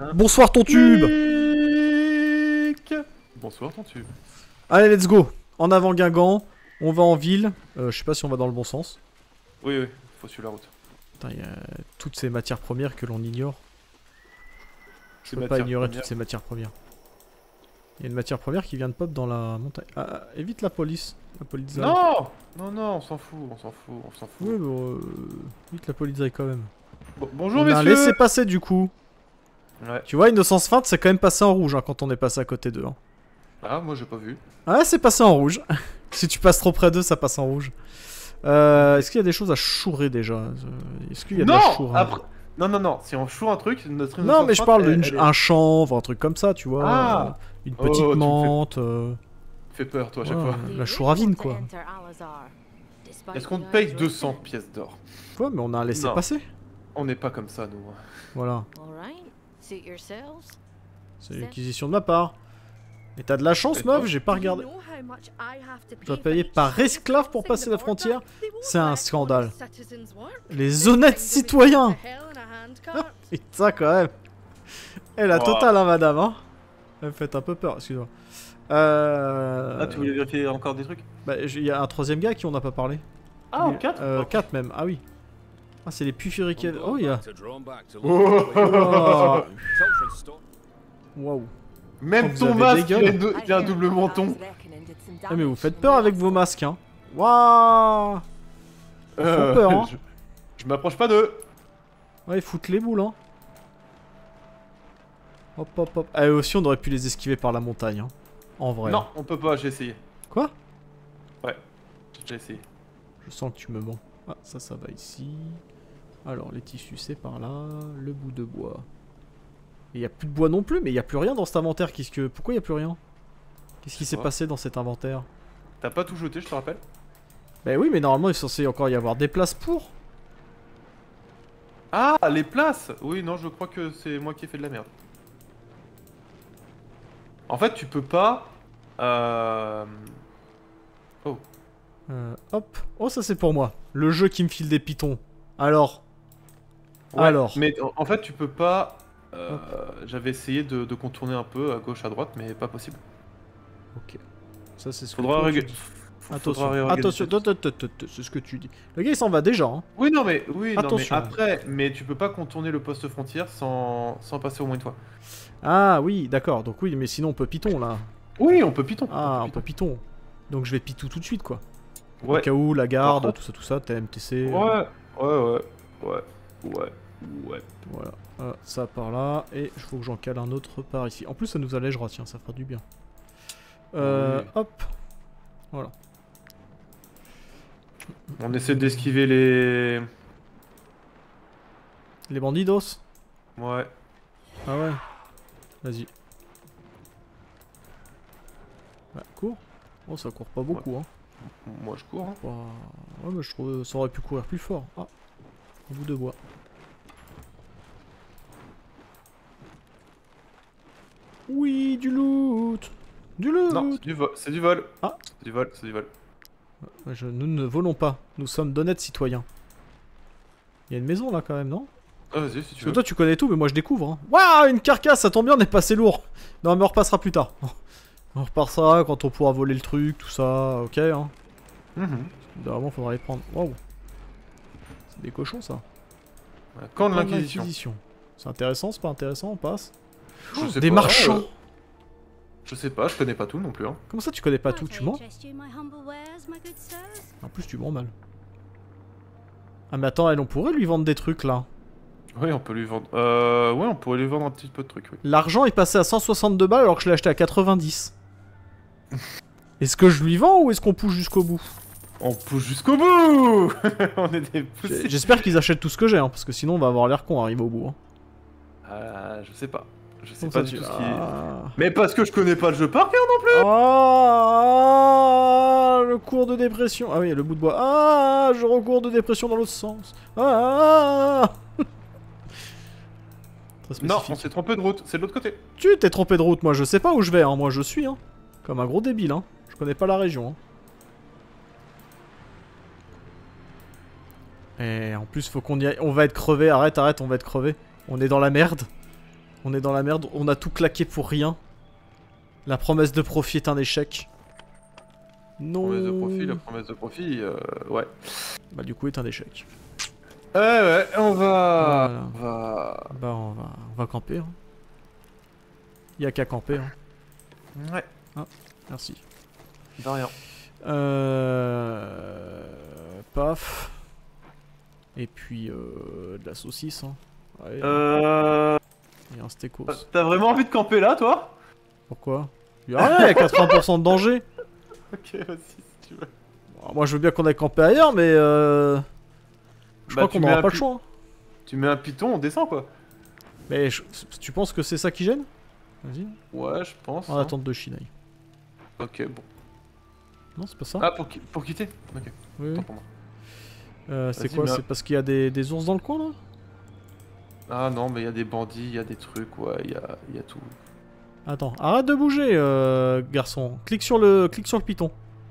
Hein? Bonsoir ton tube. Bonsoir ton tube. Allez, let's go. En avant Guingamp, on va en ville. Je sais pas si on va dans le bon sens. Oui, oui, faut suivre la route. Putain, il y a toutes ces matières premières que l'on ignore. Je Ces peux pas matières ignorer premières. toutes ces matières premières. Il y a une matière première qui vient de pop dans la montagne. Ah, évite la police. La police. Non, non, non, on s'en fout, on s'en fout, on s'en fout. Oui, bon, vite la police quand même. Bonjour On a messieurs. laissé passer du coup. Ouais. Tu vois, Innocence Feinte, c'est quand même passé en rouge hein, quand on est passé à côté d'eux. Hein. Ah, moi j'ai pas vu. Ah, c'est passé en rouge. Si tu passes trop près d'eux, ça passe en rouge. Est-ce qu'il y a des choses à chourer déjà Est-ce qu'il y a de la Non chour après... Non, non, non, si on choure un truc, notre Non, mais je parle elle d'un chanvre, un truc comme ça, tu vois. Ah Une Oh, petite tu me fais- menthe. fait peur toi à chaque Ouais. fois. La chouravine, quoi. Est-ce qu'on te paye 200 pièces d'or? Ouais, mais on a laissé Non. passer. On n'est pas comme ça nous. Voilà. C'est l'acquisition de ma part. Et t'as de la chance, meuf, j'ai pas regardé. Je dois payer par esclave pour passer la frontière. C'est un scandale. Les honnêtes citoyens. Et ça, quand même. Elle a Oh. totale, hein, madame, hein. Elle me fait un peu peur, excuse-moi. Ah, tu voulais vérifier encore des trucs? Bah, il y a un troisième gars à qui on n'a pas parlé. Ah, en 4 4 même, ah oui. Ah, c'est les pufuricaines. Oh, il y a. Oh. Oh. Waouh. Même Vous ton avez masque, des il a, gueules. il a un double menton. Ah, mais vous faites peur avec vos masques, hein. Waouh. Ils font peur, hein. Je m'approche pas d'eux. Ouais, ils foutent les boules, hein. Hop, hop, hop. Ah, et aussi, on aurait pu les esquiver par la montagne, hein. En vrai. Non, on peut pas, j'ai essayé. Quoi? J'ai essayé. Je sens que tu me mens. Ah, ça va ici. Alors, les tissus, c'est par là. Le bout de bois. Il y a plus de bois non plus, mais il y a plus rien dans cet inventaire. Pourquoi il y a plus rien? Qu'est-ce qui s'est pas. passé dans cet inventaire? T'as pas tout jeté, je te rappelle? Bah oui, mais normalement, il est censé encore y avoir des places pour. Ah, les places. Oui, non, je crois que c'est moi qui ai fait de la merde. En fait, tu peux pas... Oh. Hop. Oh, ça c'est pour moi. Le jeu qui me file des pitons. Alors. Ouais, Alors. mais en fait, tu peux pas... J'avais essayé de contourner un peu à gauche, à droite, mais pas possible. Ok. Ça c'est ce que Faudra toi, tu régler. dis. Faudra Attention, réorganiser. attention, c'est ce que tu dis. Le gars il s'en va déjà, hein. Oui, non, mais oui, non, mais Attention. après, mais tu peux pas contourner le poste frontière sans passer au moins une fois. Ah oui, d'accord. Donc oui, mais sinon on peut piton là. Oui, on peut Python. Ah, on peut piton. Donc je vais pitou tout de suite quoi. Au Ouais. cas où, la garde, Par tout ça, TMTC. Ouais, ouais. Voilà. Ça par là. Et il faut que j'en cale un autre par ici. En plus ça nous allègera, tiens, ça fera du bien. Oui. Hop. Voilà. On essaie d'esquiver les... Les bandidos. Ouais. Ah ouais. Vas-y. Bah, cours. Oh, ça court pas beaucoup, hein. Moi, je cours. Hein. Bah, ouais, mais je trouve que ça aurait pu courir plus fort. Ah, un bout de bois. Oui, du loot. Du loot. Non, c'est du vol. C'est du vol. Ah. C'est du vol, c'est du vol. Ouais, nous ne volons pas. Nous sommes d'honnêtes citoyens. Il y a une maison là quand même, non? Ah, vas-y, si tu Parce que veux. toi tu connais tout, mais moi je découvre. Hein. Waouh, une carcasse, ça tombe bien, on est passé lourd. Non, mais on repassera plus tard. On repassera quand on pourra voler le truc, tout ça, ok. Hein. Mhm. Vraiment, faudra les prendre. Waouh. C'est des cochons ça. Camp de Camp l'Inquisition. C'est intéressant, c'est pas intéressant, on passe. Je sais Des pas, marchands. Je sais pas, je connais pas tout non plus. Hein. Comment ça tu connais pas tout, tu mens? En plus tu mens mal. Ah mais attends, elle, on pourrait lui vendre des trucs là. Oui, on peut lui vendre. Ouais, on pourrait lui vendre un petit peu de trucs, oui. L'argent est passé à 162 balles alors que je l'ai acheté à 90. Est-ce que je lui vends ou est-ce qu'on pousse jusqu'au bout? On pousse jusqu'au bout. On est des poussés. J'espère qu'ils achètent tout ce que j'ai, hein, parce que sinon on va avoir l'air con à arriver au bout. Hein. Je sais pas. Je sais Comment pas ça, du tu- tout ce qui... Ah. Mais parce que je connais pas le jeu par cœur non plus. Ah, le cours de dépression. Ah oui, le bout de bois. Ah, je recours de dépression dans l'autre sens. Ah. Très Non, spécifique. on s'est trompé de route, c'est de l'autre côté. Tu t'es trompé de route, moi je sais pas où je vais, hein. Moi je suis, hein. Comme un gros débile, hein. Je connais pas la région, hein. Et en plus, faut qu'on y aille. On va être crevé, arrête, on va être crevé. On est dans la merde. On est dans la merde, on a tout claqué pour rien. La promesse de profit est un échec. Non. La promesse de profit, ouais. Bah du coup est un échec. Ouais, on va... Voilà. Bah on va camper. Hein. Y a qu'à camper. Hein. Ouais. Ah, merci. De rien. Paf. Et puis de la saucisse. Hein. Ouais. Et un steakos. T'as vraiment envie de camper là, toi? Pourquoi? Y'a rien, y'a 80% de danger. Ok, vas-y, si tu veux. Bon, moi je veux bien qu'on aille camper ailleurs, mais je crois qu'on n'aura pas le choix. Hein. Tu mets un piton, on descend quoi. Mais tu penses que c'est ça qui gêne? Vas-y. Ouais, je pense. En attente de Shinai. Ok, bon. Non, c'est pas ça. Ah, pour quitter? Ok. Oui. Attends pour moi. C'est quoi? C'est parce qu'il y a des ours dans le coin là? Ah non, mais il y a des bandits, il y a des trucs, ouais, il y a tout. Attends, arrête de bouger, garçon. Clique sur le piton.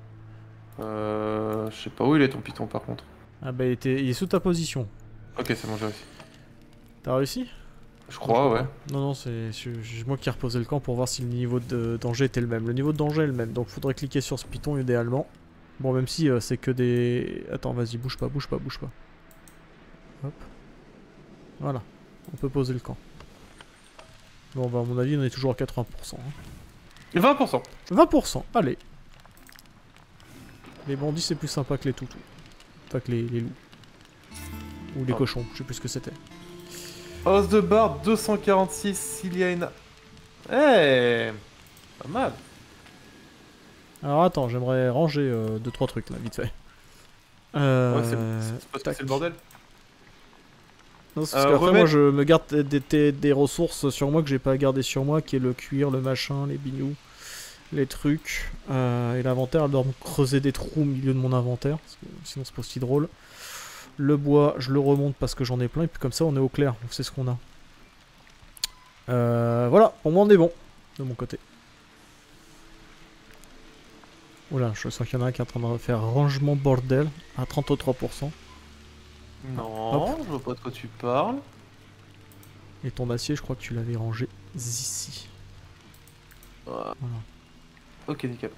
Je sais pas où il est ton piton par contre. Ah bah il est sous ta position. Ok, c'est bon, j'ai réussi. T'as réussi? Je crois, ouais. Non, c'est moi qui ai reposé le camp pour voir si le niveau de danger était le même. Le niveau de danger est le même, donc faudrait cliquer sur ce piton idéalement. Bon, même si c'est que des... Attends, vas-y, bouge pas. Hop. Voilà, on peut poser le camp. Bon, bah à mon avis, on est toujours à 80%. Hein. 20%. 20%, allez. Les bandits, c'est plus sympa que les toutous. Enfin, que les loups. Ou les cochons, je sais plus ce que c'était. Os de barre 246, s'il y a une... Eh, pas mal. Alors attends, j'aimerais ranger 2-3 trucs là, vite fait. Ouais, c'est le bordel. Non, c'est parce qu'après moi je me garde des ressources sur moi que j'ai pas gardé sur moi, qui est le cuir, le machin, les bignous, les trucs. Et l'inventaire, elle doit me creuser des trous au milieu de mon inventaire, parce que sinon c'est pas aussi drôle. Le bois, je le remonte parce que j'en ai plein, et puis comme ça on est au clair, on sait ce qu'on a. Voilà, pour moi on est bon, de mon côté. Oula, je sens qu'il y en a un qui est en train de faire rangement bordel à 33%. Non, je vois pas de quoi tu parles. Et ton acier, je crois que tu l'avais rangé ici. Voilà. Voilà. Ok, nickel.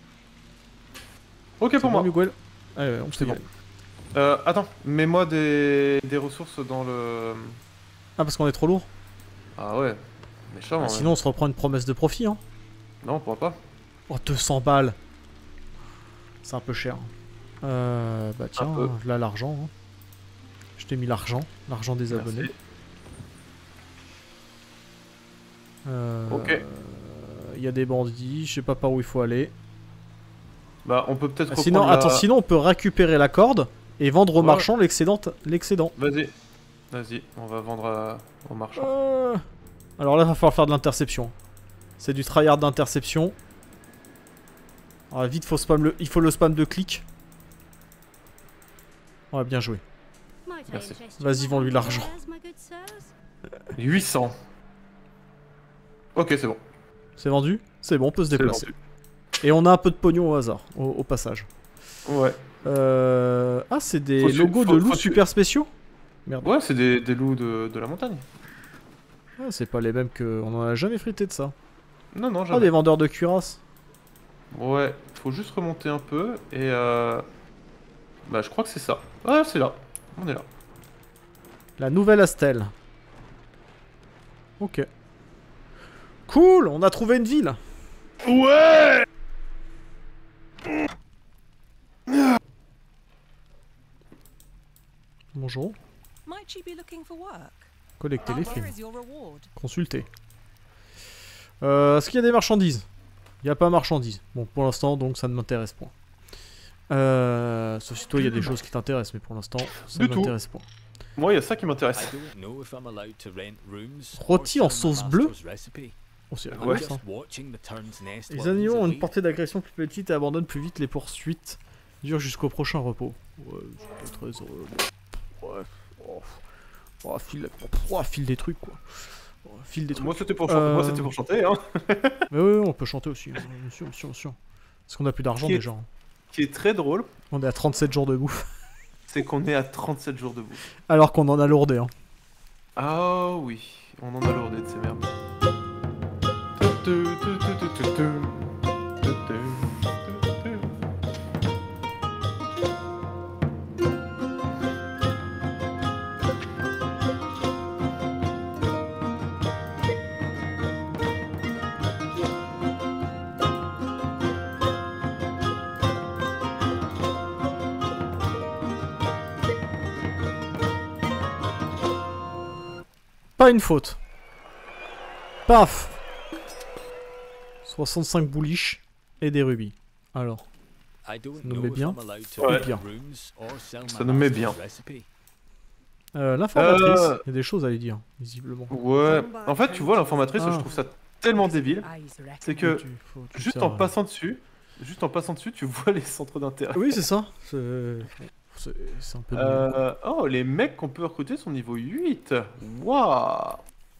Ok pour moi. Miguel. Allez, on c'est bon. Attends, mets-moi des ressources dans le... Ah, parce qu'on est trop lourd? Ah ouais, méchant. Ah, sinon on se reprend une promesse de profit, hein. Non, on pourra pas. Oh, 200 balles. C'est un peu cher. Bah tiens, là l'argent. Hein. Je t'ai mis l'argent des abonnés. Ok. Il y a des bandits, je sais pas par où il faut aller. Bah on peut peut-être sinon, attends, sinon on peut récupérer la corde et vendre au marchand l'excédent. Vas-y, on va vendre au marchand. Alors là, il va falloir faire de l'interception. C'est du tryhard d'interception. Alors vite, il faut le spam de clic. On va bien jouer. Merci. Vas-y, vends-lui l'argent. 800. Ok, c'est bon. C'est vendu? C'est bon, on peut se déplacer. Et on a un peu de pognon au hasard, au passage. Ouais. Ah, c'est des logos de loups super spéciaux? Merde. Ouais, c'est des loups de la montagne. Ah, c'est pas les mêmes que... On en a jamais frité de ça. Non, jamais. Ah, des vendeurs de cuirasses. Ouais, faut juste remonter un peu et bah je crois que c'est ça. Ah, c'est là. On est là. La nouvelle Astel. Ok. Cool, on a trouvé une ville. Ouais. Bonjour. Collecter les films. Consulter. Est-ce qu'il y a des marchandises? Il n'y a pas marchandises. Bon, pour l'instant, donc ça ne m'intéresse pas. Sauf si toi, il y a des choses qui t'intéressent, mais pour l'instant, ça ne m'intéresse pas. Moi, il y a ça qui m'intéresse. Rôti en sauce bleue? Oh, c'est ouais. Ça. Les animaux ont une portée d'agression plus petite et abandonnent plus vite les poursuites. Dure jusqu'au prochain repos. Ouais, c'est pas très heureux. Ouais. File des trucs, quoi. File des trucs. Moi, c'était pour chanter, hein. Mais oui, on peut chanter aussi. Bien sûr. Parce qu'on a plus d'argent déjà. Ce qui est très drôle. On est à 37 jours de bouffe. C'est qu'on est à 37 jours de bouffe. Alors qu'on en a lourdé, hein. Ah oui. On en a lourdé de ces merdes. Pas une faute. Paf. 65 bullish et des rubis. Alors, ça nous met bien. Ouais. Bien. Ça nous met bien. L'informatrice, il y a des choses à lui dire, visiblement. Ouais. En fait, tu vois, l'informatrice, Ah. je trouve ça tellement débile. C'est que Faut que juste ça- en passant dessus, tu vois les centres d'intérêt. Oui, c'est ça. C'est un peu... Oh, les mecs qu'on peut recruter sont niveau 8. Waouh.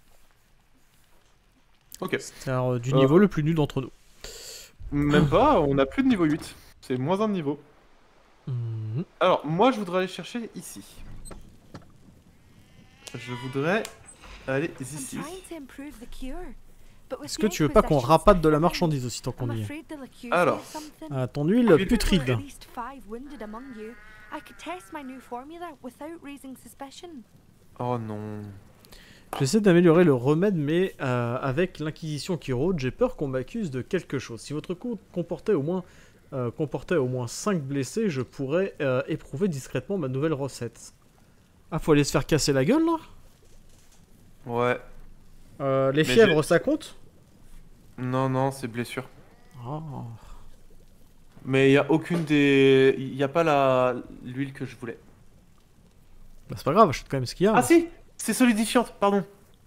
Ok. C'est du niveau le plus nul d'entre nous. Même pas, on a plus de niveau 8. C'est moins 1 de niveau. Mhm. Alors, moi, je voudrais aller chercher ici. Je voudrais aller ici. Est-ce que tu veux pas qu'on rapate de la marchandise aussi tant qu'on y est? Alors. Ton huile putride. Oh non. J'essaie d'améliorer le remède, mais avec l'inquisition qui rôde, j'ai peur qu'on m'accuse de quelque chose. Si votre coup comportait au moins 5 blessés, je pourrais éprouver discrètement ma nouvelle recette. Ah, faut aller se faire casser la gueule, là? Ouais. Les fièvres, ça compte? Non, non, c'est blessure. Ah. Mais il y a aucune des... Il y a pas l'huile que je voulais. Bah, c'est pas grave, achète quand même ce qu'il y a. Ah si. C'est solidifiante, pardon.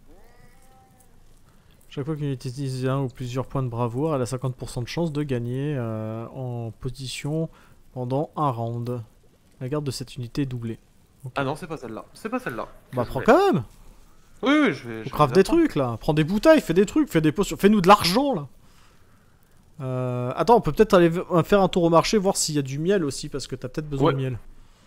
Chaque fois qu'une unité utilise un ou plusieurs points de bravoure, elle a 50% de chance de gagner en position pendant un round. La garde de cette unité est doublée. Okay. Ah non, c'est pas celle-là. C'est pas celle-là. Bah prends quand même. Oui, oui, je vais... Crave des trucs là. Prends des bouteilles, fais des trucs, fais des potions. Fais-nous de l'argent là. Attends, on peut peut-être aller faire un tour au marché, voir s'il y a du miel aussi, parce que t'as peut-être besoin de miel.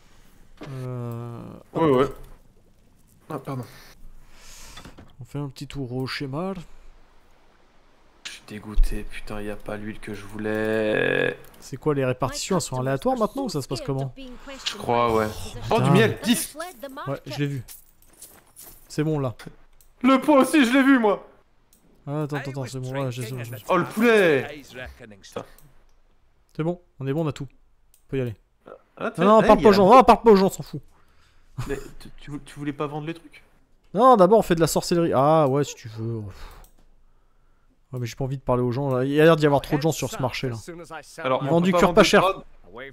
Ouais, ouais. Ah, pardon. On fait un petit tour au schéma. Je suis dégoûté, putain, il y a pas l'huile que je voulais. C'est quoi les répartitions? Elles sont aléatoires maintenant ou ça se passe comment? Je crois, ouais. Oh, Putain. du miel, 10. Ouais, je l'ai vu. C'est bon là. Le pot aussi, je l'ai vu, moi. Ah, attends, c'est bon. Ouais, j'ai Oh, le poulet. C'est bon, on est bon, on a tout. On peut y aller. Ah, Non, parle pas aux gens, non, parle pas aux gens, on s'en fout. Mais tu voulais pas vendre les trucs? Non, d'abord on fait de la sorcellerie. Ah ouais, si tu veux. Ouais, mais j'ai pas envie de parler aux gens là. Il y a l'air d'y avoir trop de gens sur ce marché là. Alors, Ils on vendent peut du pas cœur vendre pas des cher. grades.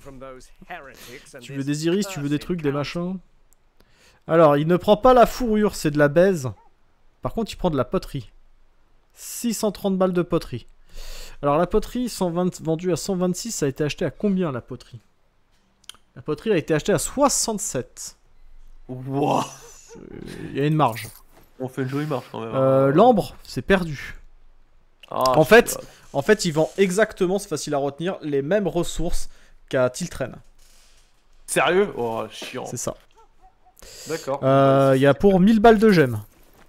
Tu veux des iris, tu veux des trucs, des machins. Alors, il ne prend pas la fourrure, c'est de la baise. Par contre, il prend de la poterie. 630 balles de poterie. Alors, la poterie vendue à 126, ça a été acheté à combien la poterie? La poterie a été achetée à 67. Wouah. Il y a une marge. On fait une jolie marche quand même. L'ambre, c'est perdu. Ah, En fait, il vend exactement, c'est facile à retenir, les mêmes ressources qu'à Tiltren. Sérieux? Oh, chiant. C'est ça. D'accord. Il y a pour 1000 balles de gemmes.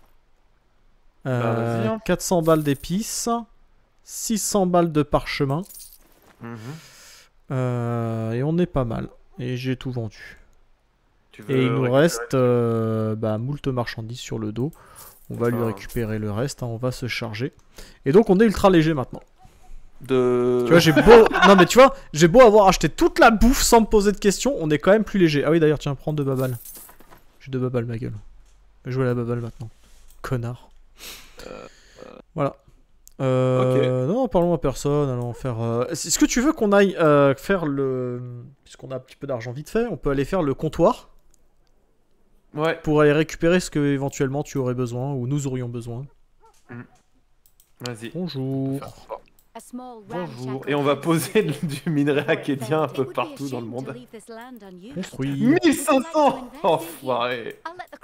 Vas-y, hein. 400 balles d'épices. 600 balles de parchemin. Mhm. Et on est pas mal. Et j'ai tout vendu. Tu veux Et il nous récupérer- reste moult marchandises sur le dos. On va lui Ah. récupérer le reste, hein, on va se charger. Et donc on est ultra léger maintenant. De... Tu vois, j'ai beau... non mais tu vois, j'ai beau avoir acheté toute la bouffe sans me poser de questions, on est quand même plus léger. Ah oui d'ailleurs, tiens, prends 2 babales. J'ai 2 babales, ma gueule. Je vais jouer à la babale maintenant. Connard. Voilà. Ok. Non, parlons à personne, allons faire... Est-ce que tu veux qu'on aille faire le... Puisqu'on a un petit peu d'argent vite fait, on peut aller faire le comptoir Ouais. pour aller récupérer ce que éventuellement tu aurais besoin ou nous aurions besoin. Vas-y. Bonjour. Bonjour. Et on va poser du minerai acadien un peu partout dans le monde. Construire. 1500. Enfoiré.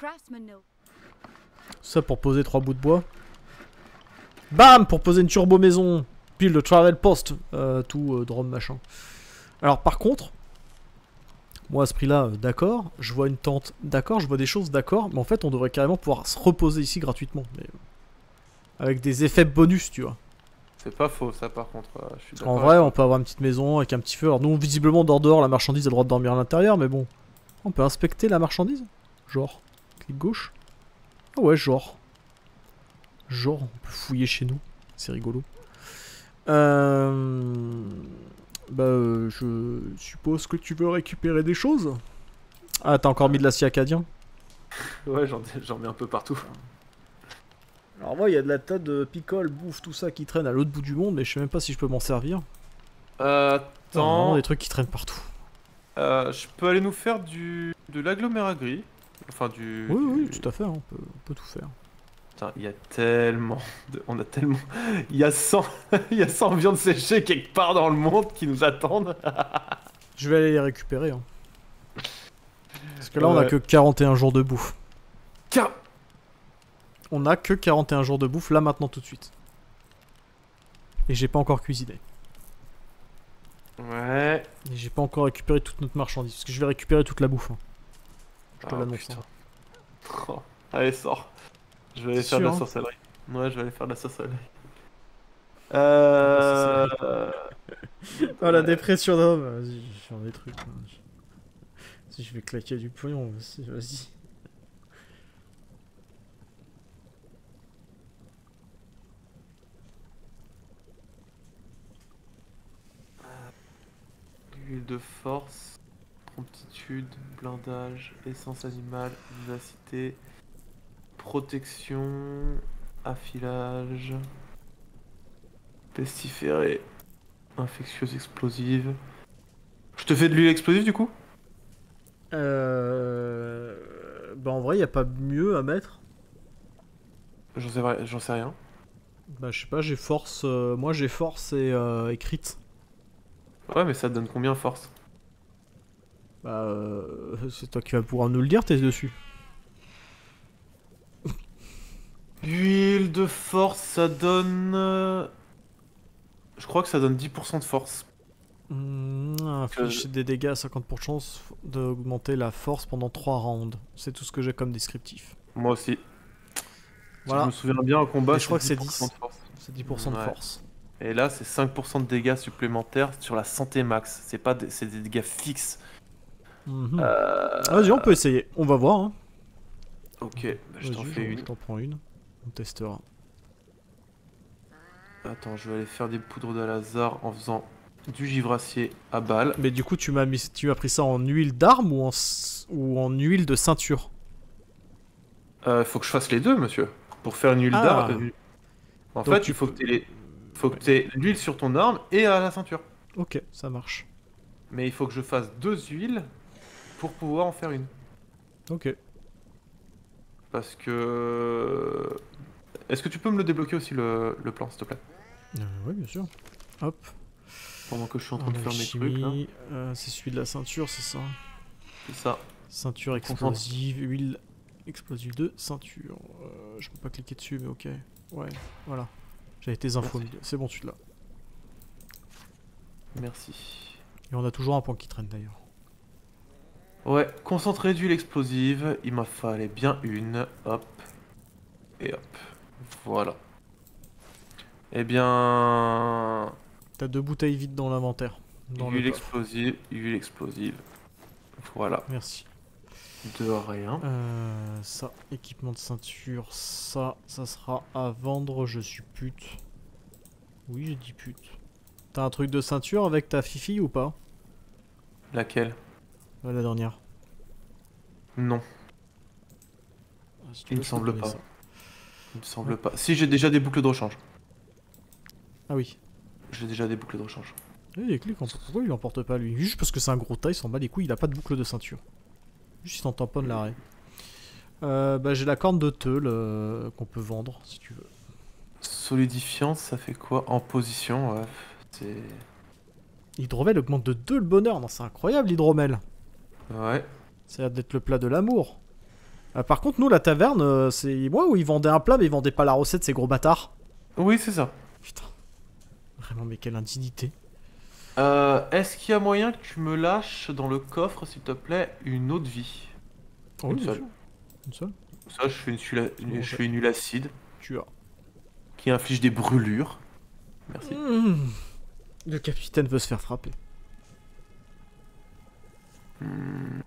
Ça pour poser 3 bouts de bois. Bam, pour poser une turbo maison. Pile de travel post. Tout drone machin. Alors par contre, Moi, à ce prix-là, d'accord. Je vois une tente, d'accord. Je vois des choses, d'accord. Mais en fait, on devrait carrément pouvoir se reposer ici gratuitement. Mais... avec des effets bonus, tu vois. C'est pas faux, ça, par contre. Je suis En d'accord vrai, avec on peut avoir une petite maison avec un petit feu. Alors, nous, visiblement, dehors, la marchandise a le droit de dormir à l'intérieur. Mais bon. On peut inspecter la marchandise. Genre. Clic gauche. Ah ouais, genre. Genre, on peut fouiller chez nous. C'est rigolo. Je suppose que tu veux récupérer des choses. Ah, t'as encore mis de l'acier acadien? toi. Ouais, j'en mets un peu partout. Alors moi, il y a de la tas de picoles, bouffe, tout ça qui traîne à l'autre bout du monde, mais je sais même pas si je peux m'en servir. Vraiment Attends. des trucs qui traînent partout. Je peux aller nous faire de l'agglomérat gris. Enfin, Oui, tout à fait, hein, on peut tout faire. Putain, il y a tellement on a tellement... Il y a 100... il y a 100 viandes séchées quelque part dans le monde qui nous attendent. Je vais aller les récupérer. Hein. Parce que là, on a que 41 jours de bouffe. Car... On a que 41 jours de bouffe, là, maintenant, tout de suite. Et j'ai pas encore cuisiné. Ouais... Et j'ai pas encore récupéré toute notre marchandise. Parce que je vais récupérer toute la bouffe. Hein. Je te l'annonce. putain. Hein. Oh, allez, sors. Je vais aller C'est faire de la sûr, hein. sorcellerie. Ouais, je vais aller faire de la sorcellerie. Oh la dépression d'homme, vas-y, je vais faire des trucs. Hein. Si je vais claquer du pognon, vas-y. Huile de force, promptitude, blindage, essence animale, vivacité, protection, affilage, pestiféré, infectieuse explosive. Je te fais de l'huile explosive du coup? Bah en vrai, y a pas mieux à mettre. J'en sais rien. Bah je sais pas, j'ai force. Moi j'ai force et crit. Ouais, mais ça te donne combien force? Bah c'est toi qui vas pouvoir nous le dire, t'es dessus. Huile de force, ça donne... Je crois que ça donne 10% de force. Inflige des dégâts à 50% de chance d'augmenter la force pendant 3 rounds. C'est tout ce que j'ai comme descriptif. Moi aussi. Voilà. Je me souviens bien en combat, Et je crois que c'est 10% 10. de force. C'est 10% de Ouais. force. Et là, c'est 5% de dégâts supplémentaires sur la santé max. C'est pas c'est des dégâts fixes. Mhm. Vas-y, on peut essayer. On va voir. Hein. Ok, bah, je t'en Vas-y, fais Je une. t'en prends une. On testera. Attends, je vais aller faire des poudres de hasard en faisant du givrassier à balles. Mais du coup, tu m'as pris ça en huile d'arme ou en huile de ceinture? Faut que je fasse les deux, monsieur. Pour faire une huile Ah. d'arme. En Donc fait, il faut que t'aies l'huile sur ton arme et à la ceinture. Ok, ça marche. Mais il faut que je fasse 2 huiles pour pouvoir en faire une. Ok. Parce que... Est-ce que tu peux me le débloquer aussi le plan, s'il te plaît? Oui, bien sûr. Hop. Pendant que je suis en train de En faire mes trucs, là. alchimie, c'est celui de la ceinture, c'est ça? C'est ça. Ceinture explosive, huile explosive de ceinture. Je peux pas cliquer dessus, mais ok. Ouais, voilà. J'avais tes infos. Merci. C'est bon, tu l'as. Merci. Et on a toujours un point qui traîne d'ailleurs. Ouais, concentré d'huile explosive, il m'en fallait bien une. Hop. Et hop. Voilà. Eh bien... T'as 2 bouteilles vides dans l'inventaire. Dans le Huile coffre. explosive, huile explosive. Voilà. Merci. De rien. Ça, équipement de ceinture, ça sera à vendre, je suis pute. Oui, j'ai dit pute. T'as un truc de ceinture avec ta fifi ou pas? Laquelle? La dernière. Non, Si tu il veux, me je peux semble donner pas. ça. Il me semble pas. Si, j'ai déjà des boucles de rechange. Ah oui. J'ai déjà des boucles de rechange. Les clics, pourquoi il l'emporte pas lui? Juste parce que c'est un gros taille, il s'en bat les couilles, il a pas de boucle de ceinture. Juste il s'en tamponne l'arrêt. Bah j'ai la corne de teule qu'on peut vendre si tu veux. Solidifiance, ça fait quoi? En position, ouais. C'est... L'hydromel augmente de 2 le bonheur, non c'est incroyable l'hydromel. Ouais. Ça a l'air d'être le plat de l'amour. Par contre nous la taverne, c'est moi où ils vendaient un plat mais ils vendaient pas la recette ces gros bâtards. Oui, c'est ça. Putain. Vraiment mais quelle indignité. Est-ce qu'il y a moyen que tu me lâches dans le coffre, s'il te plaît, une eau de vie? Oh, oui, Une bien seule. sûr. Une seule. Ça, je fais Bon, je fais une huile acide Tu as. qui inflige des brûlures. Merci. Le capitaine veut se faire frapper. Hmm.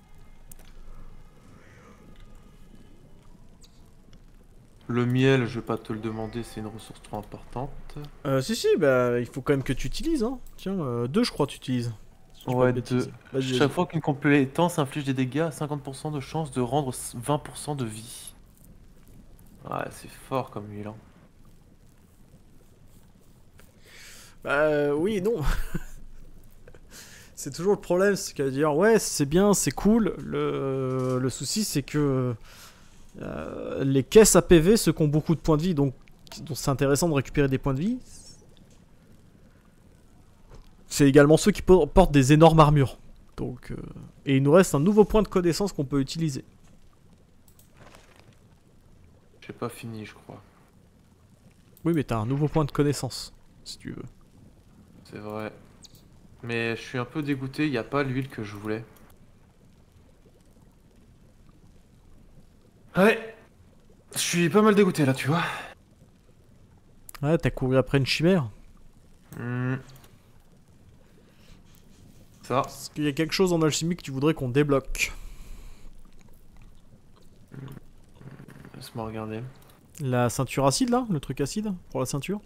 Le miel, je vais pas te le demander, c'est une ressource trop importante. Si, bah, il faut quand même que tu utilises, hein. Tiens, 2 je crois tu utilises. Si je dis pas Ouais, de bêtises. Vas-y, Chaque vas-y. fois qu'une compétence inflige des dégâts, à 50% de chance de rendre 20% de vie. Ouais, c'est fort comme huile, hein. Bah, oui et non. C'est toujours le problème, c'est qu'à dire, ouais, c'est bien, c'est cool. Le souci, c'est que les caisses APV, ceux qui ont beaucoup de points de vie, donc c'est intéressant de récupérer des points de vie, c'est également ceux qui portent des énormes armures. Donc, et il nous reste un nouveau point de connaissance qu'on peut utiliser. J'ai pas fini, je crois. Oui, mais t'as un nouveau point de connaissance, si tu veux. C'est vrai. Mais je suis un peu dégoûté, il n'y a pas l'huile que je voulais. Ouais. Je suis pas mal dégoûté là, tu vois. Ouais, t'as couru après une chimère. Hmm. Ça. Est-ce qu'il y a quelque chose en alchimie que tu voudrais qu'on débloque? Laisse-moi regarder. La ceinture acide, là? Le truc acide pour la ceinture?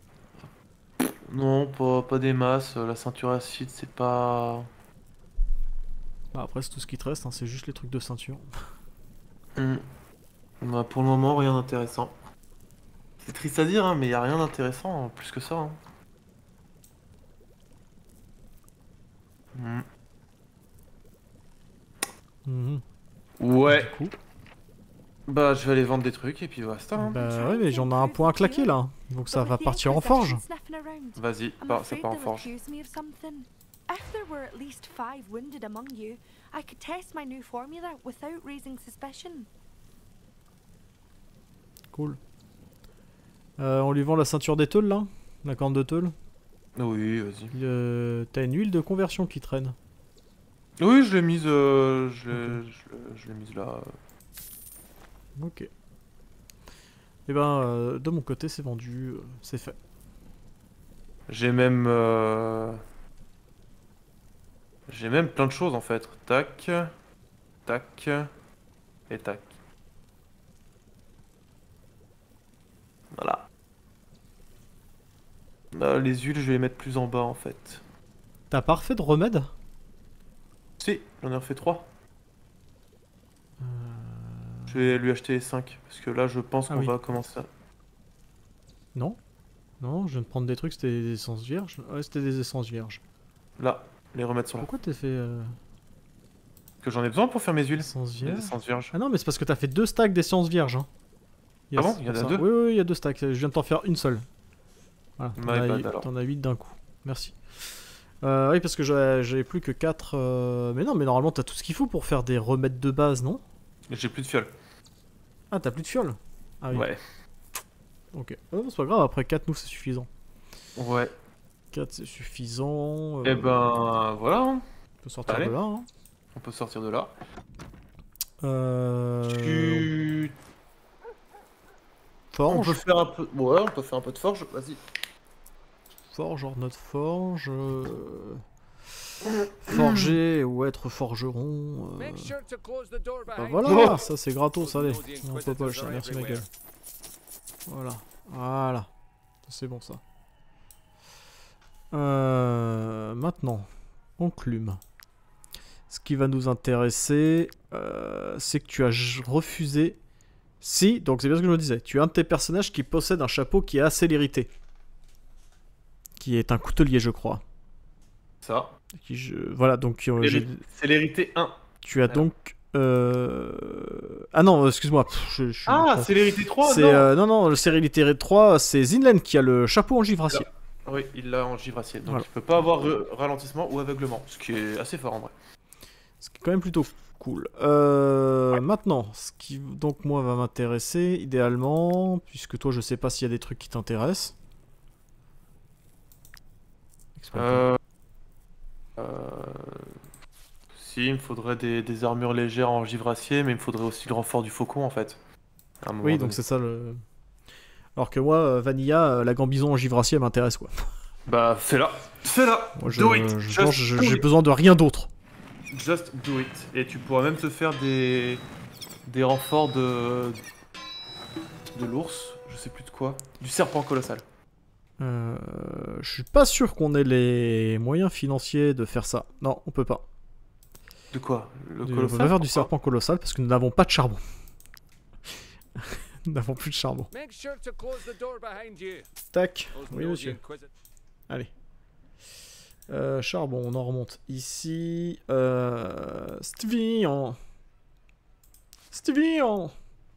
Non, pas des masses. La ceinture acide, c'est pas... Bah après, c'est tout ce qui te reste, hein, c'est juste les trucs de ceinture. Hmm. Bah, pour le moment, rien d'intéressant. C'est triste à dire, hein, mais il a rien d'intéressant, plus que ça, hein. Hmm. Mhm. Ouais. Du coup, Bah, je vais aller vendre des trucs et puis basta, hein. bah ouais, mais j'en ai un point à claquer là. Donc ça va partir en forge. Vas-y, ça part en forge. If there were at least 5 wounded among you, I could test my new formula without raising suspicion. Cool. On lui vend la ceinture des teules là? La corne de teule? Oui, vas-y. T'as une huile de conversion qui traîne. Oui, je l'ai mise, je l'ai mise là. Ok. Et ben, de mon côté, c'est vendu, c'est fait. J'ai même, plein de choses en fait. Tac, tac, et tac. Voilà. Les huiles, je vais les mettre plus en bas en fait. T'as pas refait de remède? Si, j'en ai refait 3. Euh, Je vais lui acheter 5 parce que là, je pense Ah qu'on oui. va commencer. Non? Non, je viens de prendre des trucs, c'était des essences vierges. Ouais, c'était des essences vierges. Là, les remèdes sont là. Pourquoi t'as fait Parce que j'en ai besoin pour faire mes huiles. essences Les vierges? essences vierges. Ah non, mais c'est parce que t'as fait 2 stacks d'essences vierges. Hein. Ah bon, c'est il y en pour a ça. 2? Oui, oui, il y a 2 stacks. Je viens de t'en faire une seule. Voilà, My bad, alors. t'en as 8 d'un coup. Merci. Oui, parce que j'avais plus que 4. Mais non, mais normalement, t'as tout ce qu'il faut pour faire des remèdes de base, non? J'ai plus de fiole. Ah, t'as plus de fiole? Ah oui. Ouais. Ok. C'est pas grave, après 4, nous, c'est suffisant. Ouais. 4, c'est suffisant. Et ben voilà, hein. On peut sortir Allez. de là. Hein. On peut sortir de là. Euh... On Forge. peut faire un peu. Ouais, on peut faire un peu de forge. Vas-y. Forge, hors notre forge. Forger ou être forgeron. Bah voilà, ça c'est gratos, allez. On peut pas, merci ma gueule. Voilà, voilà. C'est bon ça. Maintenant, enclume. Ce qui va nous intéresser, c'est que tu as refusé. Si, donc c'est bien ce que je me disais. Tu es un de tes personnages qui possède un chapeau qui a célérité. Qui est un coutelier, je crois. Ça. Voilà, donc Célérité 1. tu as donc... Ah non, excuse-moi. Ah, célérité 3, non, non, le célérité 3, c'est Zinlen qui a le chapeau en givre-acier. Oui, il l'a en givre-acier. Donc Voilà. il peut pas avoir ralentissement ou aveuglement. Ce qui est assez fort en vrai. Ce qui est quand même plutôt cool. Maintenant, ce qui donc moi va m'intéresser, idéalement, puisque toi je sais pas s'il y a des trucs qui t'intéressent. Euh... Si, il me faudrait des armures légères en givracier, mais il me faudrait aussi le renfort du faucon en fait. À un moment Oui, donné. donc c'est ça le... Alors que moi, Vanilla, la gambison en givracier elle m'intéresse quoi. Bah, fais-la! Fais-la! Moi, Do it! pense que do j'ai it. besoin de rien d'autre. Just do it. Et tu pourras même te faire des renforts de l'ours, je sais plus de quoi. Du serpent colossal. Je suis pas sûr qu'on ait les moyens financiers de faire ça. Non, on peut pas. De quoi? Le On peut colossal? pas faire du Pourquoi? serpent colossal parce que nous n'avons pas de charbon. Nous n'avons plus de charbon. Make sure to close the door behind you. Tac. Those Oui, nosy monsieur. inquisitors. Allez. Charbon, on en remonte ici. Stevie en... Stevie en...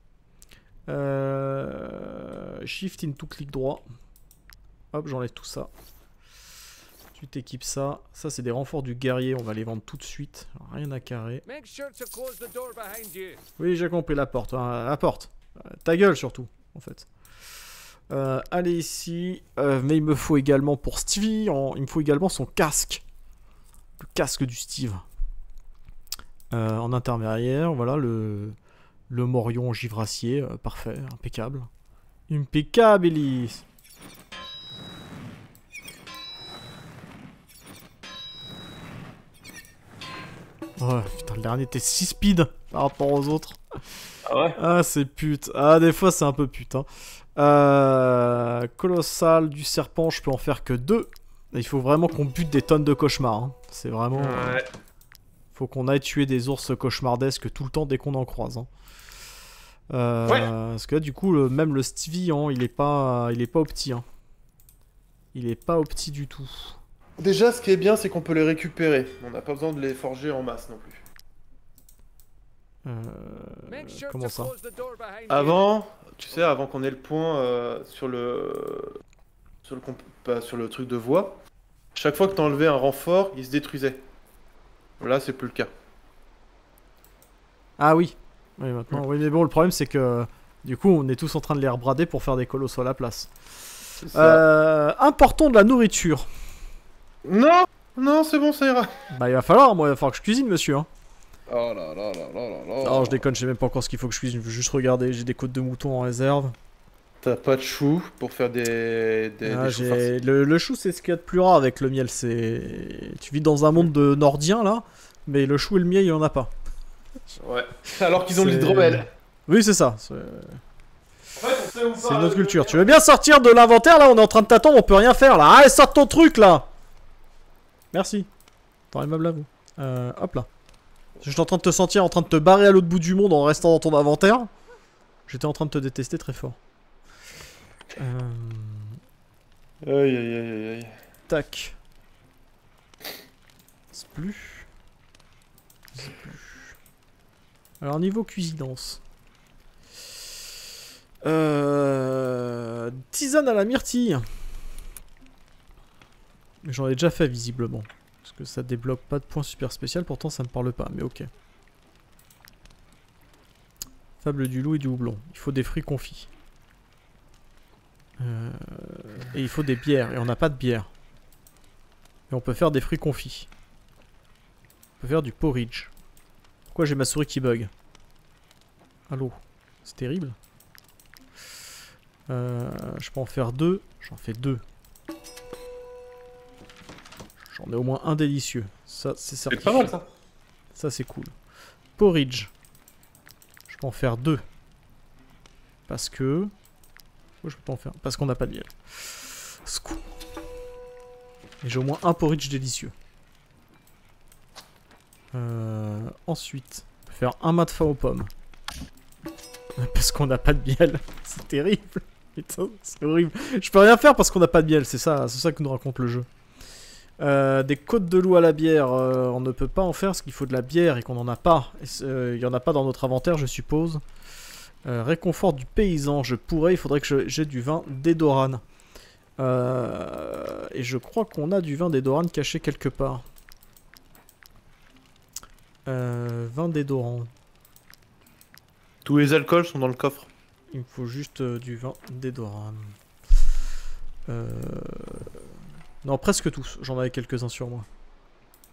Shift into clic droit. Hop, j'enlève tout ça. Tu t'équipes ça. Ça, c'est des renforts du guerrier. On va les vendre tout de suite. Alors, rien à carrer. Make sure to close the door behind you. Oui, j'ai compris la porte. Hein, la porte. Ta gueule, surtout, en fait. Allez ici. Mais il me faut également pour Stevie, il me faut également son casque. Le casque du Steve. En intermédiaire, voilà le morion givracier. Parfait, impeccable. Impeccable, Elise. Oh putain, le dernier était si speed par rapport aux autres. Ah ouais? Ah, c'est pute. Ah, des fois, c'est un peu pute. Hein. Colossal, du serpent, je peux en faire que 2. Il faut vraiment qu'on bute des tonnes de cauchemars. Hein. C'est vraiment... Ouais. Faut qu'on aille tuer des ours cauchemardesques tout le temps dès qu'on en croise. Hein. Ouais. Parce que là, du coup, même le Stevie, hein, il est pas opti. Hein. Il est pas opti du tout. Déjà, ce qui est bien, c'est qu'on peut les récupérer. On n'a pas besoin de les forger en masse non plus. Make sure Comment to ça? close the door behind you. Avant, tu sais, avant qu'on ait le point sur le truc de voie, chaque fois que t'enlevais un renfort, il se détruisait. Là, c'est plus le cas. Ah oui. Oui, maintenant. Oui, mais bon, le problème, c'est que... Du coup, on est tous en train de les rebrader pour faire des colossaux à la place. C'est ça. Importons de la nourriture. Non, non, c'est bon, ça ira. Bah, il va falloir que je cuisine, monsieur. Hein. Oh là là là là là là. Non, je déconne, je sais même pas encore ce qu'il faut que je cuisine. Je veux juste regarder. J'ai des côtes de mouton en réserve. T'as pas de choux pour faire des choux farcis. Le chou, c'est ce qu'il y a de plus rare avec le miel. Tu vis dans un monde de nordien, là. Mais le chou et le miel, il y en a pas. Ouais. Alors qu'ils ont C'est- l'hydromel. Oui, c'est ça. En fait, on sait où C'est pas, notre culture. Tu veux bien sortir de l'inventaire, là? On est en train de t'attendre, on peut rien faire, là. Allez, sors ton truc, là. Merci. T'auras aimable à vous. Hop là. J'étais en train de te sentir en train de te barrer à l'autre bout du monde en restant dans ton inventaire. J'étais en train de te détester très fort. Aïe aïe aïe aïe aïe. Tac. C'est plus. Alors, niveau cuisinance. Tisane à la myrtille. Mais j'en ai déjà fait visiblement. Parce que ça débloque pas de points super spécial, pourtant ça me parle pas, mais ok. Fable du loup et du houblon. Il faut des fruits confits. Et il faut des bières, et on n'a pas de bière. Et on peut faire des fruits confits. On peut faire du porridge. Pourquoi j'ai ma souris qui bug? Allô? C'est terrible. Je peux en faire 2. J'en fais 2. J'en ai au moins un délicieux. Ça, c'est certain. C'est pas mal ça. Ça, c'est cool. Porridge. Je peux en faire 2. Parce que... Pourquoi je peux pas en faire? Parce qu'on n'a pas de miel. Scou. Et j'ai au moins un porridge délicieux. Ensuite, on peut faire un mat de faim aux pommes. Parce qu'on n'a pas de miel. C'est terrible. Putain, c'est horrible. Je peux rien faire parce qu'on n'a pas de miel. C'est ça que nous raconte le jeu. Des côtes de loup à la bière, on ne peut pas en faire parce qu'il faut de la bière et qu'on n'en a pas. Il n'y en a pas dans notre inventaire, je suppose. Réconfort du paysan, je pourrais, il faudrait que j'ai du vin d'Edoran. Et je crois qu'on a du vin d'Edoran caché quelque part. Vin d'Edoran. Tous les alcools sont dans le coffre. Il me faut juste du vin d'Edoran. Non, presque tous. J'en avais quelques-uns sur moi.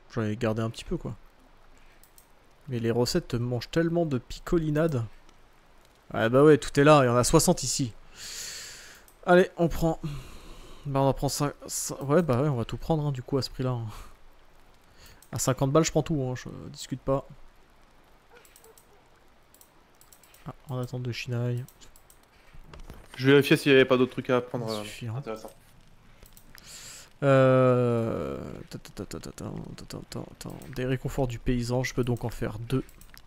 J'en ai gardé un petit peu quoi. Mais les recettes te mangent tellement de picolinades. Ah bah ouais, tout est là, il y en a 60 ici. Allez, on prend... Bah on en prend 5... Ouais bah ouais, on va tout prendre hein, du coup à ce prix-là. À 50 balles je prends tout, hein, je discute pas. Ah, en attente de Shinaï. Je vais vérifier s'il n'y avait pas d'autres trucs à prendre. Ça suffit, hein. Intéressant. Des réconforts du paysan, je peux donc en faire 2.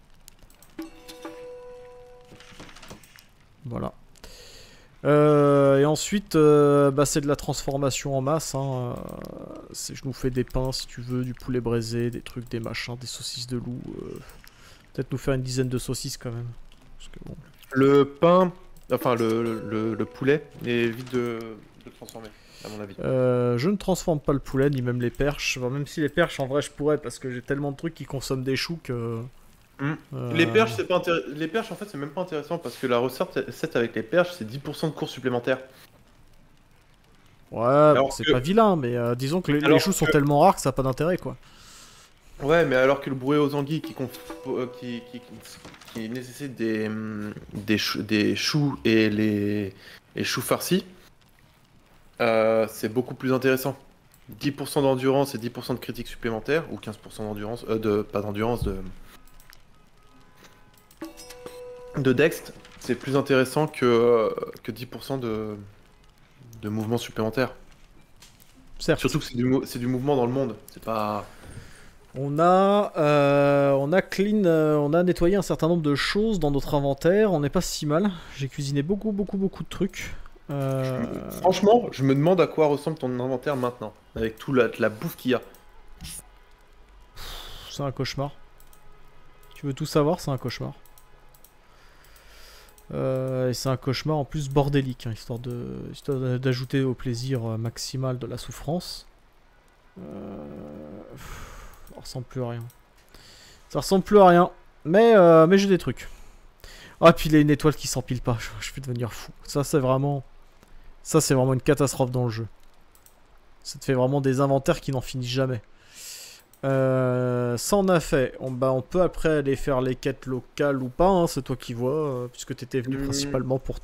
Voilà. Et ensuite, bah, c'est de la transformation en masse. Hein. Je nous fais des pains si tu veux, du poulet braisé, des trucs, des machins, des saucisses de loup. Peut-être nous faire une dizaine de saucisses quand même. Parce que, bon. Le pain, enfin le poulet est vite de transformer, à mon avis. Je ne transforme pas le poulet, ni même les perches. Enfin, même si les perches, en vrai, je pourrais, parce que j'ai tellement de trucs qui consomment des choux que... Les perches, c'est pas les perches, en fait, c'est même pas intéressant, parce que la recette avec les perches, c'est 10% de cours supplémentaires. Ouais, bon, c'est pas vilain, mais disons que les choux sont tellement rares que ça n'a pas d'intérêt, quoi. Ouais, mais alors que le brouet aux anguilles qui nécessite des choux et les choux farcis, c'est beaucoup plus intéressant. 10% d'endurance et 10% de critique supplémentaire, ou 15% d'endurance, pas d'endurance, de dext, c'est plus intéressant que 10% de mouvement supplémentaire. Certes. Surtout que c'est du mouvement dans le monde, c'est pas... On a nettoyé un certain nombre de choses dans notre inventaire, on n'est pas si mal. J'ai cuisiné beaucoup de trucs. Franchement, je me demande à quoi ressemble ton inventaire maintenant, avec tout la bouffe qu'il y a. C'est un cauchemar. Tu veux tout savoir, c'est un cauchemar. Et c'est un cauchemar en plus bordélique, hein, histoire d'ajouter au plaisir maximal de la souffrance. Ça ressemble plus à rien. Ça ressemble plus à rien. Mais j'ai des trucs. Ah, puis il y a une étoile qui s'empile pas. Je vais devenir fou. Ça, c'est vraiment une catastrophe dans le jeu. Ça te fait vraiment des inventaires qui n'en finissent jamais. Ça on a fait. On peut après aller faire les quêtes locales ou pas. Hein, c'est toi qui vois. Puisque t'étais venu principalement pour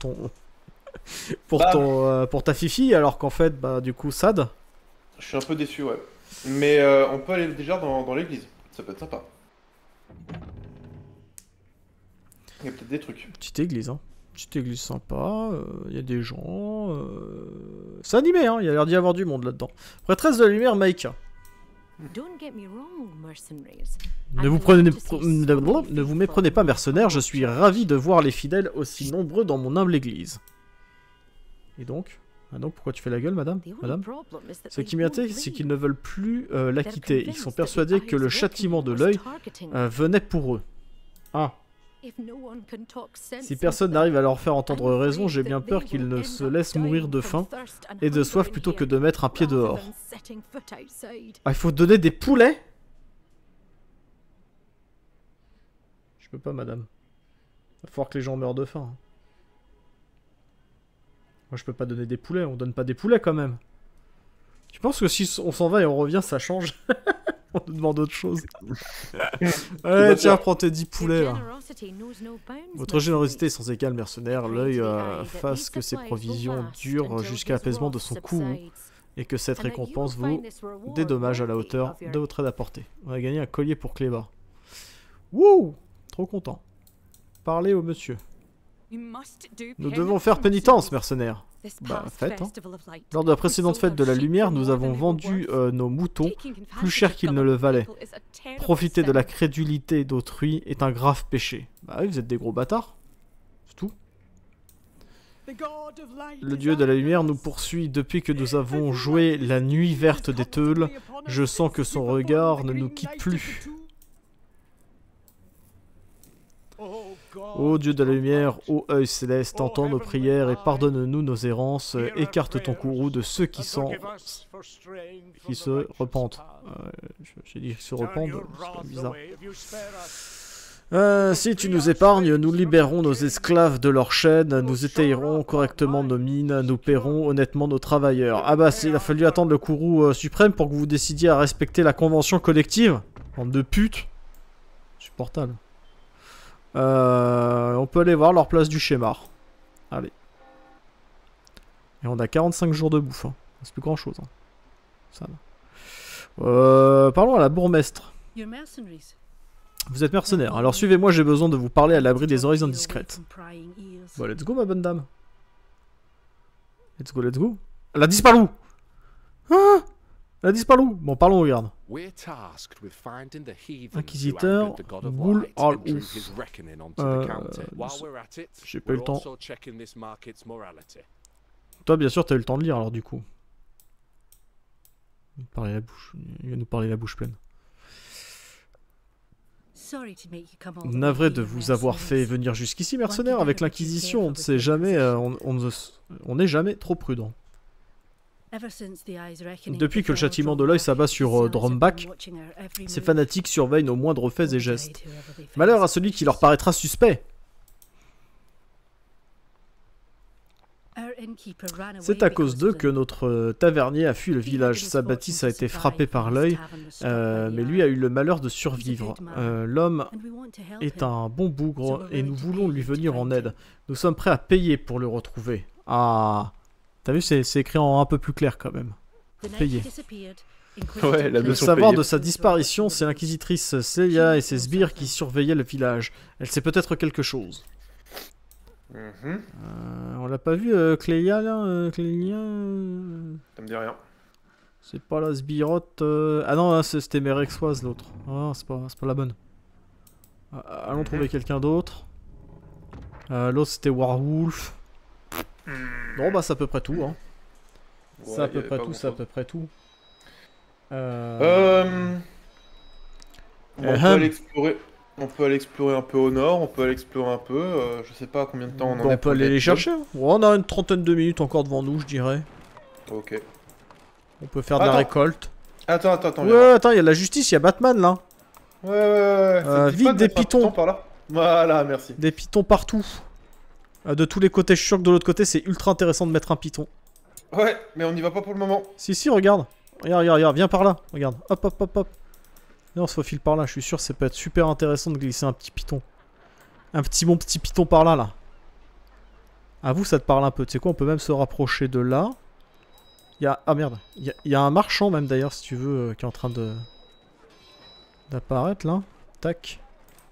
pour ta fifi. Alors qu'en fait, bah, du coup, Sad. Je suis un peu déçu, ouais. Mais on peut aller déjà dans l'église. Ça peut être sympa. Il y a peut-être des trucs. Petite église, hein. Petite église sympa. Il y a des gens. C'est animé, hein. Il y a l'air d'y avoir du monde là-dedans. Prêtresse de la lumière, Maïka. Ne vous méprenez pas, mercenaires. Je suis ravi de voir les fidèles aussi nombreux dans mon humble église. Et donc? Ah donc pourquoi tu fais la gueule, madame? Ce qui m'inquiète, c'est qu'ils ne veulent plus la quitter. Ils sont persuadés que le châtiment de l'œil venait pour eux. Ah. Si personne n'arrive à leur faire entendre raison, j'ai bien peur qu'ils ne se laissent mourir de faim et de soif plutôt que de mettre un pied dehors. Ah, il faut donner des poulets? Je peux pas, madame. Il va falloir que les gens meurent de faim. Moi, je peux pas donner des poulets, on donne pas des poulets quand même. Tu penses que si on s'en va et on revient, ça change? On nous demande autre chose. Allez, tiens, prends tes 10 poulets là. Votre générosité est sans égal, mercenaire. L'œil fasse que ses provisions durent jusqu'à l'apaisement de son courroux et que cette récompense vous dédommage à la hauteur de votre aide apportée. On a gagné un collier pour Cléba. Wouh! Trop content. Parlez au monsieur. Nous devons faire pénitence, mercenaires. Bah, faites, hein. Lors de la précédente fête de la lumière, nous avons vendu nos moutons plus cher qu'ils ne le valaient. Profiter de la crédulité d'autrui est un grave péché. Bah oui, vous êtes des gros bâtards. C'est tout. Le dieu de la lumière nous poursuit depuis que nous avons joué la nuit verte des Teules. Je sens que son regard ne nous quitte plus. Ô Dieu de la lumière, ô œil céleste, entends nos prières et pardonne-nous nos errances, écarte ton courroux de ceux qui se repentent. J'ai dit qu'ils se repentent, c'est bizarre. Si tu nous épargnes, nous libérerons nos esclaves de leurs chaînes, nous étayerons correctement nos mines, nous paierons honnêtement nos travailleurs. Ah bah, il a fallu attendre le courroux suprême pour que vous décidiez à respecter la convention collective. Bande de putes. Supportable. On peut aller voir leur place du schéma. Allez. Et on a 45 jours de bouffe. Hein. C'est plus grand chose. Hein. Ça va. Parlons à la bourgmestre. Vous êtes mercenaire, alors suivez-moi, j'ai besoin de vous parler à l'abri des oreilles indiscrètes. Bon, let's go, ma bonne dame. Let's go, let's go. Elle a disparu. Ah, elle a disparu. Bon, parlons, regarde. Inquisiteur, boule all ouf. J'ai pas eu le temps. Toi, bien sûr, t'as eu le temps de lire, alors du coup. Il va nous parler la bouche pleine. Navré de vous avoir fait venir jusqu'ici, mercenaire. Avec l'Inquisition, on ne sait jamais, on n'est jamais trop prudent. Depuis que le châtiment de l'œil s'abat sur Drombach, ces fanatiques surveillent nos moindres faits et gestes. Malheur à celui qui leur paraîtra suspect. C'est à cause d'eux que notre tavernier a fui le village. Sa bâtisse a été frappée par l'œil, mais lui a eu le malheur de survivre. L'homme est un bon bougre et nous voulons lui venir en aide. Nous sommes prêts à payer pour le retrouver. Ah, t'as vu, c'est écrit en un peu plus clair quand même. Payer. Ouais, la Le notion savoir payée. de sa disparition, c'est l'inquisitrice Celia et ses sbires qui surveillaient le village. Elle sait peut-être quelque chose. On l'a pas vu, Clélia, là Clélia Ça me dit rien. c'est pas la sbirotte... Ah non, c'était Merexoise, l'autre. Ah, c'est pas la bonne. Allons trouver quelqu'un d'autre. L'autre, c'était Warwolf. Bon, bah, c'est à peu près tout, hein. Ouais, C'est à y peu avait près pas tout, c'est à grand-chose. peu près tout. On peut aller explorer un peu au nord, on peut aller explorer un peu, je sais pas combien de temps on en Bon, a on peut pour aller les l'épisode. chercher. Hein. Ouais, on a une trentaine de minutes encore devant nous, je dirais. Ok. On peut faire de la Attends. récolte. Attends, viens Ouais, attends, il y a la justice, il y a Batman, là. voir. Ouais. Ça te dit vite, pas de des mettre un pitons. piton par là. Voilà, merci. Des pitons partout. De tous les côtés, je suis sûr que de l'autre côté, c'est ultra intéressant de mettre un piton. Ouais, mais on n'y va pas pour le moment. Si, regarde. Regarde, viens par là. Regarde, hop. Non, on se faufile par là, je suis sûr que ça peut être super intéressant de glisser un petit piton. Un bon petit piton par là, là. À vous, ça te parle un peu. Tu sais quoi, on peut même se rapprocher de là. Ah merde, il y a un marchand même d'ailleurs, si tu veux, qui est en train d'apparaître là. Tac.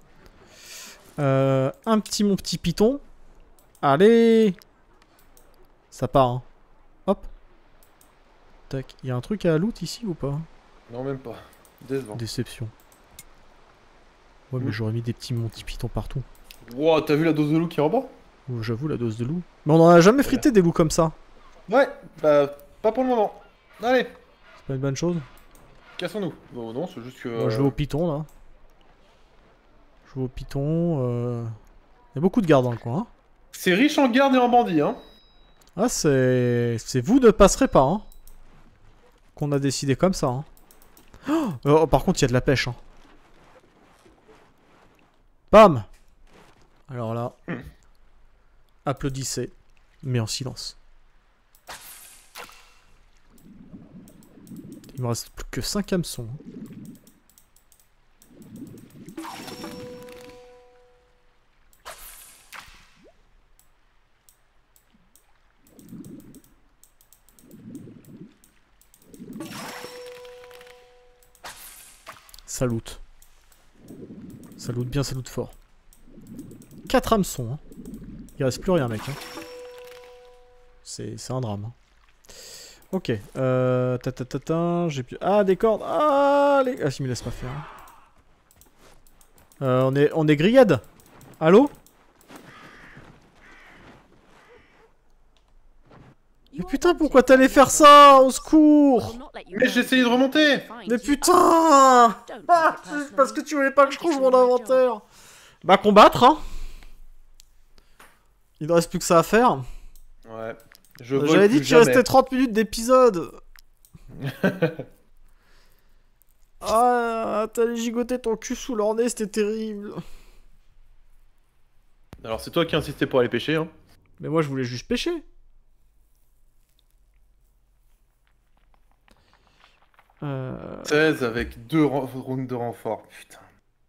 Mon petit piton. Allez. Ça part, hein. Hop. Tac. Il y a un truc à loot ici ou pas? Non, même pas. Décevant. Déception. Ouais, mais j'aurais mis mon petit piton partout. Wow, t'as vu la dose de loup qui est en bas? Oh, j'avoue, la dose de loup. Mais on en a jamais frité des loups comme ça. Ouais, bah, pas pour le moment. Allez, C'est pas une bonne chose. cassons-nous. Bon, non, c'est juste que... Moi, je vais au piton là. Je vais au piton. Il y a beaucoup de gardes dans le coin. Hein. C'est riche en garde et en bandits, hein. Ah, c'est vous ne passerez pas. Hein. Qu'on a décidé comme ça. Hein. Oh, par contre, il y a de la pêche. Hein. Bam. Alors là. Applaudissez. Mais en silence. Il me reste plus que 5 hameçons. Salut. Salut bien, salut fort. 4 hameçons. Hein. Il reste plus rien, mec. Hein. C'est un drame. Hein. Ok. J'ai plus... Ah, des cordes. Ah, les... Ah, si, me laisse pas faire. On est grillade. Allô? Mais putain, pourquoi t'allais faire ça? Au secours! Mais j'ai essayé de remonter. Mais putain! Ah, c'est parce que tu voulais pas que je range mon inventaire. Bah, combattre, hein. Il ne reste plus que ça à faire. Ouais. J'avais dit qu'il restait 30 minutes d'épisode. Ah, t'allais gigoter ton cul sous leur nez, c'était terrible. Alors c'est toi qui insistais pour aller pêcher, hein. Mais moi je voulais juste pêcher. 16 avec 2 rounds de renfort, putain.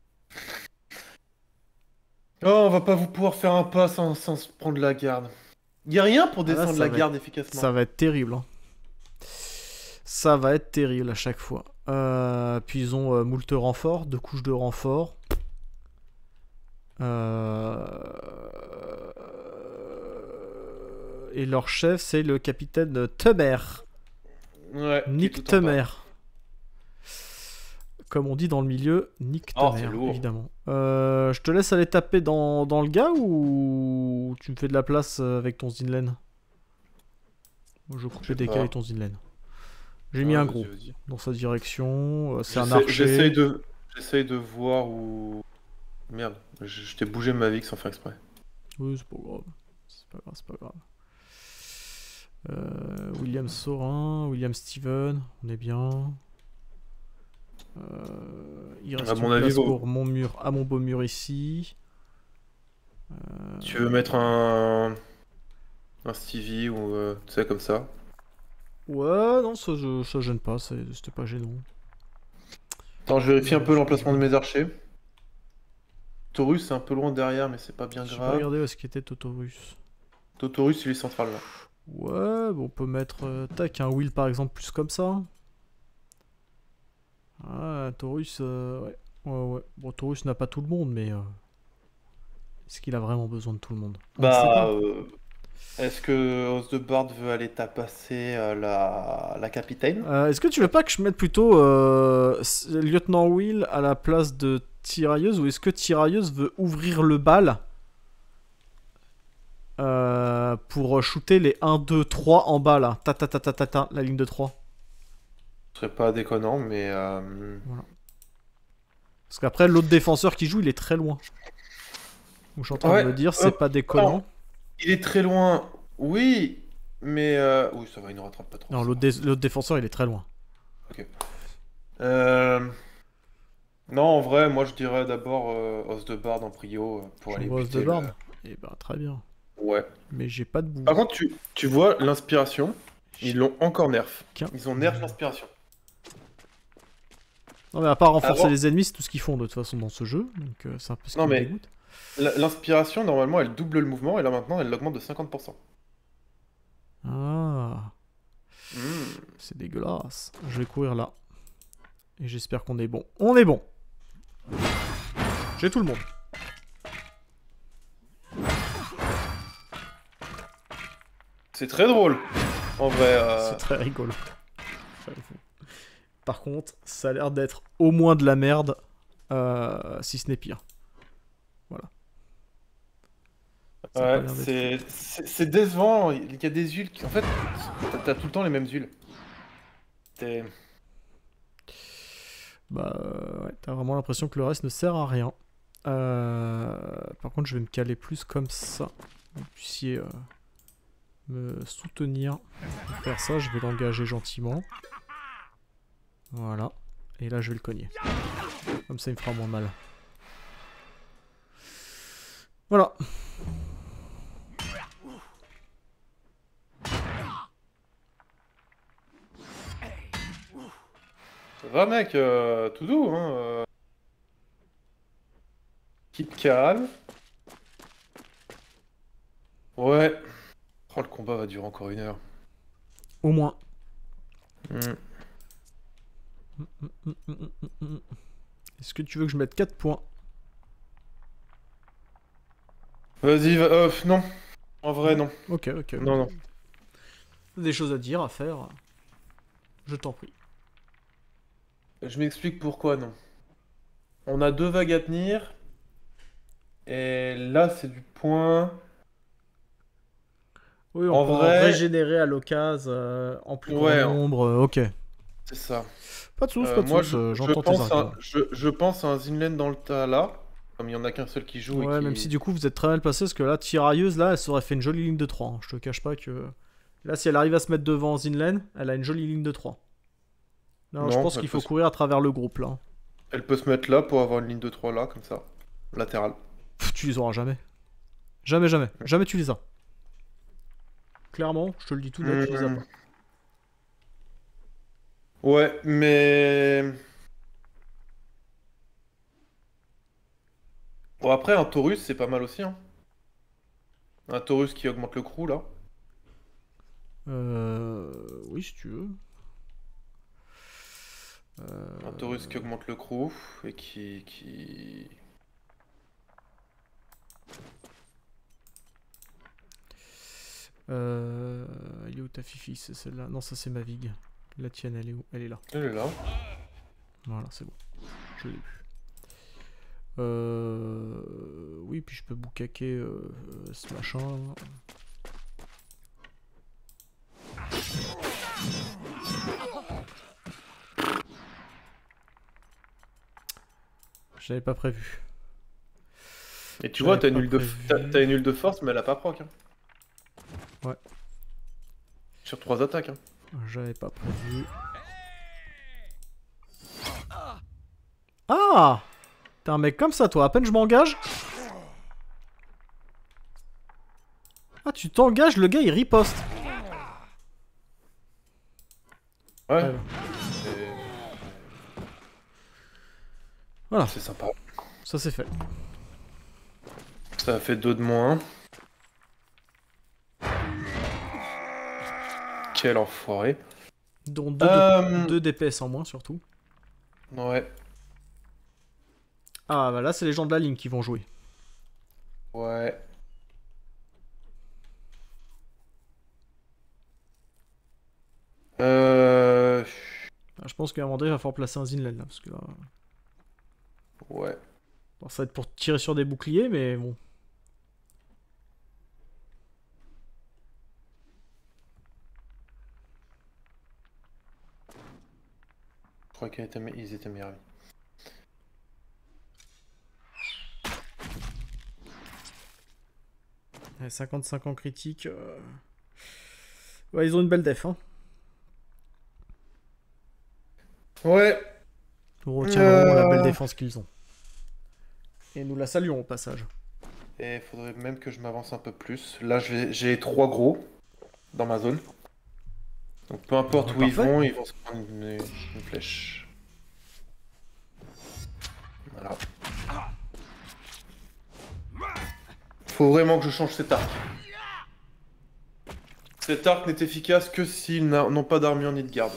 Oh, on va pas vous pouvoir faire un pas sans se prendre la garde. Y a rien pour Ah là, descendre ça la va garde efficacement. Ça va être terrible. Hein. Ça va être terrible à chaque fois. Puis ils ont moult renforts, 2 couches de renfort. Et leur chef, c'est le capitaine Temer. Ouais, qui est Nick tout en bas. Temer. Comme on dit dans le milieu, Nick Oh, Temer, c'est lourd. évidemment. Je te laisse aller taper dans le gars ou tu me fais de la place avec ton Zinlen? Moi, je coupe Je sais les dégâts pas. avec ton Zinlen. J'ai mis un Vas-y, gros vas-y. dans sa direction. C'est un J'essaye archer. j'essaye de voir où... Merde, je t'ai bougé ma vie sans faire exprès. Oui, c'est pas grave. C'est pas grave, c'est pas grave. William Sorin, William Steven, on est bien. Il reste À une mon avis, place vaut- pour mon mur, à mon beau mur ici. Tu veux mettre un Stevie ou tu sais comme ça. Ouais, non, ça gêne pas, c'était pas gênant. Attends, je vérifie un peu l'emplacement de mes archers. Taurus c'est un peu loin derrière mais c'est pas bien Je vais pas grave. regarder où est-ce qu'était Totorus. Totorus il est central là. Ouais, bon, on peut mettre tac, un Will par exemple, plus comme ça. Ah, Taurus, ouais. Ouais. Bon, Taurus n'a pas tout le monde, mais est-ce qu'il a vraiment besoin de tout le monde? On ne sait pas. Est-ce que Osdebard veut aller tapasser la capitaine? Est-ce que tu veux pas que je mette plutôt Lieutenant Will à la place de Tirailleuse, ou est-ce que Tirailleuse veut ouvrir le bal pour shooter les 1, 2, 3 en bas là? Ta, la ligne de 3. Ce serait pas déconnant mais... Parce qu'après, l'autre défenseur qui joue, il est très loin. Donc je suis en train de me dire, c'est pas déconnant. Il est très loin, oui, mais... Oui, ça va, il ne rattrape pas trop. Non, ça l'autre défenseur, il est très loin. va. Non, en vrai, moi je dirais d'abord Osdebard en prio pour aller J'envoie buter Osdebard. le- Eh ben, très bien. Ouais. Mais j'ai pas de boue. Par contre, tu vois, l'inspiration, ils l'ont encore nerf. Qu'un- Ils ont nerf l'inspiration. Non, mais à part renforcer Avant- les ennemis, c'est tout ce qu'ils font de toute façon dans ce jeu. Donc c'est un peu ce qui Non, me mais- dégoûte. L'inspiration, normalement, elle double le mouvement, et là maintenant, elle l'augmente de 50%. Ah, Hmm. c'est dégueulasse. Je vais courir là. Et j'espère qu'on est bon. On est bon. J'ai tout le monde. C'est très drôle, en vrai. C'est très rigolo. J'avoue. Par contre, ça a l'air d'être au moins de la merde, si ce n'est pire. Voilà. Ça a pas Ouais, l'air d'être- c'est décevant. Il y a des huiles qui... En fait, t'as tout le temps les mêmes huiles. Bah ouais, t'as vraiment l'impression que le reste ne sert à rien. Par contre, je vais me caler plus comme ça. Que vous puissiez me soutenir. Pour faire ça, je vais l'engager gentiment. Voilà. Et là, je vais le cogner. Comme ça, il me fera moins mal. Voilà. Ça va, mec, tout doux, hein. Keep calme. Ouais. Oh, le combat va durer encore 1 heure. Au moins. Hmm. Est-ce que tu veux que je mette 4 points? Vas-y, non. En vrai, non. Ok. Non, non. Des choses à dire, à faire. Je t'en prie. Je m'explique pourquoi non. On a 2 vagues à tenir. Et là, c'est du point. Oui, on En peut vrai- régénérer à l'occasion en plus grand Ouais, nombre. Ok. C'est ça. Pas de soucis, Moi, j'entends tes arguments. je pense à un Zinlen dans le tas là. Comme il y en a qu'un seul qui joue. et Ouais, qui... même si du coup vous êtes très mal placé, parce que là, Tirailleuse, là, elle s'aurait fait une jolie ligne de 3. Hein. Je te cache pas que. Là, si elle arrive à se mettre devant Zinlen, elle a une jolie ligne de 3. Non, je Non, pense elle qu'il peut faut courir à travers le groupe là. Elle peut se mettre là pour avoir une ligne de 3 là, comme ça. Latérale. Pff, tu les auras jamais. Jamais, jamais. Jamais tu les as. Clairement, je te le dis tout net, tu les as pas. Ouais, mais... Bon, après, un Taurus, c'est pas mal aussi, hein. Un Taurus qui augmente le crew, là. Oui, si tu veux. Un Taurus qui augmente le crew et qui... Elle est où ta fifi? C'est celle-là? Non, ça c'est ma Vig. La tienne, elle est où? Elle est là. Elle est là. Voilà, c'est bon. Je l'ai vu. Oui, puis je peux boucaquer ce machin. J'avais pas prévu. Et tu vois, t'as une, J'avais huile pas de... prévu. t'as une huile de force, mais elle a pas proc. Hein. Ouais. Sur 3 attaques. Hein. J'avais pas prévu. Ah! T'es un mec comme ça, toi. À peine je m'engage. Ah, tu t'engages, le gars il riposte. Ouais. Ouais. Voilà, C'est sympa. ça c'est fait. Ça fait 2 de moins. Quel enfoiré. Dont 2 DPS en moins surtout. Ouais. Ah bah là c'est les gens de la ligne qui vont jouer. Ouais. Ah, je pense qu'à un moment donné il va falloir placer un Zinlen là parce que là... Ouais. Bon, ça va être pour tirer sur des boucliers mais bon. Je crois qu'ils étaient, ils étaient meilleurs. Ouais, 55 en critique. Ouais, ils ont une belle def. Hein. Ouais. Nous retiendrons la belle défense qu'ils ont. Et nous la saluons au passage. Et il faudrait même que je m'avance un peu plus. Là, j'ai 3 gros dans ma zone. Donc peu importe où Parfait. ils vont se prendre une flèche. Voilà. Faut vraiment que je change cet arc. Cet arc n'est efficace que s'ils n'ont pas d'armure ni de garde.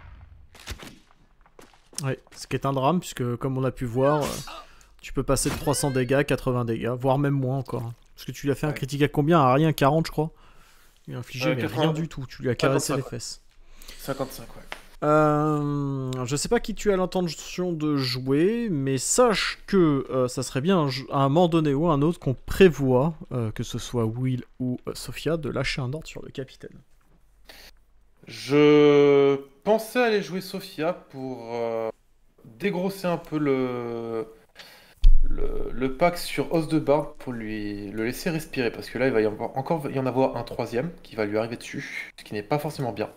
Ouais, ce qui est un drame, puisque comme on a pu voir, tu peux passer de 300 dégâts, 80 dégâts, voire même moins encore. Hein. Parce que tu lui as fait un Ouais. critique à combien? À rien, 40 je crois. Il a infligé mais 80. rien du tout, tu lui as caressé 55, les ouais. fesses. 55, ouais. Je sais pas qui tu as l'intention de jouer, mais sache que ça serait bien à un moment donné ou à un autre qu'on prévoit, que ce soit Will ou Sophia, de lâcher un ordre sur le capitaine. Je pensais aller jouer Sophia pour dégrosser un peu le pack sur Os de Barbe pour le laisser respirer. Parce que là, il va encore y en avoir un troisième qui va lui arriver dessus, ce qui n'est pas forcément bien.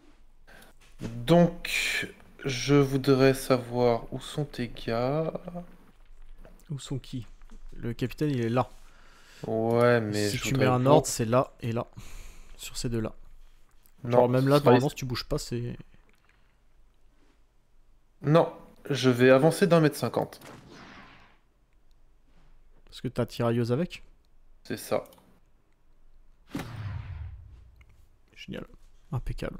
Donc, je voudrais savoir où sont tes gars. Où sont qui? Le capitaine il est là. Ouais, mais Si je tu voudrais mets un voir- ordre, c'est là et là. Sur ces deux-là. Non, Genre même là, ce sera normalement, ici. si tu bouges pas, c'est... Non, je vais avancer d'1,50 m. Parce que t'as tirailleuse avec. C'est ça. Génial. Impeccable.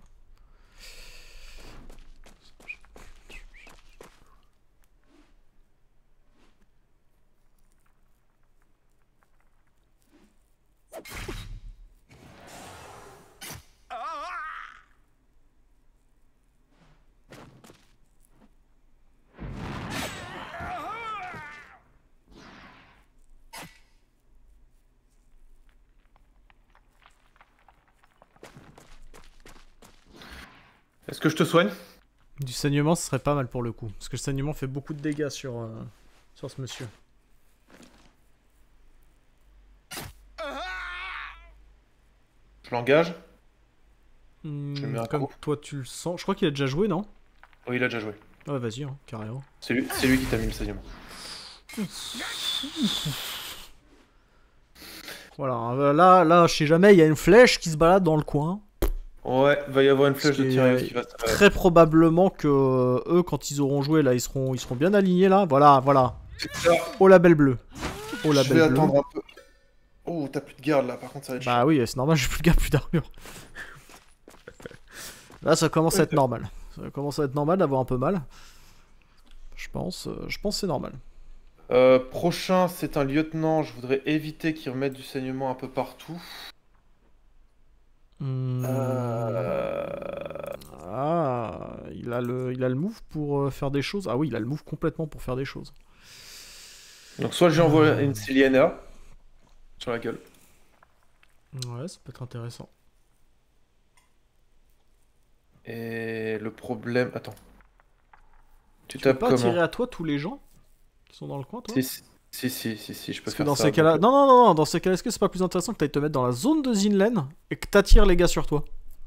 Est-ce que je te soigne? Du saignement, ce serait pas mal pour le coup. Parce que le saignement fait beaucoup de dégâts sur ce monsieur. Je l'engage? Hmm, Je mets un comme coup. toi tu le sens. Je crois qu'il a déjà joué, non? Oui, il a déjà joué. Ouais, vas-y, hein, carrément. C'est lui qui t'a mis le saignement. Voilà, là, je sais jamais, il y a une flèche qui se balade dans le coin. Ouais, va y avoir une flèche de Tyrius qui va Très probablement que eux, quand ils auront joué, là, ils seront bien alignés, là. Voilà. C'est ça. Au label bleu. Au Je label vais bleu. attendre un peu. Oh, t'as plus de garde là, par contre, ça va être Bah oui, c'est normal, j'ai plus de gars, plus d'armure. Là, ça commence à être normal. Ça commence à être normal d'avoir un peu mal. Je pense que c'est normal. Prochain, c'est un lieutenant. Je voudrais éviter qu'il remette du saignement un peu partout. Ah, il a le move pour faire des choses. Ah oui, il a le move complètement pour faire des choses. Donc soit je lui envoie une Ciliana sur la gueule. Ouais, ça peut être intéressant. Et le problème... Attends. Tu Tu peux tapes pas comment? attirer à toi tous les gens qui sont dans le coin, toi? Si, je peux Parce que faire dans ça. ces cas-là... Non, dans ces cas-là, est-ce que c'est pas plus intéressant que t'ailles te mettre dans la zone de Zinlen et que t'attires les gars sur toi?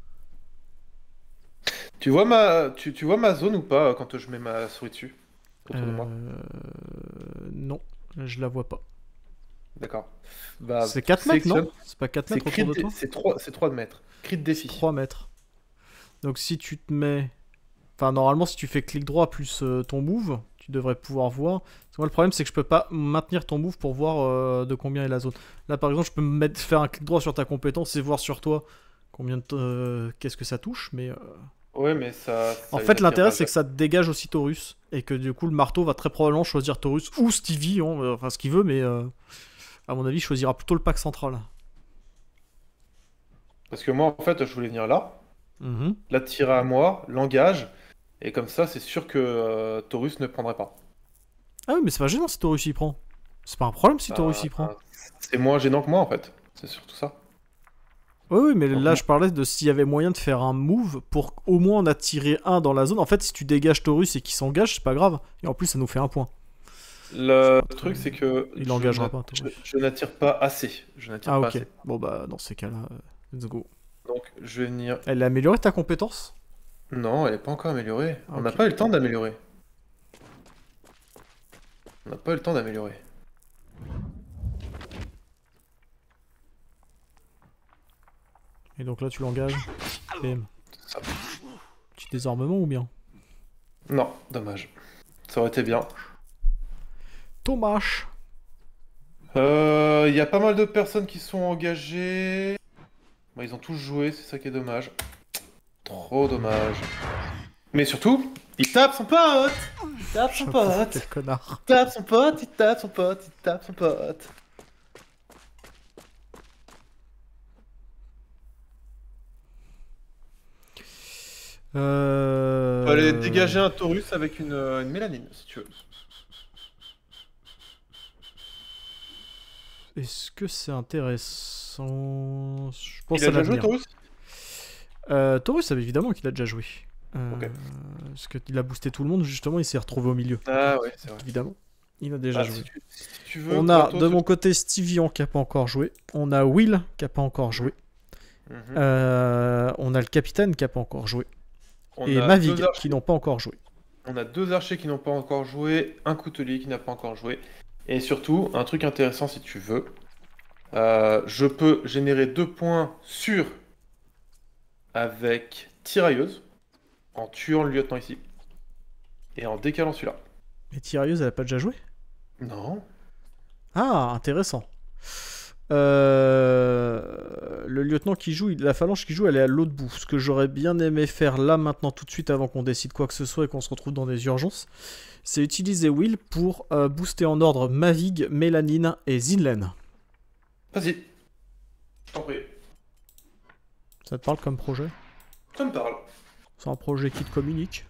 Tu vois ma zone ou pas quand je mets ma souris dessus? Autour de moi. Non, je la vois pas. D'accord. Bah, C'est 4 mètres, non? sélectionne. C'est pas 4 C'est mètres autour de toi? c'est 3 mètres. Crit de défi. 3 mètres. Donc si tu te mets... Enfin, normalement, si tu fais clic droit plus ton move, tu devrais pouvoir voir. Parce que moi, le problème, c'est que je peux pas maintenir ton move pour voir de combien est la zone. Là, par exemple, je peux faire un clic droit sur ta compétence et voir sur toi combien de qu'est-ce que ça touche, mais... Ouais, mais ça En fait, l'intérêt, c'est que ça te dégage aussi Taurus. Et que du coup, le marteau va très probablement choisir Taurus ou Stevie, hein, enfin ce qu'il veut, mais à mon avis, il choisira plutôt le pack central. Parce que moi, en fait, je voulais venir là, Mhm. l'attirer à moi, l'engage, et comme ça, c'est sûr que Taurus ne prendrait pas. Ah oui, mais c'est pas gênant si Taurus y prend. C'est pas un problème si Taurus y prend. C'est moins gênant que moi, en fait. C'est surtout ça. Oui, mais Donc, là, je parlais de s'il y avait moyen de faire un move pour au moins en attirer un dans la zone. En fait, si tu dégages Taurus et qu'il s'engage, c'est pas grave. Et en plus, ça nous fait un point. Le truc, c'est que Il engagera pas, Taurus. je n'attire pas assez. Je n'attire Ah, pas ok. assez. Bon, bah, dans ces cas-là, let's go. Donc, je vais venir... Elle a amélioré ta compétence? Non, elle n'est pas encore améliorée. Ah, On n'a ok. pas eu le temps d'améliorer. On n'a pas eu le temps d'améliorer. Et donc là, tu l'engages. Bam. Ça. Petit désarmement ou bien? Non, dommage. Ça aurait été bien. Tomache. Il y a pas mal de personnes qui sont engagées. Bon, ils ont tous joué, c'est ça qui est dommage. Trop dommage. Mais surtout, il tape son pote. Il tape son pote. Quel connard. Il tape son pote, il tape son pote, il tape son pote. On va aller dégager un Taurus avec une mélanine, si tu veux. Est-ce que c'est intéressant? Je pense Il a à déjà joué, l'avenir. Taurus? Taurus, évidemment qu'il a déjà joué. Ok. Parce qu'il a boosté tout le monde, justement, il s'est retrouvé au milieu. Ah ouais, c'est vrai. Évidemment. Il a déjà Ah, joué. si tu veux, On a toi, de mon côté Stevian qui a pas encore joué. On a Will qui a pas encore joué. Mhm. On a le capitaine qui a pas encore joué. On Et a Mavig deux archers- qui n'ont pas encore joué. On a 2 archers qui n'ont pas encore joué, un coutelier qui n'a pas encore joué. Et surtout, un truc intéressant si tu veux, je peux générer 2 points sûrs avec tirailleuse, en tuant le lieutenant ici, et en décalant celui-là. Mais Tirailleuse, elle a pas déjà joué? Non. Ah, intéressant. Le lieutenant qui joue, la phalange qui joue, elle est à l'autre bout. Ce que j'aurais bien aimé faire là, maintenant, tout de suite, avant qu'on décide quoi que ce soit et qu'on se retrouve dans des urgences, c'est utiliser Will pour booster en ordre Mavig, Mélanine et Zinlen. Vas-y. Je t'en prie. Ça te parle comme projet? Ça me parle. C'est un projet qui te communique.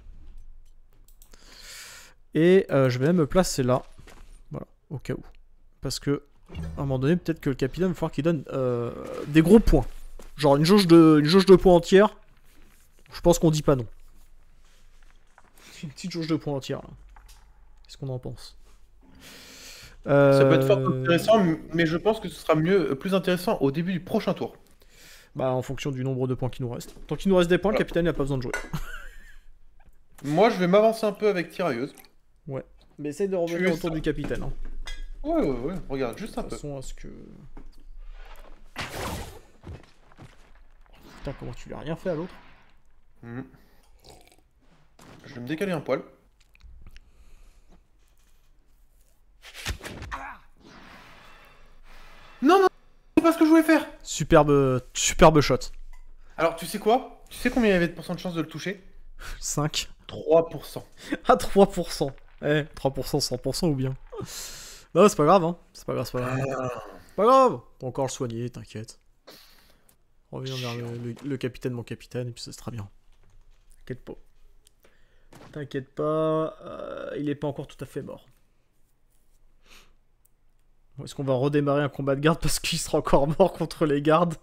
Et je vais même me placer là. Voilà, au cas où. Parce que, à un moment donné, peut-être que le capitaine va falloir qu'il donne des gros points. Genre une jauge de points entière. Je pense qu'on dit pas non. Une petite jauge de points entière là. Qu'est-ce qu'on en pense? Ça peut être fort intéressant, mais je pense que ce sera plus intéressant au début du prochain tour. Bah, en fonction du nombre de points qui nous reste. Tant qu'il nous reste des points, le Voilà. capitaine n'a pas besoin de jouer. Moi, je vais m'avancer un peu avec tirailleuse. Ouais. Mais essaye de revenir Tu es autour ça. du capitaine. Hein. Ouais, regarde, juste un De peu. façon à ce que... Putain, comment tu lui as rien fait à l'autre? Hmm. Je vais me décaler un poil. Non, non, c'est pas ce que je voulais faire. Superbe shot. Alors, tu sais quoi? Tu sais combien il y avait de pourcents de chance de le toucher? 5. 3%. À 3%. Eh, 3%, 100% ou bien. Non, c'est pas grave, hein. C'est pas grave, c'est pas grave. Pas grave. On peut encore le soigner, t'inquiète. Reviens vers le capitaine, mon capitaine, et puis ça sera bien. T'inquiète pas. T'inquiète pas, il est pas encore tout à fait mort. Bon, est-ce qu'on va redémarrer un combat de garde parce qu'il sera encore mort contre les gardes?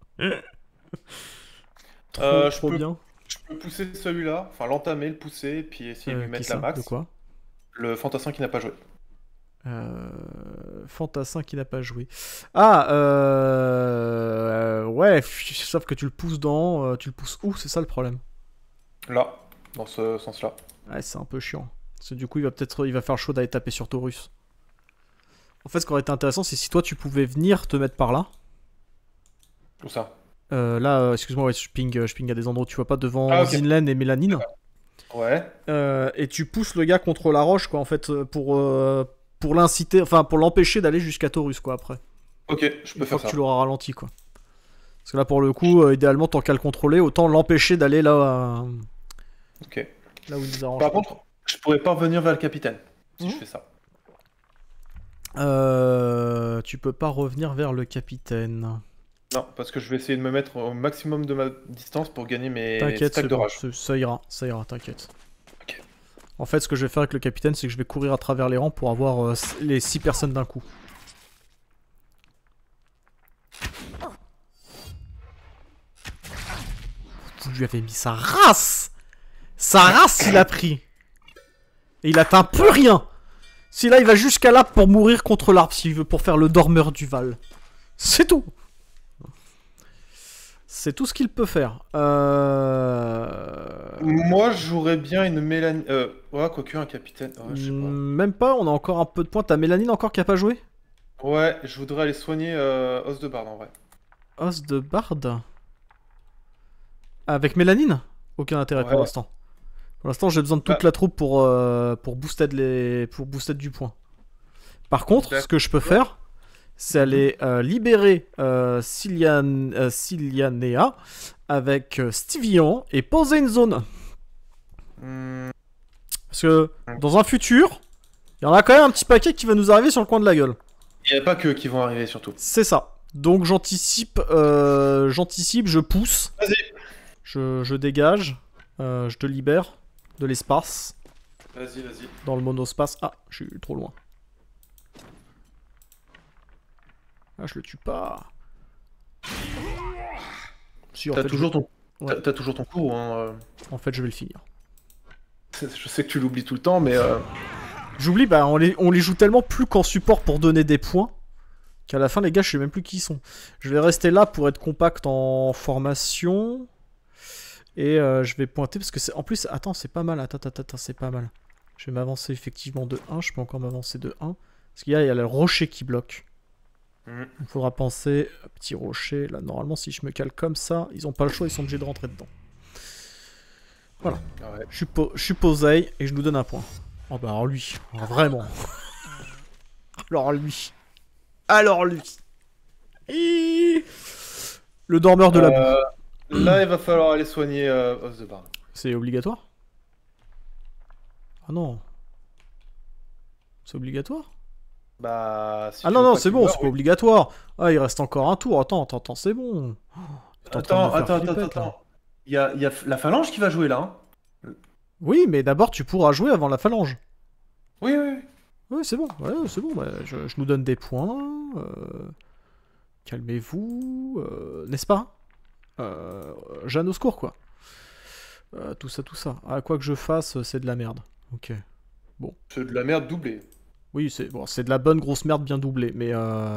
Trop bien. Je peux pousser celui-là, enfin l'entamer, le pousser, puis essayer de lui mettre la max. De quoi? Le fantassin qui n'a pas joué. Fantassin qui n'a pas joué. Ah, ouais, sauf que tu le pousses tu le pousses où? C'est ça le problème. Là, dans ce sens-là. Ouais, c'est un peu chiant. Parce que du coup, il va faire chaud d'aller taper sur Taurus. En fait, ce qui aurait été intéressant, c'est si toi tu pouvais venir te mettre par là. Où ça? Là, excuse-moi, ouais, je ping à des endroits où tu vois pas devant Ah, ok. Zinlen et Mélanine. Ouais. Et tu pousses le gars contre la roche, quoi, en fait, pour l'inciter, enfin, pour l'empêcher d'aller jusqu'à Taurus, quoi, après. Ok, je Une peux fois faire que ça. tu l'auras ralenti, quoi. Parce que là, pour le coup, idéalement, tant qu'à le contrôler, autant l'empêcher d'aller là, Ok. là où il nous arrange. Par contre, je pourrais pas revenir vers le capitaine si je fais ça. Tu peux pas revenir vers le capitaine. Non, parce que je vais essayer de me mettre au maximum de ma distance pour gagner mes T'inquiète, stacks c'est de bon, rage. ça ira, t'inquiète. Ok. En fait, ce que je vais faire avec le capitaine, c'est que je vais courir à travers les rangs pour avoir les 6 personnes d'un coup. Vous lui avez mis sa race! Sa race, il a pris! Et il atteint plus rien! Si là, il va jusqu'à là pour mourir contre l'arbre, s'il veut, pour faire le dormeur du Val. C'est tout! C'est tout ce qu'il peut faire. Moi, j'aurais bien une Mélanie. Ouais, quoique un capitaine. Ouais, je sais pas. Même pas, on a encore un peu de points. T'as Mélanine encore qui a pas joué? Ouais, je voudrais aller soigner Os de Barde en vrai. Os de barde. Avec Mélanine? Aucun intérêt Ouais. pour l'instant. Pour l'instant, j'ai besoin de toute la troupe pour booster du point. Par contre, ce que je peux faire, c'est aller libérer Silianea avec Stivian et poser une zone. Hmm, Parce que dans un futur, il y en a quand même un petit paquet qui va nous arriver sur le coin de la gueule. Il n'y a pas que qui vont arriver surtout. C'est ça. Donc j'anticipe, je pousse. Vas-y. Je dégage, je te libère de l'espace. Vas-y, vas-y. Dans le monospace. Ah, je suis trop loin. Ah, je le tue pas. Si, en T'as fait, toujours ton. Ouais. T'as toujours ton coup, hein. En fait, je vais le finir. Je sais que tu l'oublies tout le temps, mais. J'oublie, bah, on les joue tellement plus qu'en support pour donner des points qu'à la fin, les gars, je sais même plus qui ils sont. Je vais rester là pour être compact en formation. Et je vais pointer parce que c'est. En plus, attends, c'est pas mal. Attends, c'est pas mal. Je vais m'avancer effectivement de 1. Je peux encore m'avancer de 1. Parce qu'il y a le rocher qui bloque. Il faudra penser. Petit rocher. Là, normalement, si je me cale comme ça, ils ont pas le choix, ils sont obligés de rentrer dedans. Voilà. Ouais. Je suis posé et je nous donne un point. Oh bah alors lui. Alors, vraiment. Alors lui. Le dormeur de la boue. Là, il va falloir aller soigner Os de Barde. C'est obligatoire? Ah non. C'est obligatoire? Bah. Si Ah tu non, veux non, pas c'est qu'il bon, meure, c'est pas oui. obligatoire. Ah, il reste encore un tour. Attends, c'est bon. Oh, t'es en train de me faire flipper, là. Attends. Il y a la phalange qui va jouer là. Hein. Oui, mais d'abord, tu pourras jouer avant la phalange. Oui, oui, oui. Ouais, c'est bon. Ouais, c'est bon. Bah, je nous donne des points. Calmez-vous. N'est-ce pas? Jeanne au secours, quoi. Tout ça. Ah, quoi que je fasse, c'est de la merde. Ok. C'est de la merde doublée. Oui, c'est bon, c'est de la bonne grosse merde bien doublée, mais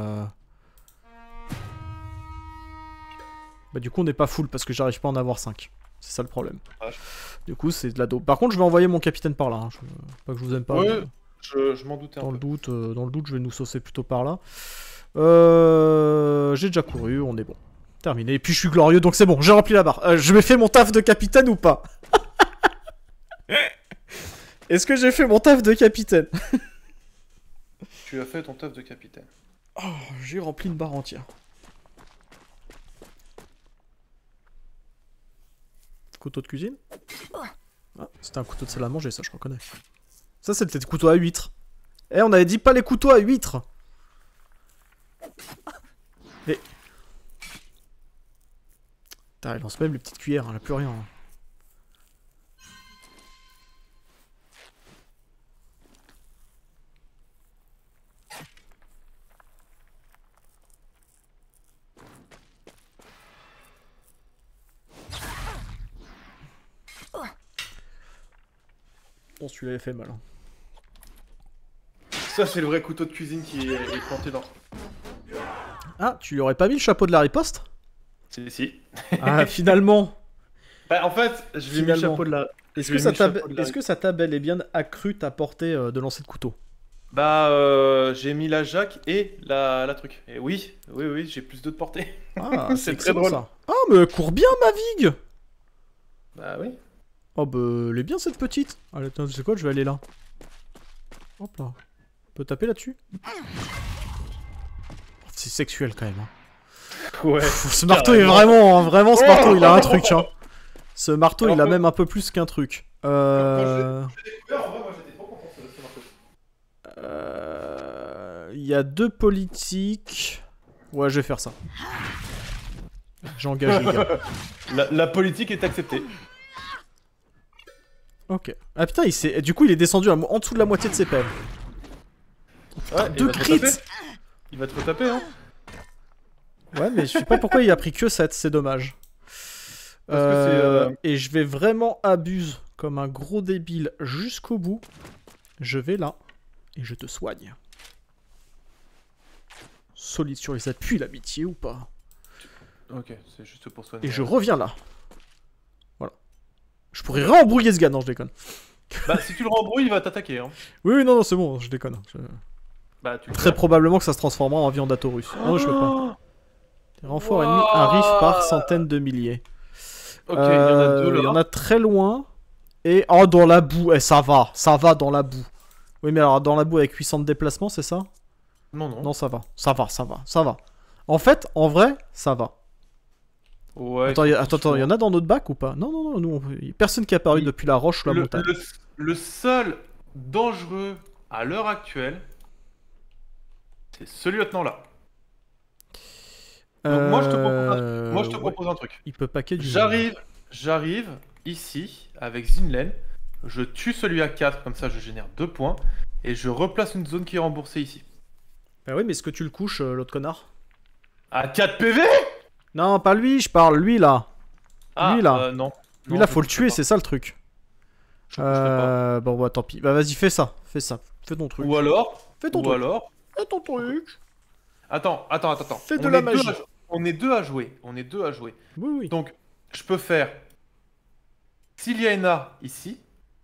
bah du coup on n'est pas full parce que j'arrive pas à en avoir 5. C'est ça le problème. Vache. Du coup c'est de la dope. Par contre je vais envoyer mon capitaine par là. Hein. Pas que je vous aime pas. Ouais, mais je m'en doutais un dans peu. le doute, je vais nous saucer plutôt par là. J'ai déjà couru, on est bon. Terminé. Et puis je suis glorieux, donc c'est bon, j'ai rempli la barre. Je m'ai fait mon taf de capitaine ou pas? Est-ce que j'ai fait mon taf de capitaine? Tu as fait ton taf de capitaine. Oh, j'ai rempli une barre entière. Couteau de cuisine? Ah, c'était un couteau de salle à manger, ça je reconnais. Ça c'était des couteaux à huîtres. Eh, on avait dit pas les couteaux à huîtres. Mais... Putain, elle lance même les petites cuillères, elle a plus rien. Hein. Bon, celui-là il fait mal. Hein. Ça, c'est le vrai couteau de cuisine qui est planté dans. Ah, tu lui aurais pas mis le chapeau de la riposte? Si. Ah, finalement. Bah, en fait, je lui ai mis le chapeau de la. Est-ce que ça t'a bel et bien accru ta portée de lancer de couteau? Bah, j'ai mis la jaque et la truc. Et oui, j'ai plus de portée. Ah, c'est très drôle. Ça. Ah, mais cours bien, ma vigue! Bah oui. Oh, bah, elle est bien cette petite. Allez, attends, tu sais quoi, je vais aller là. Hop là. On peut taper là-dessus? C'est sexuel quand même. Hein. Ouais. Ce marteau est vraiment, hein, vraiment, ce marteau il a un truc. Hein. Ce marteau il a même un peu plus qu'un truc. Il y a deux politiques. Ouais, je vais faire ça. J'engage les gars. La politique est acceptée. Ok. Ah putain, du coup il est descendu en dessous de la moitié de ses PM. Ouais, deux crits. Il va te retaper, hein. Ouais, mais je sais pas pourquoi il a pris que 7, c'est dommage. Et je vais vraiment abuser comme un gros débile jusqu'au bout. Je vais là et je te soigne. Solide sur les appuis, l'amitié ou pas? Ok, c'est juste pour soigner. Et je reviens là. Voilà. Je pourrais réembrouiller ce gars, non, je déconne. Bah, si tu le rembrouilles, il va t'attaquer, hein. Oui, non, c'est bon, je déconne. Bah, tu Très probablement que ça se transformera en viande à taurus. Non, je peux pas. Les renforts ennemis arrivent par centaines de milliers. Ok, il y en a deux là. Il y en a très loin. Et oh, dans la boue, ça va dans la boue. Oui, mais alors dans la boue avec 800 de déplacement, c'est ça? Non. Non, ça va. En fait, en vrai, ça va. Ouais. Attends, il y en a dans notre bac ou pas? Non, nous, personne qui est apparu depuis la roche ou la montagne. Le seul dangereux à l'heure actuelle, c'est ce lieutenant-là. Donc moi, je te propose un truc. Il peut paquer du... J'arrive ici, avec Zinlen. Je tue celui à 4, comme ça je génère 2 points. Et je replace une zone qui est remboursée ici. Bah oui, mais est-ce que tu le couches, l'autre connard? À 4 PV? Non, pas lui, je parle, lui là. Ah, lui là. Non. Lui là, faut le tuer, c'est ça le truc. Bon, bah tant pis. Bah vas-y, fais ça. Fais ton truc. Ou alors... Fais ton truc. Fais ton truc. Attends. Fais de la magie. On est deux à jouer. Oui. Donc, je peux faire Siliana ici.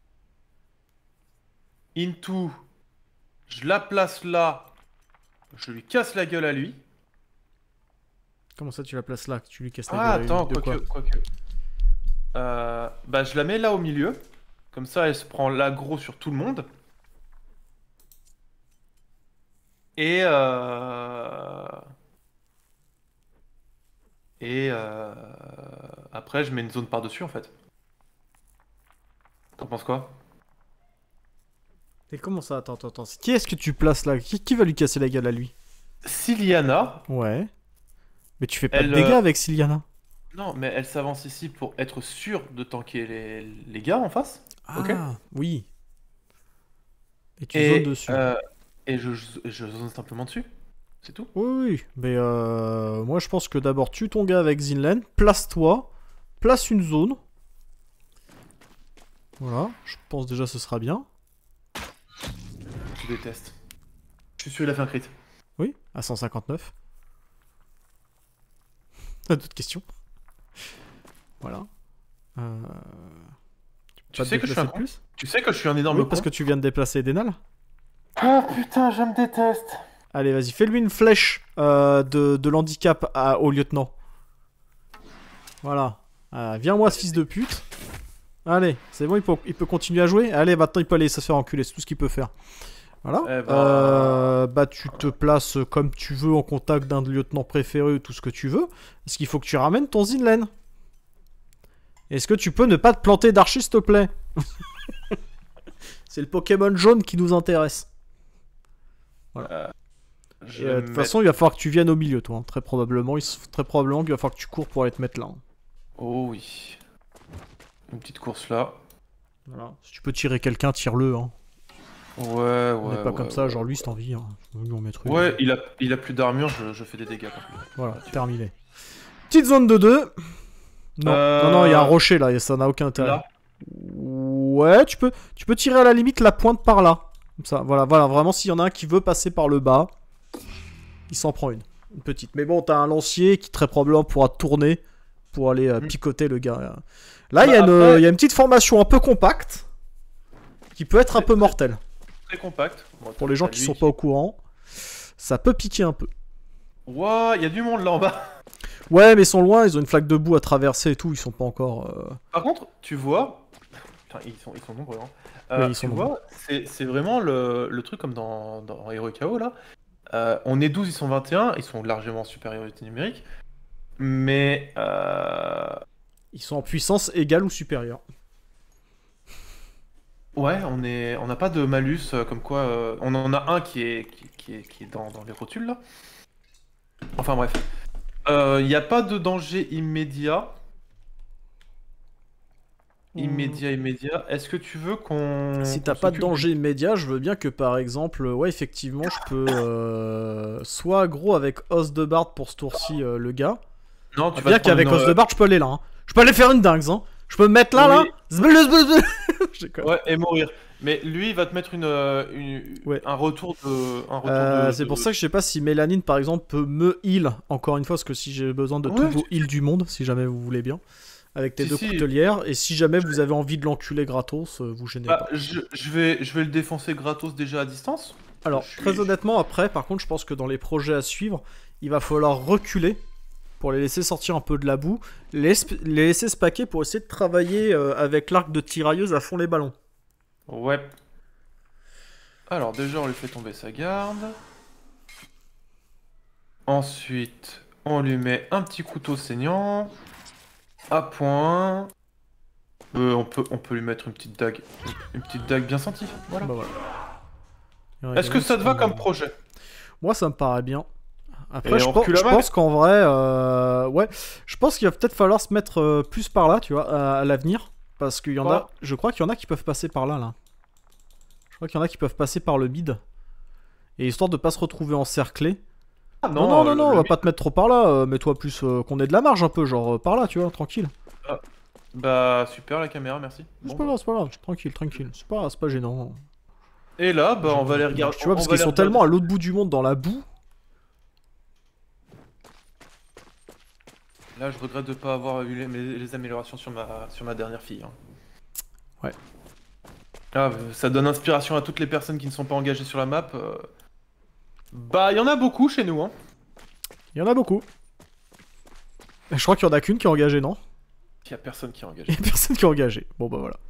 Into. Je la place là. Je lui casse la gueule à lui. Comment ça, tu la places là? Tu lui casses la Ah, gueule attends, de quoi? quoique. Bah, je la mets là au milieu. Comme ça, elle se prend l'aggro sur tout le monde. Et après, je mets une zone par-dessus, en fait. T'en penses quoi? Et comment ça? Attends. Qui est-ce que tu places là? Qui va lui casser la gueule à lui? Siliana. Ouais. Mais tu fais pas de dégâts avec Siliana. Non, mais elle s'avance ici pour être sûre de tanker les gars en face. Ah, ok. Oui. Et tu zones dessus. Et je zone simplement dessus. C'est tout. Oui. Mais moi, je pense que d'abord, tue ton gars avec Zinlen. Place-toi. Place une zone. Voilà. Je pense déjà ce sera bien. Je déteste. Je suis sûr il a fait un crit. Oui, à 159. T'as d'autres questions? Voilà. Tu sais que je suis un con. Tu sais que je suis un énorme Oui, con. parce que tu viens de déplacer Denal. Ah putain, je me déteste. Allez, vas-y, fais-lui une flèche de l'handicap au lieutenant. Voilà. Viens-moi ce fils de pute. Allez, c'est bon, il peut continuer à jouer. Allez, maintenant il peut aller se faire enculer, c'est tout ce qu'il peut faire. Voilà. Eh ben... Bah tu te places comme tu veux en contact d'un lieutenant préféré ou tout ce que tu veux. Est-ce qu'il faut que tu ramènes ton Zinlen? Est-ce que tu peux ne pas te planter d'archi, s'il te plaît? C'est le Pokémon jaune qui nous intéresse. Voilà. De toute façon, il va falloir que tu viennes au milieu, toi. Hein. Très probablement qu'il va falloir que tu cours pour aller te mettre là. Hein. Oh oui. Une petite course là. Voilà. Si tu peux tirer quelqu'un, tire-le. Hein. Ouais. On n'est pas comme ça, genre lui, c'est envie. Hein. Nous, on met truc. Ouais, il a plus d'armure, je fais des dégâts. Voilà, terminé. Petite zone de 2. Non, il y a un rocher là, et ça n'a aucun intérêt. Là. Ouais, tu peux tirer à la limite la pointe par là. Comme ça, voilà, vraiment, s'il y en a un qui veut passer par le bas, il s'en prend une petite. Mais bon, t'as un lancier qui très probablement pourra tourner pour aller picoter le gars. Là, il y a une petite formation un peu compacte qui peut être un peu mortelle. Très compact. Bon, pour les gens qui sont pas au courant, ça peut piquer un peu. Ouah, il y a du monde là en bas. Ouais, mais ils sont loin, ils ont une flaque de boue à traverser et tout, ils sont pas encore... Par contre, tu vois... Putain, ils sont nombreux, hein. Oui, tu vois, c'est vraiment le truc comme dans Hero KO, là. On est 12, ils sont 21, ils sont largement en supériorité numérique. Mais... Ils sont en puissance égale ou supérieure. Ouais, on n'a pas de malus, comme quoi... on en a un qui est dans les rotules, là. Enfin bref. Il n'y a pas de danger immédiat. Immédiat. Est-ce que tu veux qu'on... Si t'as pas de danger immédiat, je veux bien que par exemple, ouais, effectivement, je peux soit gros avec os de barde pour ce tour-ci le gars. Non, tu vas bien qu'avec os de barde, je peux aller là. Hein. Je peux aller faire une dingue, hein. Je peux me mettre là, oui. là. Ouais, et mourir. Mais lui, il va te mettre un retour de... c'est pour ça que je sais pas si Mélanine, par exemple, peut me heal, encore une fois, parce que si j'ai besoin de tous vos heals du monde, si jamais vous voulez bien, avec tes deux coutelières, et si jamais vous avez envie de l'enculer gratos, vous gênez pas. Je vais le défoncer gratos déjà à distance. Alors, très honnêtement, après, par contre, je pense que dans les projets à suivre, il va falloir reculer pour les laisser sortir un peu de la boue, les laisser se paquer pour essayer de travailler avec l'arc de tirailleuse à fond les ballons. Ouais. Alors déjà on lui fait tomber sa garde. Ensuite on lui met un petit couteau saignant. À point. On peut lui mettre une petite dague. Une petite dague bien sentie. Voilà. Bah voilà. Est-ce que ça te va comme projet? Moi ça me paraît bien. Après je pense qu'en vrai ouais, je pense qu'il va peut-être falloir se mettre plus par là, tu vois, à l'avenir. Parce qu'il y en a, je crois qu'il y en a qui peuvent passer par là. Je crois qu'il y en a qui peuvent passer par le bide. Et histoire de pas se retrouver encerclé. Ah non, on va pas te mettre trop par là. Mets-toi plus qu'on ait de la marge un peu, genre par là, tu vois, tranquille. Ah, bah super la caméra, merci. C'est pas grave, tranquille. C'est pas gênant. Et là, bah on va les regarder. Tu vois, parce qu'ils sont tellement à l'autre bout du monde dans la boue. Là, je regrette de pas avoir eu les améliorations sur ma dernière fille. Hein. Ouais. Ah, ça donne inspiration à toutes les personnes qui ne sont pas engagées sur la map. Bah, il y en a beaucoup chez nous. Hein. Il y en a beaucoup. Je crois qu'il y en a qu'une qui est engagée, non? Il y a personne qui est engagé. Il y a personne qui est engagé. Bon, bah voilà.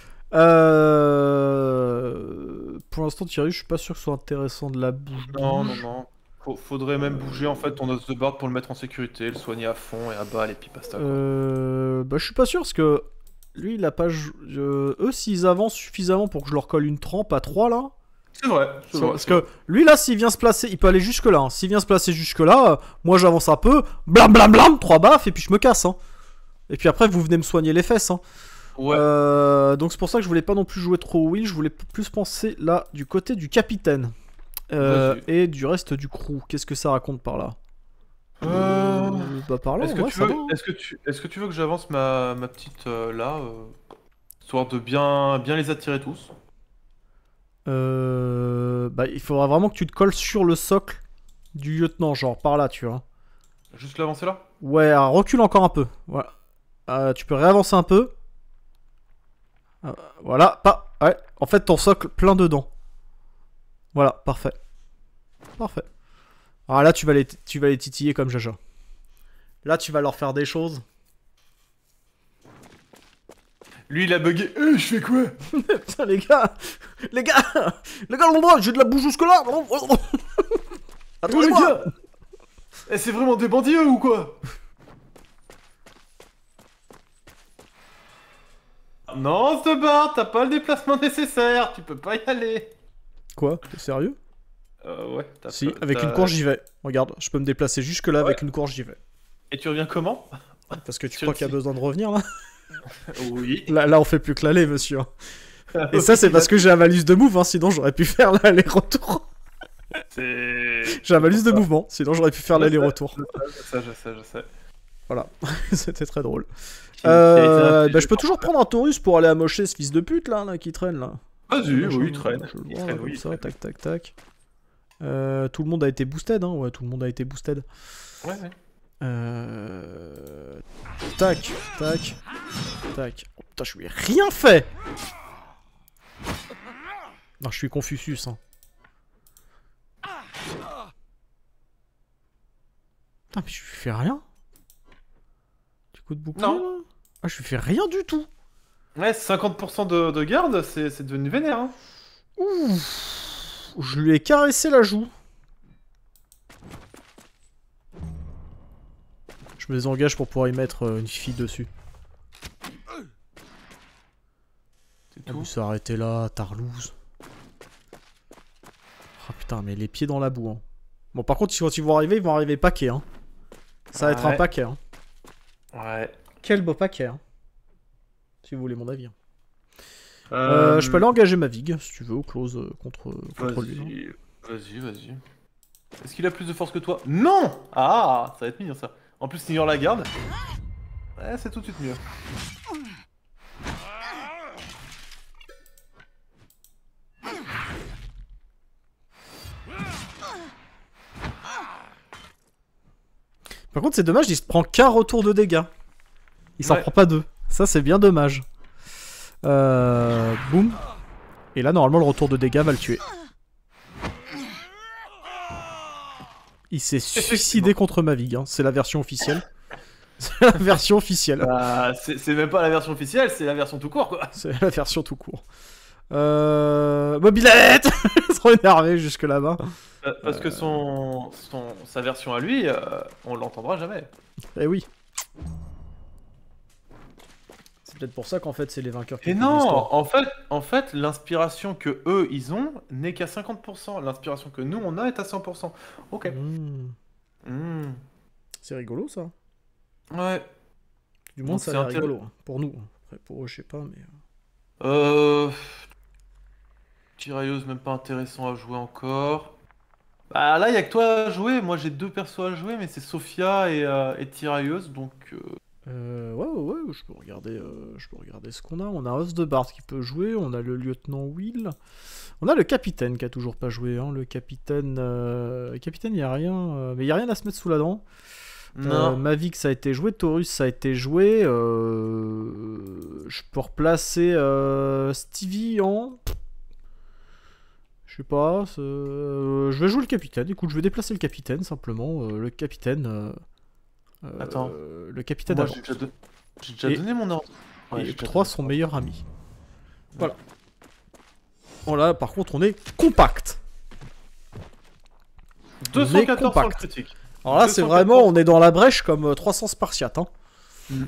Pour l'instant, Thierry, je suis pas sûr que ce soit intéressant de la bouge. Non. Faudrait même bouger en fait ton os de barde pour le mettre en sécurité, le soigner à fond et à balle et puis basta. Bah je suis pas sûr parce que lui il a pas... eux s'ils avancent suffisamment pour que je leur colle une trempe à 3 là... C'est vrai. Parce que lui là s'il vient se placer, il peut aller jusque là. Hein. S'il vient se placer jusque là, moi j'avance un peu, blam 3 baffes et puis je me casse. Hein. Et puis après vous venez me soigner les fesses. Hein. Ouais. Donc c'est pour ça que je voulais pas non plus jouer trop Will, je voulais plus penser là du côté du capitaine. Et du reste du crew, qu'est-ce que ça raconte par là? Bah par là, est-ce que tu veux que j'avance ma petite là, histoire de bien les attirer tous? Bah il faudra vraiment que tu te colles sur le socle du lieutenant, genre par là, tu vois. Juste l'avancer là? Ouais, alors, recule encore un peu. Voilà. Tu peux réavancer un peu. Voilà, pas. Ouais, en fait ton socle plein dedans. Voilà, parfait. Alors là, tu vas les titiller comme Jaja. Là, tu vas leur faire des choses. Lui, il a bugué. Je fais quoi? Putain, les gars, j'ai de la bouche jusque-là. Oh, les Attendez-moi. gars c'est vraiment des bandits, eux, ou quoi? Non, on se barre, t'as pas le déplacement nécessaire, tu peux pas y aller. Quoi? T'es sérieux? Ouais, t'as Si, pas- avec t'as- une course j'y vais. Regarde, je peux me déplacer jusque là Ouais. avec une course j'y vais. Et tu reviens comment? Parce que tu Sur crois le qu'il y a site. besoin de revenir là? Oui. Là on fait plus que l'aller, monsieur. Et ça c'est parce que j'ai un malus de move, hein, sinon j'aurais pu faire l'aller-retour. C'est... J'ai un malus de mouvement, sinon j'aurais pu faire l'aller-retour. Je sais. Voilà, c'était très drôle. Qui a été Bah, je peux toujours prendre un Taurus pour aller amocher ce fils de pute là qui traîne là. Vas-y, oui, il Je traîne. le Il vois, traîne, comme oui, ça, tac tac tac. Tout le monde a été boosted, hein, ouais, tout le monde a été boosted. Ouais. Tac, tac, tac. Oh, putain, je lui ai rien fait. Non, je suis Confucius, hein. Putain, mais je lui fais rien. Du coup de bouclier, Non. là. Ah, je lui fais rien du tout. Ouais, 50% de garde, c'est devenu vénère, hein. Ouh. Je lui ai caressé la joue. Je me désengage pour pouvoir y mettre une fille dessus. C'est Ah, tout. vous s'arrêter là, Tarlouse. Ah putain, mais les pieds dans la boue. Hein. Bon, par contre, quand ils vont arriver paquets. Hein. Ça va être un Ouais. paquet. Hein. Ouais. Quel beau paquet. Hein. Si vous voulez mon avis. Hein. Je peux aller engager ma Vig, si tu veux, au close contre lui. hein. Vas-y. Est-ce qu'il a plus de force que toi? Non! Ah, ça va être mignon ça. En plus, il ignore la garde. Ouais, c'est tout de suite mieux. Par contre, c'est dommage, il se prend qu'un retour de dégâts. Il s'en Ouais. prend pas deux. Ça, c'est bien dommage. Boum. Et là, normalement, le retour de dégâts va le tuer. Il s'est suicidé contre Mavig. Hein. C'est la version officielle. C'est la version officielle. Bah, c'est même pas la version officielle, c'est la version tout court quoi. C'est la version tout court. Mobilette. Trop énervé jusque là-bas. Parce que sa version à lui, on l'entendra jamais. Eh oui. C'est peut-être pour ça qu'en fait, c'est les vainqueurs qui Et font non, l'histoire. en fait, l'inspiration que eux ils ont n'est qu'à 50%. L'inspiration que nous on a est à 100%. Ok. Hmm. C'est rigolo ça. Ouais. Du moins, Donc, ça a c'est l'air intér- rigolo. Hein. Pour nous. Après, pour eux, je sais pas, mais. Tirailleuse, même pas intéressant à jouer encore. Bah là, il y a que toi à jouer. Moi, j'ai deux persos à jouer, mais c'est Sophia et Tirailleuse, donc. Ouais, je peux regarder ce qu'on a. On a Os de Bard qui peut jouer, on a le lieutenant Will, on a le capitaine qui a toujours pas joué. Hein. Le capitaine, il y a rien, mais il y a rien à se mettre sous la dent. Non. Mavic ça a été joué, Taurus ça a été joué. Je peux replacer Stevie en. Je sais pas. Je vais jouer le capitaine. Écoute, je vais déplacer le capitaine simplement. Le capitaine. Attends. Le capitaine Moi, avance. j'ai déjà Et- donné mon ordre. Ouais, Et j'ai déjà 3 donné. sont meilleurs amis. Voilà. Bon là, par contre, on est compact. 214 sur le compact. critique. Alors là, c'est 214. vraiment, on est dans la brèche comme 300 Spartiates. Hein. Mm.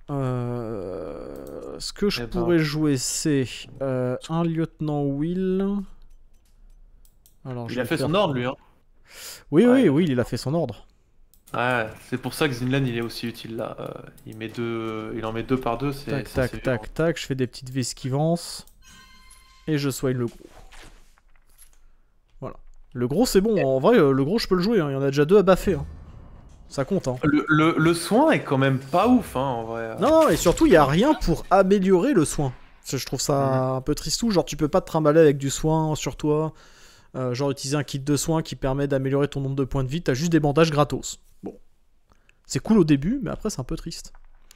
Ce que je Eh ben. pourrais jouer, c'est un lieutenant Will. Alors, je Il a vais fait faire- son ordre, lui. Hein. Oui, Ouais. oui, il a fait son ordre. Ouais, c'est pour ça que Zinlan il est aussi utile là. Il en met deux par deux. C'est Tac, c'est tac, assez tac, tac. Je fais des petites esquivances. Et je soigne le gros. Voilà. Le gros, c'est bon. En vrai, le gros, je peux le jouer. Hein. Il y en a déjà 2 à baffer. Hein. Ça compte. Hein. violent. Le soin est quand même pas ouf, hein, en vrai. Non, et surtout, il n'y a rien pour améliorer le soin. Parce que je trouve ça un peu tristou. Genre, tu peux pas te trimballer avec du soin sur toi. Genre, utiliser un kit de soin qui permet d'améliorer ton nombre de points de vie. T'as juste des bandages gratos. Bon. C'est cool au début, mais après, c'est un peu triste.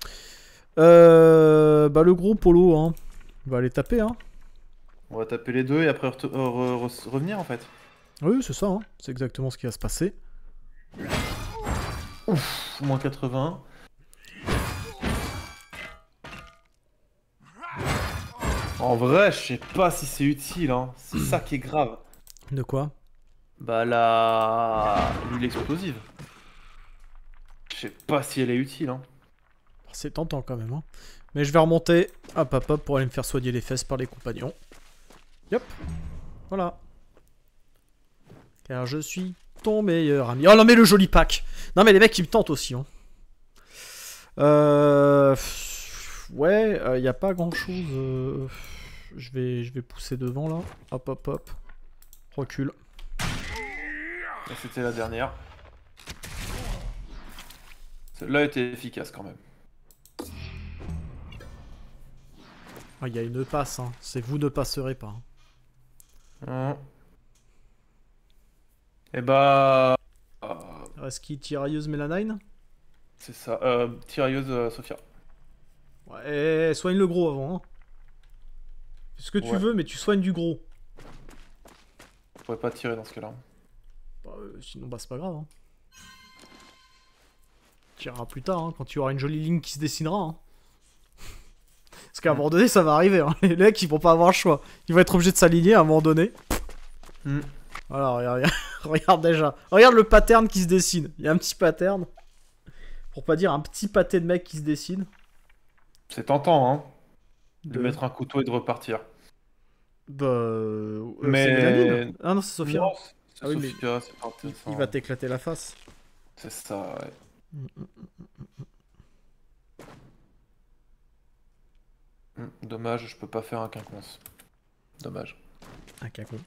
Bah, le gros Polo, hein. On va aller taper, hein. On va taper les deux et après revenir en fait. Oui, c'est ça, hein. C'est exactement ce qui va se passer. Moins 80. En vrai, je sais pas si c'est utile, hein. C'est ça qui est grave. De quoi? Bah l'huile explosive. Je sais pas si elle est utile, hein. C'est tentant quand même. Hein. Mais je vais remonter, hop hop hop, pour aller me faire soigner les fesses par les compagnons. Yop. Voilà. Car je suis ton meilleur ami. Oh non mais le joli pack. Non mais les mecs ils me tentent aussi. Hein. Ouais, y a pas grand chose. Je vais pousser devant là. Hop hop hop. Recule. C'était la dernière. Celle-là était efficace quand même. Ah, y a une passe, hein. C'est vous ne passerez pas. Hein. Et bah... Reste qui? Tirailleuse Mélanine? C'est ça. Tirailleuse Sophia. Ouais, soigne le gros avant. Hein. Fais ce que tu veux, mais tu soignes du gros. Je pourrais pas tirer dans ce cas-là. Bah, sinon, bah c'est pas grave. Hein. Tu tireras plus tard, hein, quand tu auras une jolie ligne qui se dessinera. Hein. Parce qu'à un moment donné, ça va arriver. Hein. Les mecs, ils vont pas avoir le choix. Ils vont être obligés de s'aligner à un moment donné. Voilà, regarde, regarde déjà. Regarde le pattern qui se dessine. Il y a un petit pattern. Pour pas dire un petit pâté de mecs qui se dessine. C'est tentant, hein. De mettre un couteau et de repartir. Bah... mais... c'est Mélanine. Ah non, c'est Sophia. Non, c'est ah oui, Sophia, c'est pas intéressant. Il va t'éclater la face. C'est ça, ouais. Dommage, je peux pas faire un quinconce. Dommage. Un cacon.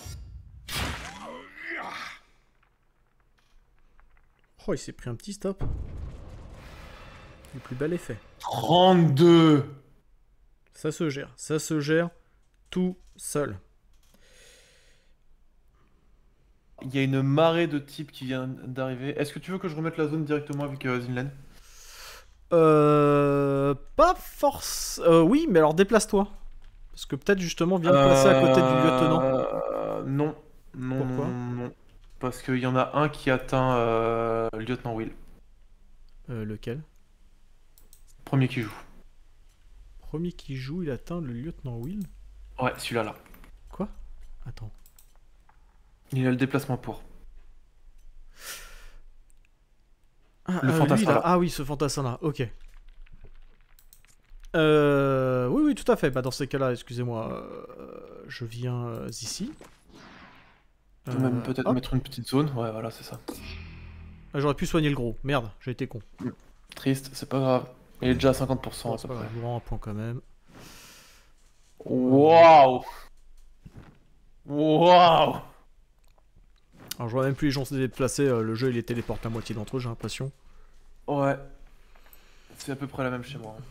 Oh, il s'est pris un petit stop. Le plus bel effet. 32. Ça se gère tout seul. Il y a une marée de types qui vient d'arriver. Est-ce que tu veux que je remette la zone directement avec Zinlen? Pas force... oui, mais alors déplace-toi. Parce que peut-être justement viens te placer à côté du lieutenant. Non. Non. Pourquoi? Non. Parce qu'il y en a un qui atteint lieutenant Will. Lequel? Premier qui joue. Premier qui joue, il atteint le lieutenant Will? Ouais, celui-là là. Quoi? Attends. Il a le déplacement pour. Ah, le fantassin là. là. Ah oui, ce fantassin là, ok. Oui, tout à fait. Bah, dans ces cas-là, excusez-moi, je viens ici. Je peux même peut-être mettre une petite zone. Ouais, voilà, c'est ça. J'aurais pu soigner le gros. Merde, j'ai été con. Triste, c'est pas grave. Il est déjà à 50% à C'est peu pas près. grave, je vous rends un point quand même. Waouh! Waouh! Alors, je vois même plus les gens se déplacer. Le jeu, il les téléporte la moitié d'entre eux, j'ai l'impression. Ouais. C'est à peu près la même chez moi.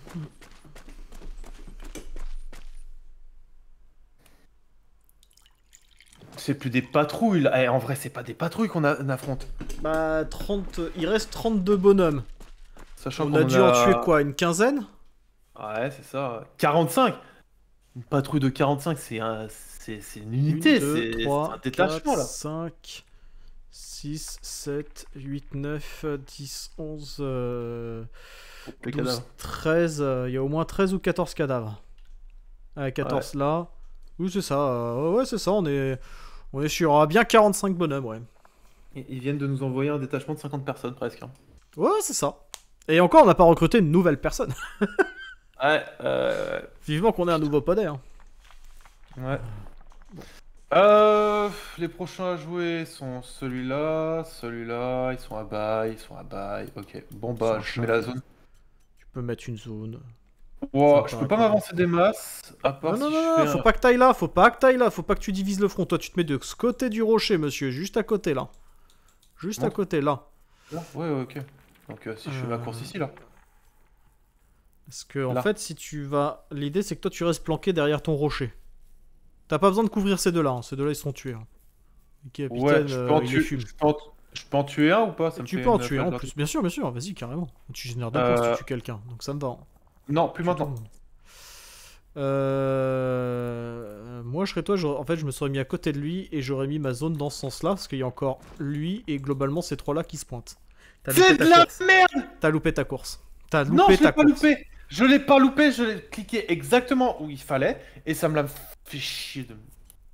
C'est plus des patrouilles là. Eh, en vrai, c'est pas des patrouilles qu'on affronte. Bah, 30... Il reste 32 bonhommes. Sachant On qu'on a dû en tuer quoi? Une quinzaine? Ouais, c'est ça. 45! Une patrouille de 45, c'est une unité, c'est un détachement 4, là. 5, 6, 7, 8, 9, 10, 11, 12, 13. Il y a au moins 13 ou 14 cadavres. 14 là. Oui, c'est ça. Ouais, c'est ça. On est sur bien 45 bonhommes, ouais. Ils viennent de nous envoyer un détachement de 50 personnes presque. Hein. Ouais, c'est ça. Et encore, on n'a pas recruté une nouvelle personne. Ouais, Vivement qu'on ait un nouveau podé. Hein. Ouais. Les prochains à jouer sont celui-là, celui-là, ils sont à bail, ok. Bon bah, je mets la zone. Tu peux mettre une zone. Wow, je peux pas m'avancer des masses, à part Non, si non, je non, fais faut pas que t'ailles là, faut pas que tu divises le front. Toi, tu te mets de ce côté du rocher, monsieur, juste à côté là. Juste à côté là. Ouais, ok. Donc si je fais ma course ici là. Parce que en fait, si tu vas... L'idée, c'est que toi, tu restes planqué derrière ton rocher. T'as pas besoin de couvrir ces deux-là. Hein. Ces deux-là, ils sont tués. Hein. Le capitaine, Ouais, je peux en il les fume. Je peux en tuer un ou pas? Ça me Tu fait peux en une tuer un en phase plus. Bien sûr, vas-y, carrément. Tu génères 2 points si tu tues quelqu'un. Donc ça me va. Hein. Non, plus maintenant. Moi, je serais toi. En fait, je me serais mis à côté de lui et j'aurais mis ma zone dans ce sens-là. Parce qu'il y a encore lui et globalement ces trois-là qui se pointent. C'est de la merde! T'as loupé ta course. T'as Non, loupé je l'ai ta pas course. loupé! Je l'ai pas loupé, je l'ai cliqué exactement où il fallait, et ça me l'a fait chier de...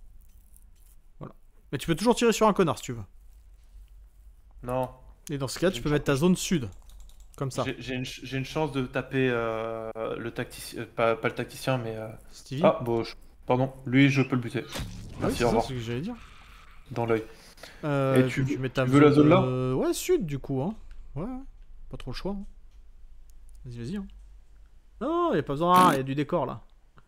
Mais tu peux toujours tirer sur un connard si tu veux. Non. Et dans ce cas, tu peux mettre ta zone sud. Comme ça. J'ai une chance de taper le tacticien, pas le tacticien, mais... Stevie. Ah, bon, pardon, lui, je peux le buter. Ah oui, Merci, c'est au ça, revoir. c'est ce que j'allais dire. Dans l'œil. Et tu mets ta veux la zone là Ouais, sud du coup. Hein. Ouais. Pas trop le choix. Hein. Vas-y. Hein. Non, y a pas besoin. Il y a du décor là.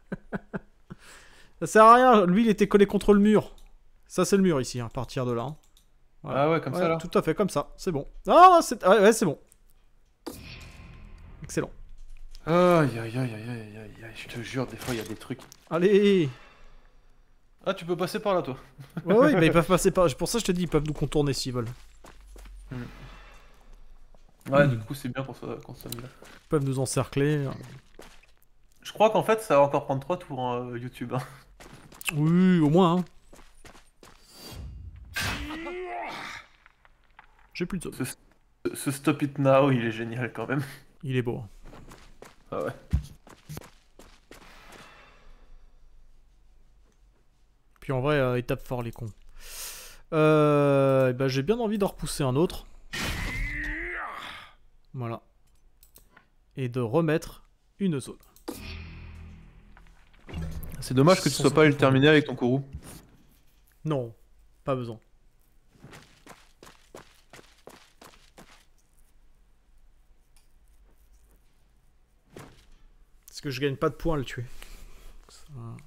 Ça sert à rien. Lui, il était collé contre le mur. Ça, c'est le mur ici, hein, à partir de là. Hein. Voilà. Ah ouais, comme ça là. Tout à fait, comme ça. C'est bon. Ah, c'est bon. Excellent. Aïe aïe aïe aïe aïe aïe aïe, je te jure, des fois il y a des trucs. Allez. Ah, tu peux passer par là, toi. Ouais, mais ils peuvent passer par. Pour ça, je te dis, ils peuvent nous contourner s'ils veulent. Ouais, du coup, c'est bien qu'on soit mis là. Ils peuvent nous encercler. Je crois qu'en fait, ça va encore prendre 3 tours YouTube. Hein. Oui, au moins. Hein. J'ai plus de zone. Ce Stop It Now, il est génial quand même. Il est beau. Hein. Ah ouais. Puis en vrai, ils tapent fort les cons. Bah, j'ai bien envie d'en repousser un autre. Voilà. Et de remettre une zone. C'est dommage que tu sois pas allé le terminer avec ton Kourou. Non, pas besoin. Parce que je gagne pas de points à le tuer. Ça...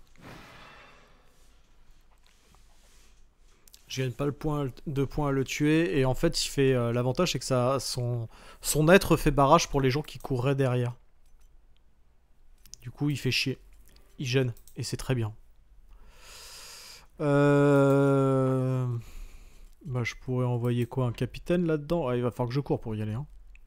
Je gagne pas de points à le tuer. Et en fait, il fait l'avantage, c'est que son être fait barrage pour les gens qui courraient derrière. Du coup, il fait chier. Il gêne. Et c'est très bien. Bah, je pourrais envoyer quoi? Un capitaine là-dedans? Ah, il va falloir que je cours pour y aller. Hein.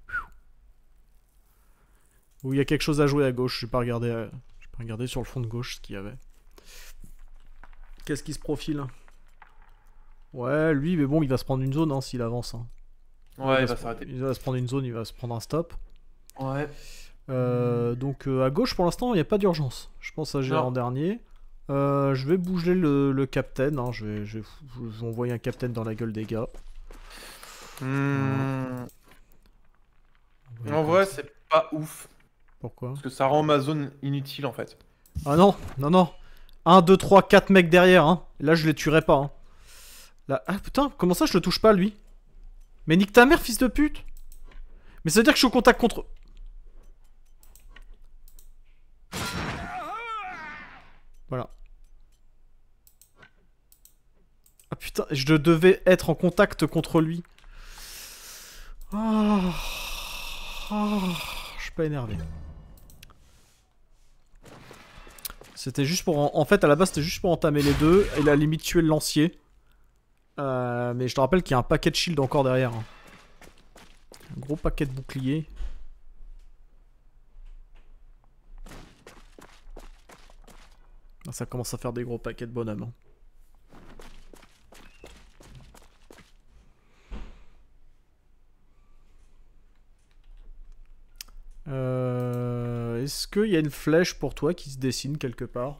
Ou il y a quelque chose à jouer à gauche. Je n'ai pas regardé sur le fond de gauche ce qu'il y avait. Qu'est-ce qui se profile? Ouais, lui, mais bon, il va se prendre une zone hein, s'il avance. Hein. Ouais, il va s'arrêter. Il va se prendre une zone, il va se prendre un stop. Ouais. Donc à gauche, pour l'instant, il n'y a pas d'urgence. Je pense à gérer en dernier. Je vais bouger le capitaine. Hein. Je vais envoyer un capitaine dans la gueule des gars. En vrai, c'est pas ouf. Pourquoi? Parce que ça rend ma zone inutile en fait. Ah non, non, non. 1, 2, 3, 4 mecs derrière. Hein. Là, je les tuerai pas. Hein. Là... Ah putain, comment ça je le touche pas lui? Mais nique ta mère, fils de pute! Mais ça veut dire que je suis au contact contre... Voilà. Ah putain, je devais être en contact contre lui. Oh. Oh. Je suis pas énervé. C'était juste pour... En fait, à la base, c'était juste pour entamer les deux et à la limite tuer le lancier. Mais je te rappelle qu'il y a un paquet de shield encore derrière. Hein. Un gros paquet de boucliers. Ça commence à faire des gros paquets de bonhommes. Hein. Est-ce qu'il y a une flèche pour toi qui se dessine quelque part?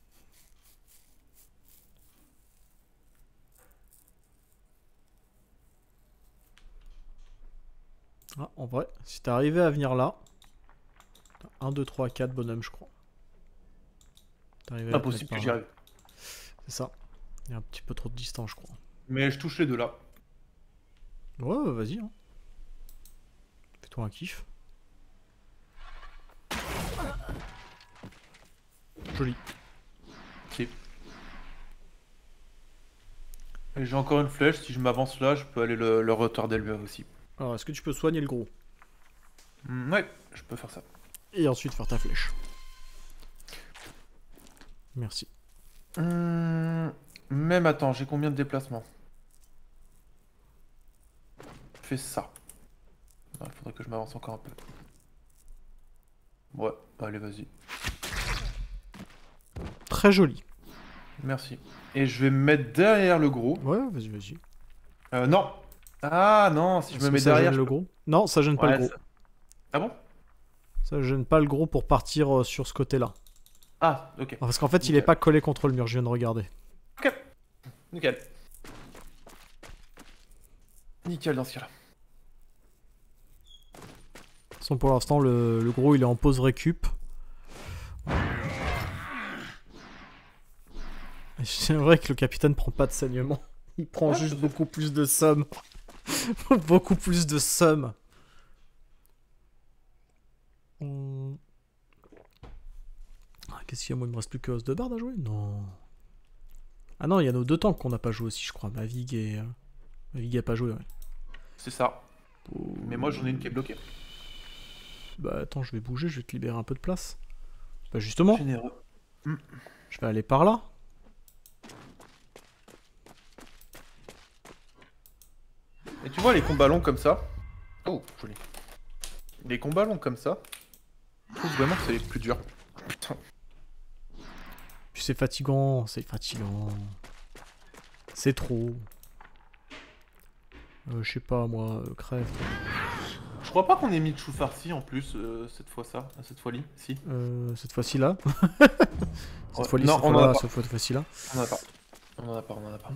Ah, en vrai, si t'es arrivé à venir là... 1, 2, 3, 4 bonhommes, je crois. Impossible que j'y arrive. C'est ça. Il y a un petit peu trop de distance, je crois. Mais je touche les deux là. Ouais, vas-y. Hein. Fais-toi un kiff. Joli. Ok. Et j'ai encore une flèche. Si je m'avance là, je peux aller le retarder lui aussi. Alors, est-ce que tu peux soigner le gros? Ouais, je peux faire ça. Et ensuite faire ta flèche. Merci. Même attends, j'ai combien de déplacements? Fais ça. Il faudrait que je m'avance encore un peu. Ouais, allez, vas-y. Très joli. Merci. Et je vais me mettre derrière le gros. Ouais, vas-y, vas-y. Ça gêne pas le gros pour partir sur ce côté-là. Ah, ok. Parce qu'en fait, il est Nickel. pas collé contre le mur, je viens de regarder. Ok. Nickel. Nickel dans ce cas-là. De toute façon, pour l'instant, le gros, il est en pause récup. C'est vrai que le capitaine prend pas de saignement. Il prend juste beaucoup plus de somme. Beaucoup plus de somme. Qu'est-ce qu'il y a? Moi, il me reste plus que Os de Barde à jouer? Non. Ah non, il y a nos deux tanks qu'on n'a pas joué aussi, je crois. Mavig et... Mavig a pas joué, ouais. C'est ça. Mais moi j'en ai une qui est bloquée. Bah attends, je vais bouger, je vais te libérer un peu de place. Bah justement, Généreux. je vais aller par là. Et tu vois les combats longs comme ça. Oh, joli. Les combats longs comme ça. Je trouve vraiment que c'est les plus durs. Putain. Puis c'est fatigant, c'est fatigant. C'est trop. Je sais pas moi, crève. Je crois pas qu'on ait mis de chou farci en plus cette fois-ci. Si. Cette fois-ci là. Ouais, Cette fois-ci, non, on en a pas. cette fois-ci là. On en a pas. On en a pas, on en a pas.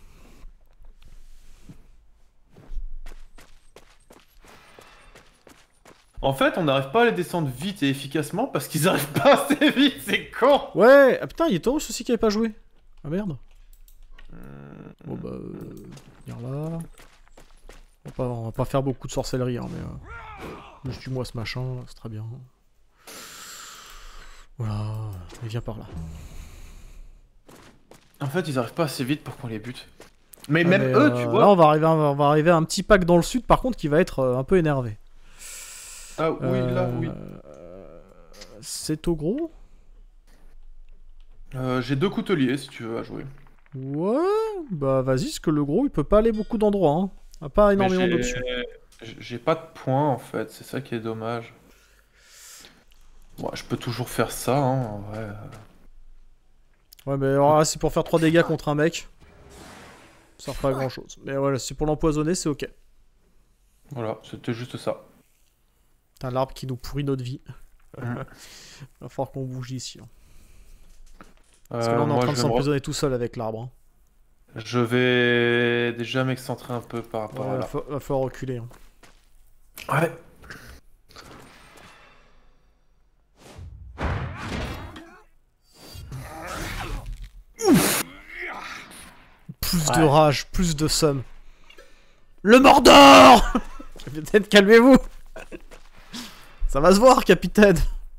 En fait, on n'arrive pas à les descendre vite et efficacement parce qu'ils arrivent pas assez vite, c'est con. Ouais, ah putain, il y a Tauros aussi qui avait pas joué. Ah merde. Bon bah, venir là. On va pas faire beaucoup de sorcellerie, hein, mais juste moi ce machin, c'est très bien. Voilà, et viens par là. En fait, ils arrivent pas assez vite pour qu'on les bute. Mais Ah, même mais, eux, tu vois. Là, on va arriver à un petit pack dans le sud, par contre, qui va être un peu énervé. Ah oui, là, oui. C'est au gros? J'ai 2 couteliers si tu veux à jouer. Ouais, bah vas-y, parce que le gros, il peut pas aller beaucoup d'endroits, hein. A pas énormément Mais d'options. j'ai pas de points en fait, c'est ça qui est dommage. Bon, je peux toujours faire ça, hein, en vrai. Ouais, mais alors là, c'est pour faire 3 dégâts contre un mec. Ça sert pas à grand chose. Mais voilà, c'est pour l'empoisonner, c'est ok. Voilà, c'était juste ça. T'as l'arbre qui nous pourrit notre vie. Mhm. Va falloir qu'on bouge ici, hein. Parce que là, on est en moi, train de je vais me s'empoisonner tout seul avec l'arbre, hein. Je vais déjà m'excentrer un peu par rapport Ouais, à là. va falloir reculer, hein. Ouais. Plus de rage, plus de somme. Le Mordor! Capitaine, calmez-vous! Ça va se voir, capitaine!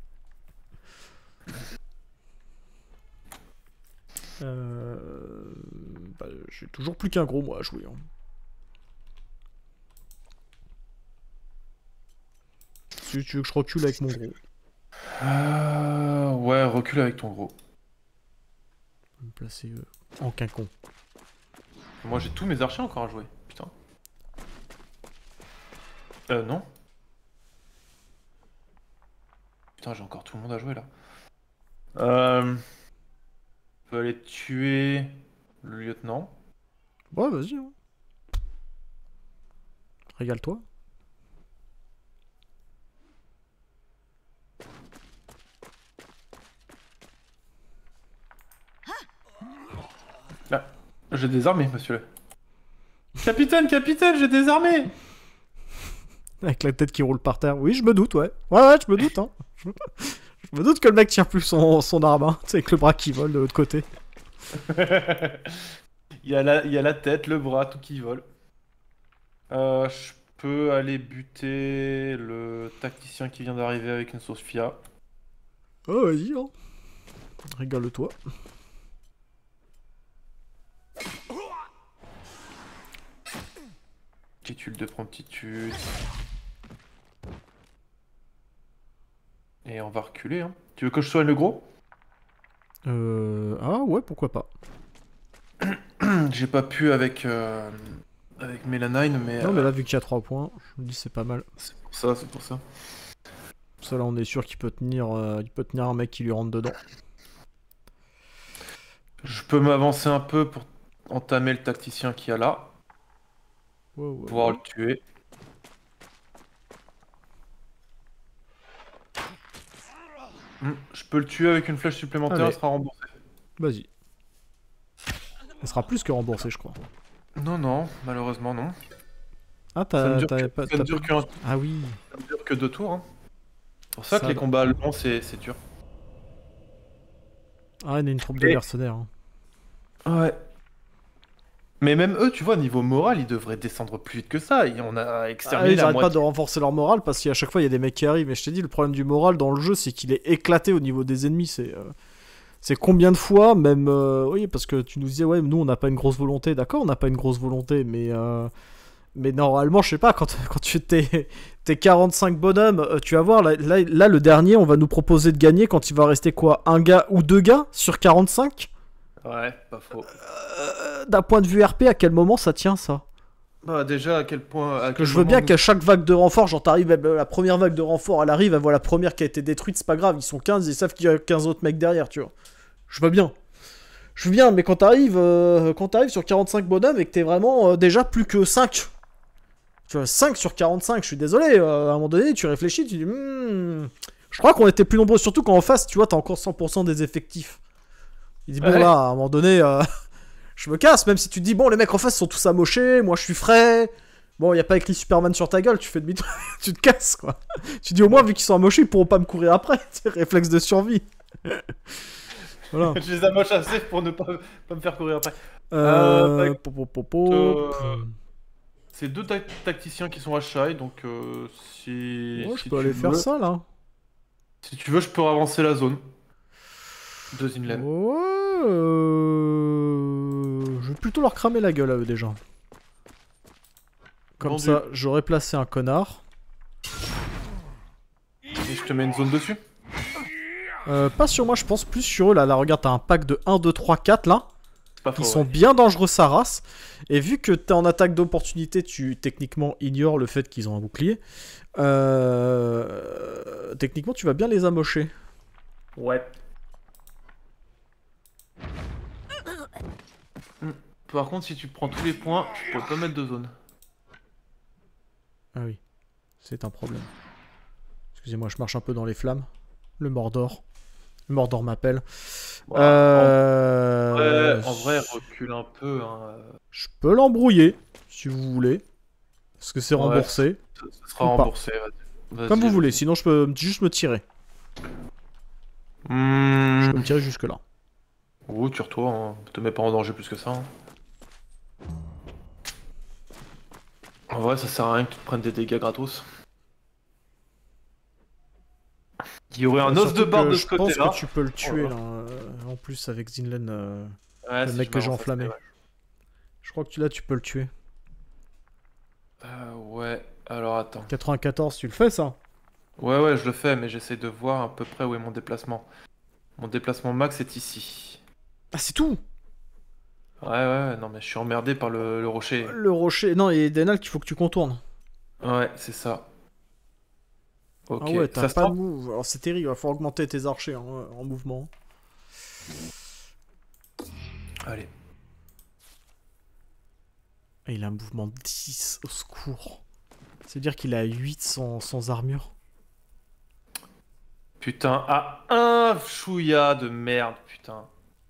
Bah, j'ai toujours plus qu'un gros, moi, à jouer, hein. Si tu veux que je recule avec mon gros. Ouais, recule avec ton gros. Je vais me placer en quinconce. Moi, j'ai tous mes archers encore à jouer. Putain. Non. Putain, j'ai encore tout le monde à jouer là. On peut aller tuer le lieutenant. Ouais, vas-y, hein. Régale-toi. Là, j'ai des armées, monsieur. Capitaine, capitaine, j'ai des armées. Avec la tête qui roule par terre. Oui, je me doute, ouais. Ouais, je me doute, hein. Je me doute que le mec tire plus son arme, hein. Tu sais, avec le bras qui vole de l'autre côté. il y a la tête, le bras, tout qui vole. Je peux aller buter le tacticien qui vient d'arriver avec une sauce Fia. Oh, vas-y, hein. Régale-toi. Titule de promptitude. Et on va reculer, hein. Tu veux que je soigne le gros? Ah ouais, pourquoi pas. J'ai pas pu avec Melanine, mais... Non, mais là, vu qu'il y a 3 points, je me dis c'est pas mal. C'est pour ça, c'est pour ça. Ça, là, on est sûr qu'il peut tenir un mec qui lui rentre dedans. Je peux m'avancer un peu pour entamer le tacticien qu'il y a là. Ouais, ouais, Pouvoir ouais. le tuer. Je peux le tuer avec une flèche supplémentaire, Allez. elle sera remboursée. Vas-y. Elle sera plus que remboursée, je crois. Non, non, malheureusement non. Ah, Ça ne dure t'avais que, pas... ça ne dure t'as- qu'un- Ah oui. ça ne dure que 2 tours. Hein. C'est pour ça que Ça, les là. combats longs, c'est dur. Ah, on est une troupe de Et- mercenaires. Hein. Ouais. Mais même eux, tu vois, niveau moral, ils devraient descendre plus vite que ça. Et on a Ah, exterminé ils la arrêtent pas moitié. de renforcer leur morale parce qu'à chaque fois il y a des mecs qui arrivent. Et je t'ai dit, le problème du moral dans le jeu, c'est qu'il est éclaté au niveau des ennemis. C'est combien de fois, même. Oui, parce que tu nous disais, ouais, nous on n'a pas une grosse volonté. D'accord, on n'a pas une grosse volonté, mais normalement, je sais pas, quand tu t'es 45 bonhommes, tu vas voir, là, le dernier, on va nous proposer de gagner quand il va rester quoi, un gars ou deux gars sur 45. Ouais, pas faux. D'un point de vue RP, à quel moment ça tient ça? Bah déjà, à quel point... Que je veux bien qu'à chaque vague de renfort, genre t'arrives, la première vague de renfort, elle arrive, elle voit la première qui a été détruite, c'est pas grave, ils sont 15, ils savent qu'il y a 15 autres mecs derrière, tu vois. Je veux bien. Je veux bien, mais quand t'arrives sur 45 bonhommes et que t'es vraiment déjà plus que 5. Tu vois, 5 sur 45, je suis désolé, à un moment donné, tu réfléchis, tu dis, je crois qu'on était plus nombreux, surtout quand en face, tu vois, t'as encore 100% des effectifs. Il dit, bon Ouais. là, à un moment donné, je me casse, même si tu te dis, bon, les mecs en face sont tous amochés, moi je suis frais. Bon, y a pas écrit Superman sur ta gueule, tu fais demi-tour, tu te casses, quoi. Tu dis, au moins, vu qu'ils sont amochés, ils pourront pas me courir après, c'est réflexe de survie. Voilà. Je les amoche assez pour ne pas me faire courir après. C'est deux tacticiens qui sont à Shai, donc si... Ouais, si je peux tu aller faire veux- ça, là. Si tu veux, je peux avancer la zone de Zinlen. Ouais, je vais plutôt leur cramer la gueule à eux déjà. Comme Vendu. ça, j'aurais placé un connard. Et je te mets une zone dessus. Pas sur moi, je pense plus sur eux là. Là, regarde, t'as un pack de 1, 2, 3, 4 là. C'est pas faux. Ils sont bien dangereux sa race. Et vu que t'es en attaque d'opportunité, tu techniquement ignores le fait qu'ils ont un bouclier. Techniquement, tu vas bien les amocher. Ouais. Par contre, si tu prends tous les points, je pourrais pas mettre de zone. Ah oui, c'est un problème. Excusez-moi, je marche un peu dans les flammes. Le Mordor. Le Mordor m'appelle. Ouais, en vrai, recule un peu. Hein. Je peux l'embrouiller, si vous voulez. Parce que c'est Ouais. remboursé. Ça sera Ou pas. remboursé. Vas-y, Comme vous vas-y. voulez, sinon je peux juste me tirer. Je peux me tirer jusque là. Oh, tire-toi, hein. Te mets pas en danger plus que ça. Hein. En vrai, ça sert à rien que tu te prennes des dégâts gratos. Il y aurait un os de Surtout barre que de je ce pense côté-là. que tu peux le tuer Oh là. En plus avec Zinlen, Ouais, le si mec je que j'ai m'avance, enflammé. ça serait Je crois que tu peux le tuer. ouais, alors attends. 94, tu le fais ça? Ouais, je le fais, mais j'essaie de voir à peu près où est mon déplacement. Mon déplacement max est ici. Ah, c'est tout! Ouais, non, mais je suis emmerdé par le rocher. Le rocher. Non, et Denal qu'il faut que tu contournes. Ouais, c'est ça. Ok, Ah ouais, ça t'as se pas de tente move. Alors c'est terrible, il va falloir augmenter tes archers hein, en mouvement. Allez. Et il a un mouvement 10, au secours. C'est-à-dire qu'il a 8 sans armure. Putain, ah, un chouïa de merde, putain.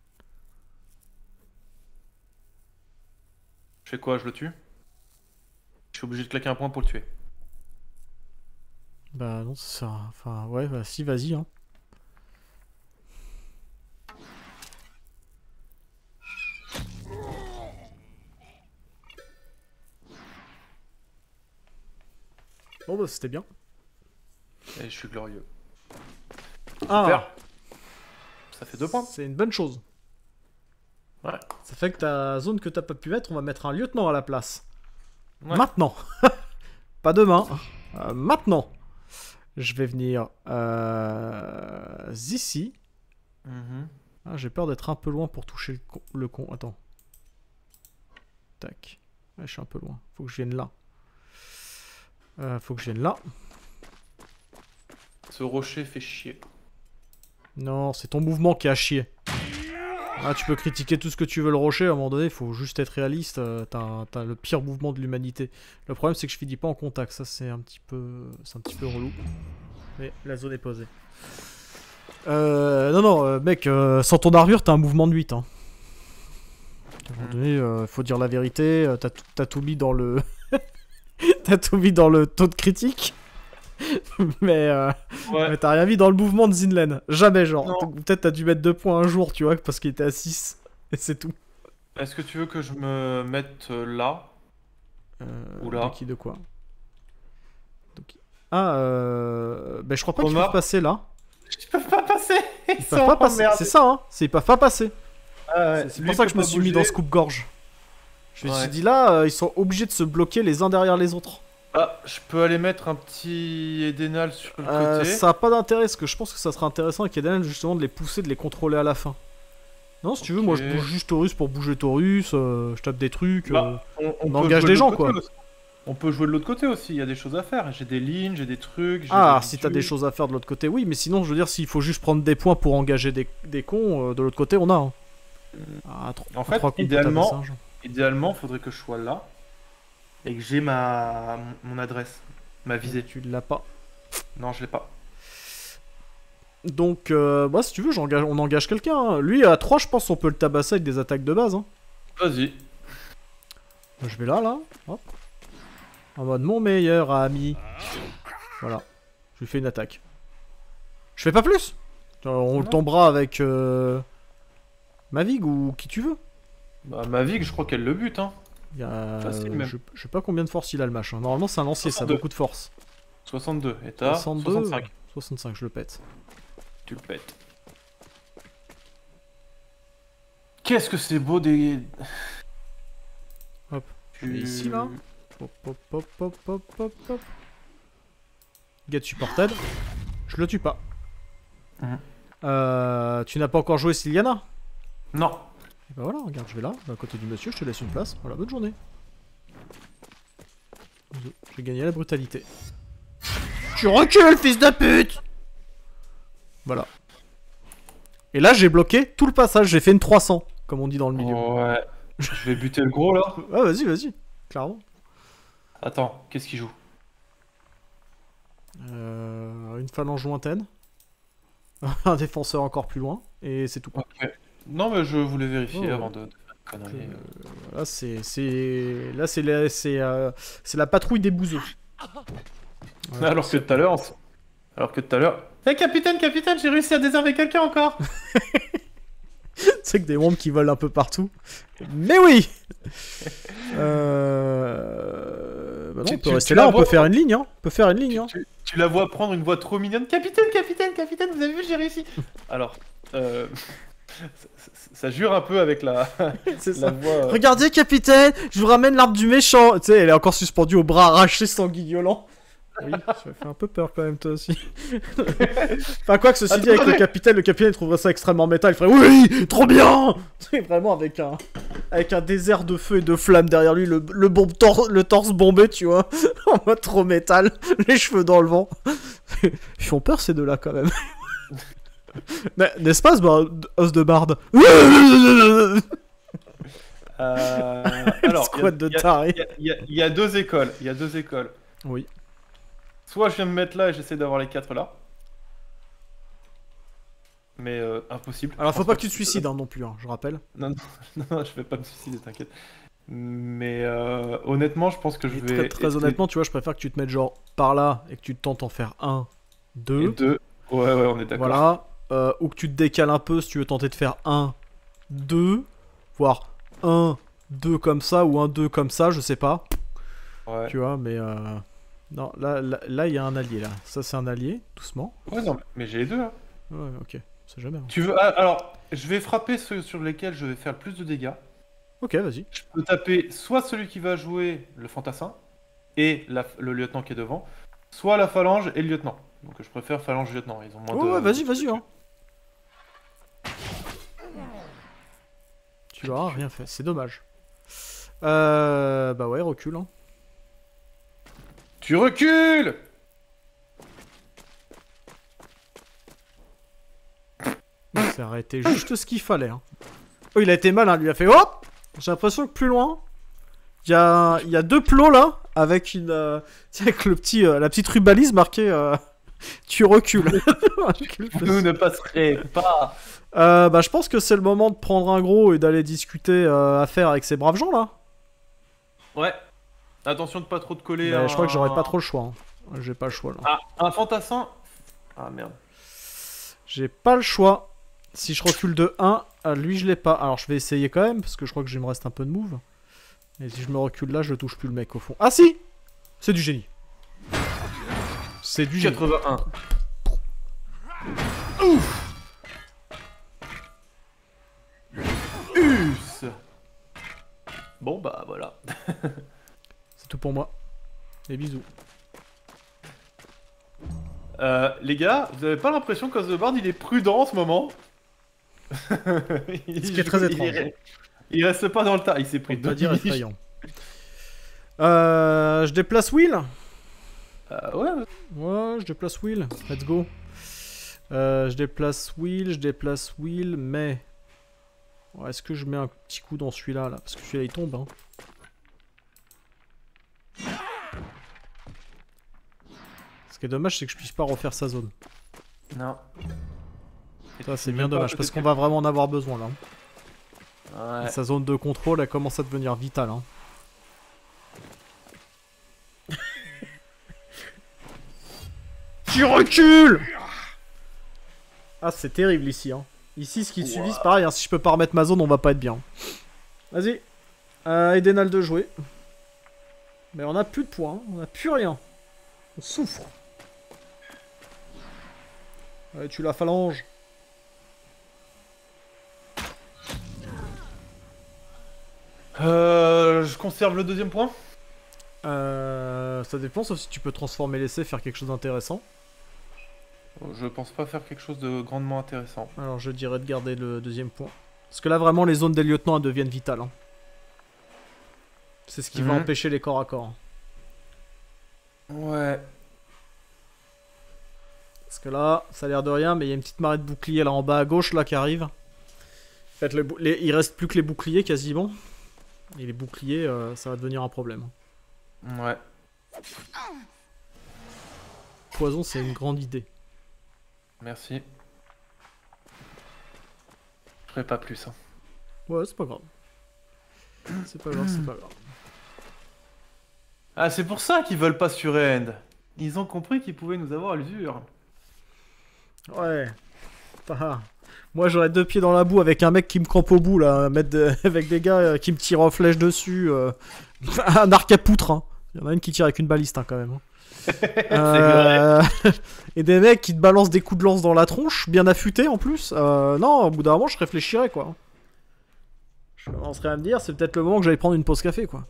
Je fais quoi, je le tue? Je suis obligé de claquer un point pour le tuer. Bah non, ça. Enfin, ouais, bah si, vas-y. Hein. Bon, bah c'était bien. Et je suis glorieux. Ah, Super. Ça fait 2 points. c'est une bonne chose. Ouais. Ça fait que ta zone que t'as pas pu mettre, on va mettre un lieutenant à la place. Ouais. Maintenant. Pas demain. Maintenant. Je vais venir ici. Mhm. Ah, j'ai peur d'être un peu loin pour toucher le con. Attends. Tac. Ouais, je suis un peu loin. Faut que je vienne là. Faut que je vienne là. Ce rocher fait chier. Non, c'est ton mouvement qui a chier. Ah, tu peux critiquer tout ce que tu veux le rocher, à un moment donné, il faut juste être réaliste. T'as le pire mouvement de l'humanité. Le problème, c'est que je finis pas en contact. Ça, c'est un petit peu relou. Mais la zone est posée. Non, mec, sans ton armure, t'as un mouvement de 8. Hein. À un moment donné, faut dire la vérité, t'as tout mis dans le... t'as tout mis dans le taux de critique. mais t'as rien mis dans le mouvement de Zinlen. Jamais, genre. Peut-être t'as dû mettre 2 points un jour, tu vois, parce qu'il était à 6. Et c'est tout. Est-ce que tu veux que je me mette là? Ou là? De quoi? Ah, ben je crois pas qu'ils peuvent passer là. Ils peuvent pas passer. Ils peuvent pas passer. C'est ça, hein. Ils peuvent pas passer. Ah ouais. C'est pour ça que je me suis mis dans ce coupe-gorge. Je me suis dit là, ils sont obligés de se bloquer les uns derrière les autres. Ah, je peux aller mettre un petit Edenal sur le côté. Ça a pas d'intérêt, parce que je pense que ça serait intéressant avec Edenal justement de les pousser, de les contrôler à la fin. Non, si tu veux, moi je bouge juste Taurus pour bouger Taurus, je tape des trucs, on engage des gens quoi. On peut jouer de l'autre côté aussi, il y a des choses à faire. J'ai des lignes, j'ai des trucs. Ah, si t'as des choses à faire de l'autre côté, oui, mais sinon, je veux dire, s'il faut juste prendre des points pour engager des cons, de l'autre côté, on a. Hein. En fait, idéalement, faudrait que je sois là et que j'ai mon adresse, ma visée. Tu l'as pas. Non, je l'ai pas. Donc, bah, si tu veux, on engage quelqu'un. Hein. Lui, à 3, je pense qu'on peut le tabasser avec des attaques de base. Hein. Vas-y. Je vais là. Hop. En mode mon meilleur ami. Voilà. Je lui fais une attaque. Je fais pas plus. On le tombera avec Mavig ou qui tu veux. Bah Mavig, je crois qu'elle le bute. Hein. Facile, même. Je sais pas combien de force il a le machin. Normalement c'est un lancier, 62. Ça a beaucoup de force. 62. Et t'as 65. 65, je le pète. Tu le pètes. Qu'est-ce que c'est beau des... Hop. Je vais ici là. Hop. Get supported. Je le tue pas. Tu n'as pas encore joué Siliana? Non. Et bah voilà, regarde, je vais là, à côté du monsieur, je te laisse une place. Voilà, bonne journée. J'ai gagné la brutalité. Tu recules, fils de pute! Voilà. Et là, j'ai bloqué tout le passage, j'ai fait une 300, comme on dit dans le milieu. Ouais. Je vais buter le gros là. Ah, vas-y, clairement. Attends, qu'est-ce qu'il joue? Une phalange lointaine. Un défenseur encore plus loin. Et c'est tout. Okay. Non, mais je voulais vérifier avant de faire une connerie. Là, c'est la patrouille des bouseux. Ouais, alors que tout à l'heure... Hey, capitaine, j'ai réussi à désarmer quelqu'un encore. C'est que des bombes qui volent un peu partout. Mais oui. Bah non, on peut rester là, on peut faire une ligne. Hein. On peut faire une ligne. Hein. Tu la vois prendre une voix trop mignonne. Capitaine, vous avez vu, j'ai réussi. Alors, ça jure un peu avec la voix... Regardez, capitaine, je vous ramène l'arme du méchant. Tu sais, elle est encore suspendue au bras arraché sanguignolant. Oui, ça fait un peu peur quand même, toi aussi. Enfin, quoi que ceci dit, avec le capitaine trouverait ça extrêmement métal. Il ferait oui, trop bien. C'est vraiment avec un désert de feu et de flammes derrière lui, le torse bombé, tu vois, en mode trop métal, les cheveux dans le vent. Ils font peur ces deux-là quand même. N'est-ce pas, os de barde? Alors, squad de taré. Il y a deux écoles. Oui. Soit je viens me mettre là et j'essaie d'avoir les 4 là. Mais impossible. Alors faut pas que tu te suicides hein, non plus, hein, je rappelle. Non, je vais pas me suicider, t'inquiète. Mais honnêtement, je pense que je vais... Très honnêtement, tu vois, je préfère que tu te mettes genre par là et que tu tentes en faire 1, 2. Et 2. Ouais, on est d'accord. Voilà. Ou que tu te décales un peu si tu veux tenter de faire 1, 2. Voire 1, 2 comme ça ou 1, 2 comme ça, je sais pas. Ouais. Tu vois, mais... Non, là, il y a un allié, là. Ça, c'est un allié, doucement. Ouais, non, mais j'ai les deux, là. Ouais, ok. C'est jamais. Hein. Tu veux... alors, je vais frapper ceux sur lesquels je vais faire le plus de dégâts. Ok, vas-y. Je peux taper soit celui qui va jouer le fantassin et le lieutenant qui est devant, soit la phalange et le lieutenant. Donc je préfère phalange et lieutenant, ils ont moins de... Ouais, vas-y, hein. Tu vois, rien fait, c'est dommage. Bah ouais, recule, hein. Tu recules! Il s'est arrêté juste ce qu'il fallait. Hein. Oh, il a été malin, lui a fait hop! J'ai l'impression que plus loin, il y a 2 plots là, avec avec le petit, la petite rubalise marquée Tu recules. Recule plus. Vous ne passerez pas. Bah, je pense que c'est le moment de prendre un gros et d'aller discuter affaire avec ces braves gens là. Ouais. Attention de pas trop te coller. Mais je crois que j'aurais pas trop le choix. Hein. J'ai pas le choix là. Ah, un fantassin. Ah merde. J'ai pas le choix. Si je recule de 1, lui je l'ai pas. Alors je vais essayer quand même parce que je crois que il me reste un peu de move. Et si je me recule là, je touche plus le mec au fond. Ah si! C'est du génie. C'est du génie. 81. Us. Bon bah voilà. C'est tout pour moi. Et bisous. Les gars, vous avez pas l'impression qu'Osebard il est prudent en ce moment? Ce qui est très étrange. Il reste pas dans le tas, il s'est pris Pour pas deux dire niches. effrayant. Je déplace Will. Ouais. Ouais, je déplace Will. Let's go. Je déplace Will, mais... Ouais, est-ce que je mets un petit coup dans celui-là, là? Parce que celui-là, il tombe, hein. Ce qui est dommage, c'est que je puisse pas refaire sa zone. Non. Ça, c'est bien dommage, parce qu'on va vraiment en avoir besoin, là. Ouais. Sa zone de contrôle, elle commence à devenir vitale, hein. Tu recules! Ah, c'est terrible ici, hein. Ici, ce qui te suffit, c'est pareil, hein. Si je peux pas remettre ma zone, on va pas être bien. Vas-y. Edenal de jouer. Mais on a plus de points, hein. On a plus rien. On souffre. Allez, tu la phalange. Je conserve le deuxième point. Ça dépend, sauf si tu peux transformer l'essai, faire quelque chose d'intéressant. Je pense pas faire quelque chose de grandement intéressant. Alors je dirais de garder le deuxième point. Parce que là vraiment les zones des lieutenants elles deviennent vitales. Hein. C'est ce qui va empêcher les corps à corps. Ouais. Parce que là, ça a l'air de rien, mais il y a une petite marée de boucliers là en bas à gauche là qui arrive. En fait, il reste plus que les boucliers quasiment. Et les boucliers, ça va devenir un problème. Ouais. Poison, c'est une grande idée. Merci. Je ferai pas plus. Hein. Ouais, c'est pas grave. C'est pas grave, c'est pas grave. Ah, c'est pour ça qu'ils veulent pas surend. Ils ont compris qu'ils pouvaient nous avoir à l'usure. Ouais. Moi j'aurais 2 pieds dans la boue avec un mec qui me crampe au bout là, avec des gars qui me tirent en flèche dessus. Un arc à poutre. Hein. Il y en a une qui tire avec une baliste hein, quand même. Hein. Et des mecs qui te balancent des coups de lance dans la tronche, bien affûtés en plus. Non, au bout d'un moment je réfléchirais quoi. Je commencerais à me dire c'est peut-être le moment que j'aille prendre une pause café quoi.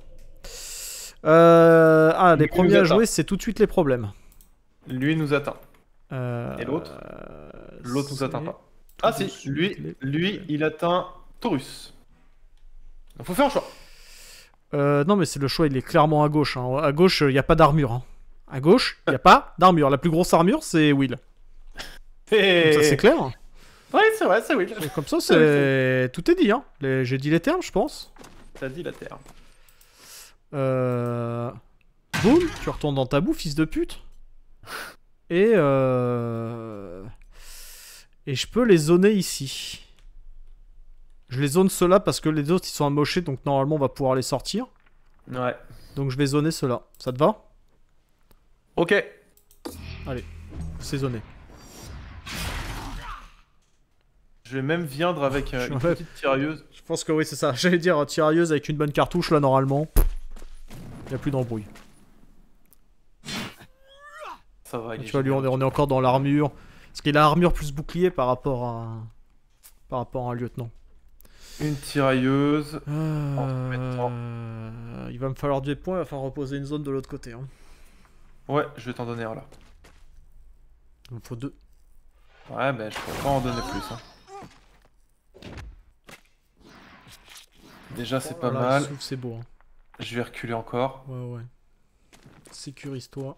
Les premiers à jouer c'est tout de suite les problèmes. Lui nous atteint. Et l'autre L'autre nous atteint pas. Ah si, lui il atteint Taurus. Il faut faire un choix. Non mais c'est le choix, il est clairement à gauche. Hein. À gauche, il n'y a pas d'armure. Hein. À gauche, il n'y a pas d'armure. La plus grosse armure, c'est Will. Et... Comme ça, c'est clair. Ouais, c'est vrai, c'est Will. Et comme ça, c'est... Tout est dit. Hein. J'ai dit les termes, je pense. T'as dit la terre. Boum, tu retournes dans ta boue, fils de pute. Et je peux les zoner ici. Je les zone ceux-là parce que les autres ils sont amochés, donc normalement on va pouvoir les sortir. Ouais. Donc je vais zoner ceux-là. Ça te va? Ok. Allez, c'est zoné. Je vais même viendre avec une petite tirailleuse. Je pense que oui, c'est ça. J'allais dire tirailleuse avec une bonne cartouche là normalement. Il n'y a plus d'embrouille. Ça va, tu vois, lui, on est encore dans l'armure. Parce qu'il a armure plus bouclier par rapport à un lieutenant. Une tirailleuse. Il va me falloir 2 points, il va falloir reposer une zone de l'autre côté. Hein. Ouais, je vais t'en donner un là. Il me faut 2. Ouais, ben je peux pas en donner plus. Hein. Déjà, c'est pas mal. C'est beau. Hein. Je vais reculer encore. Ouais. Sécurise-toi.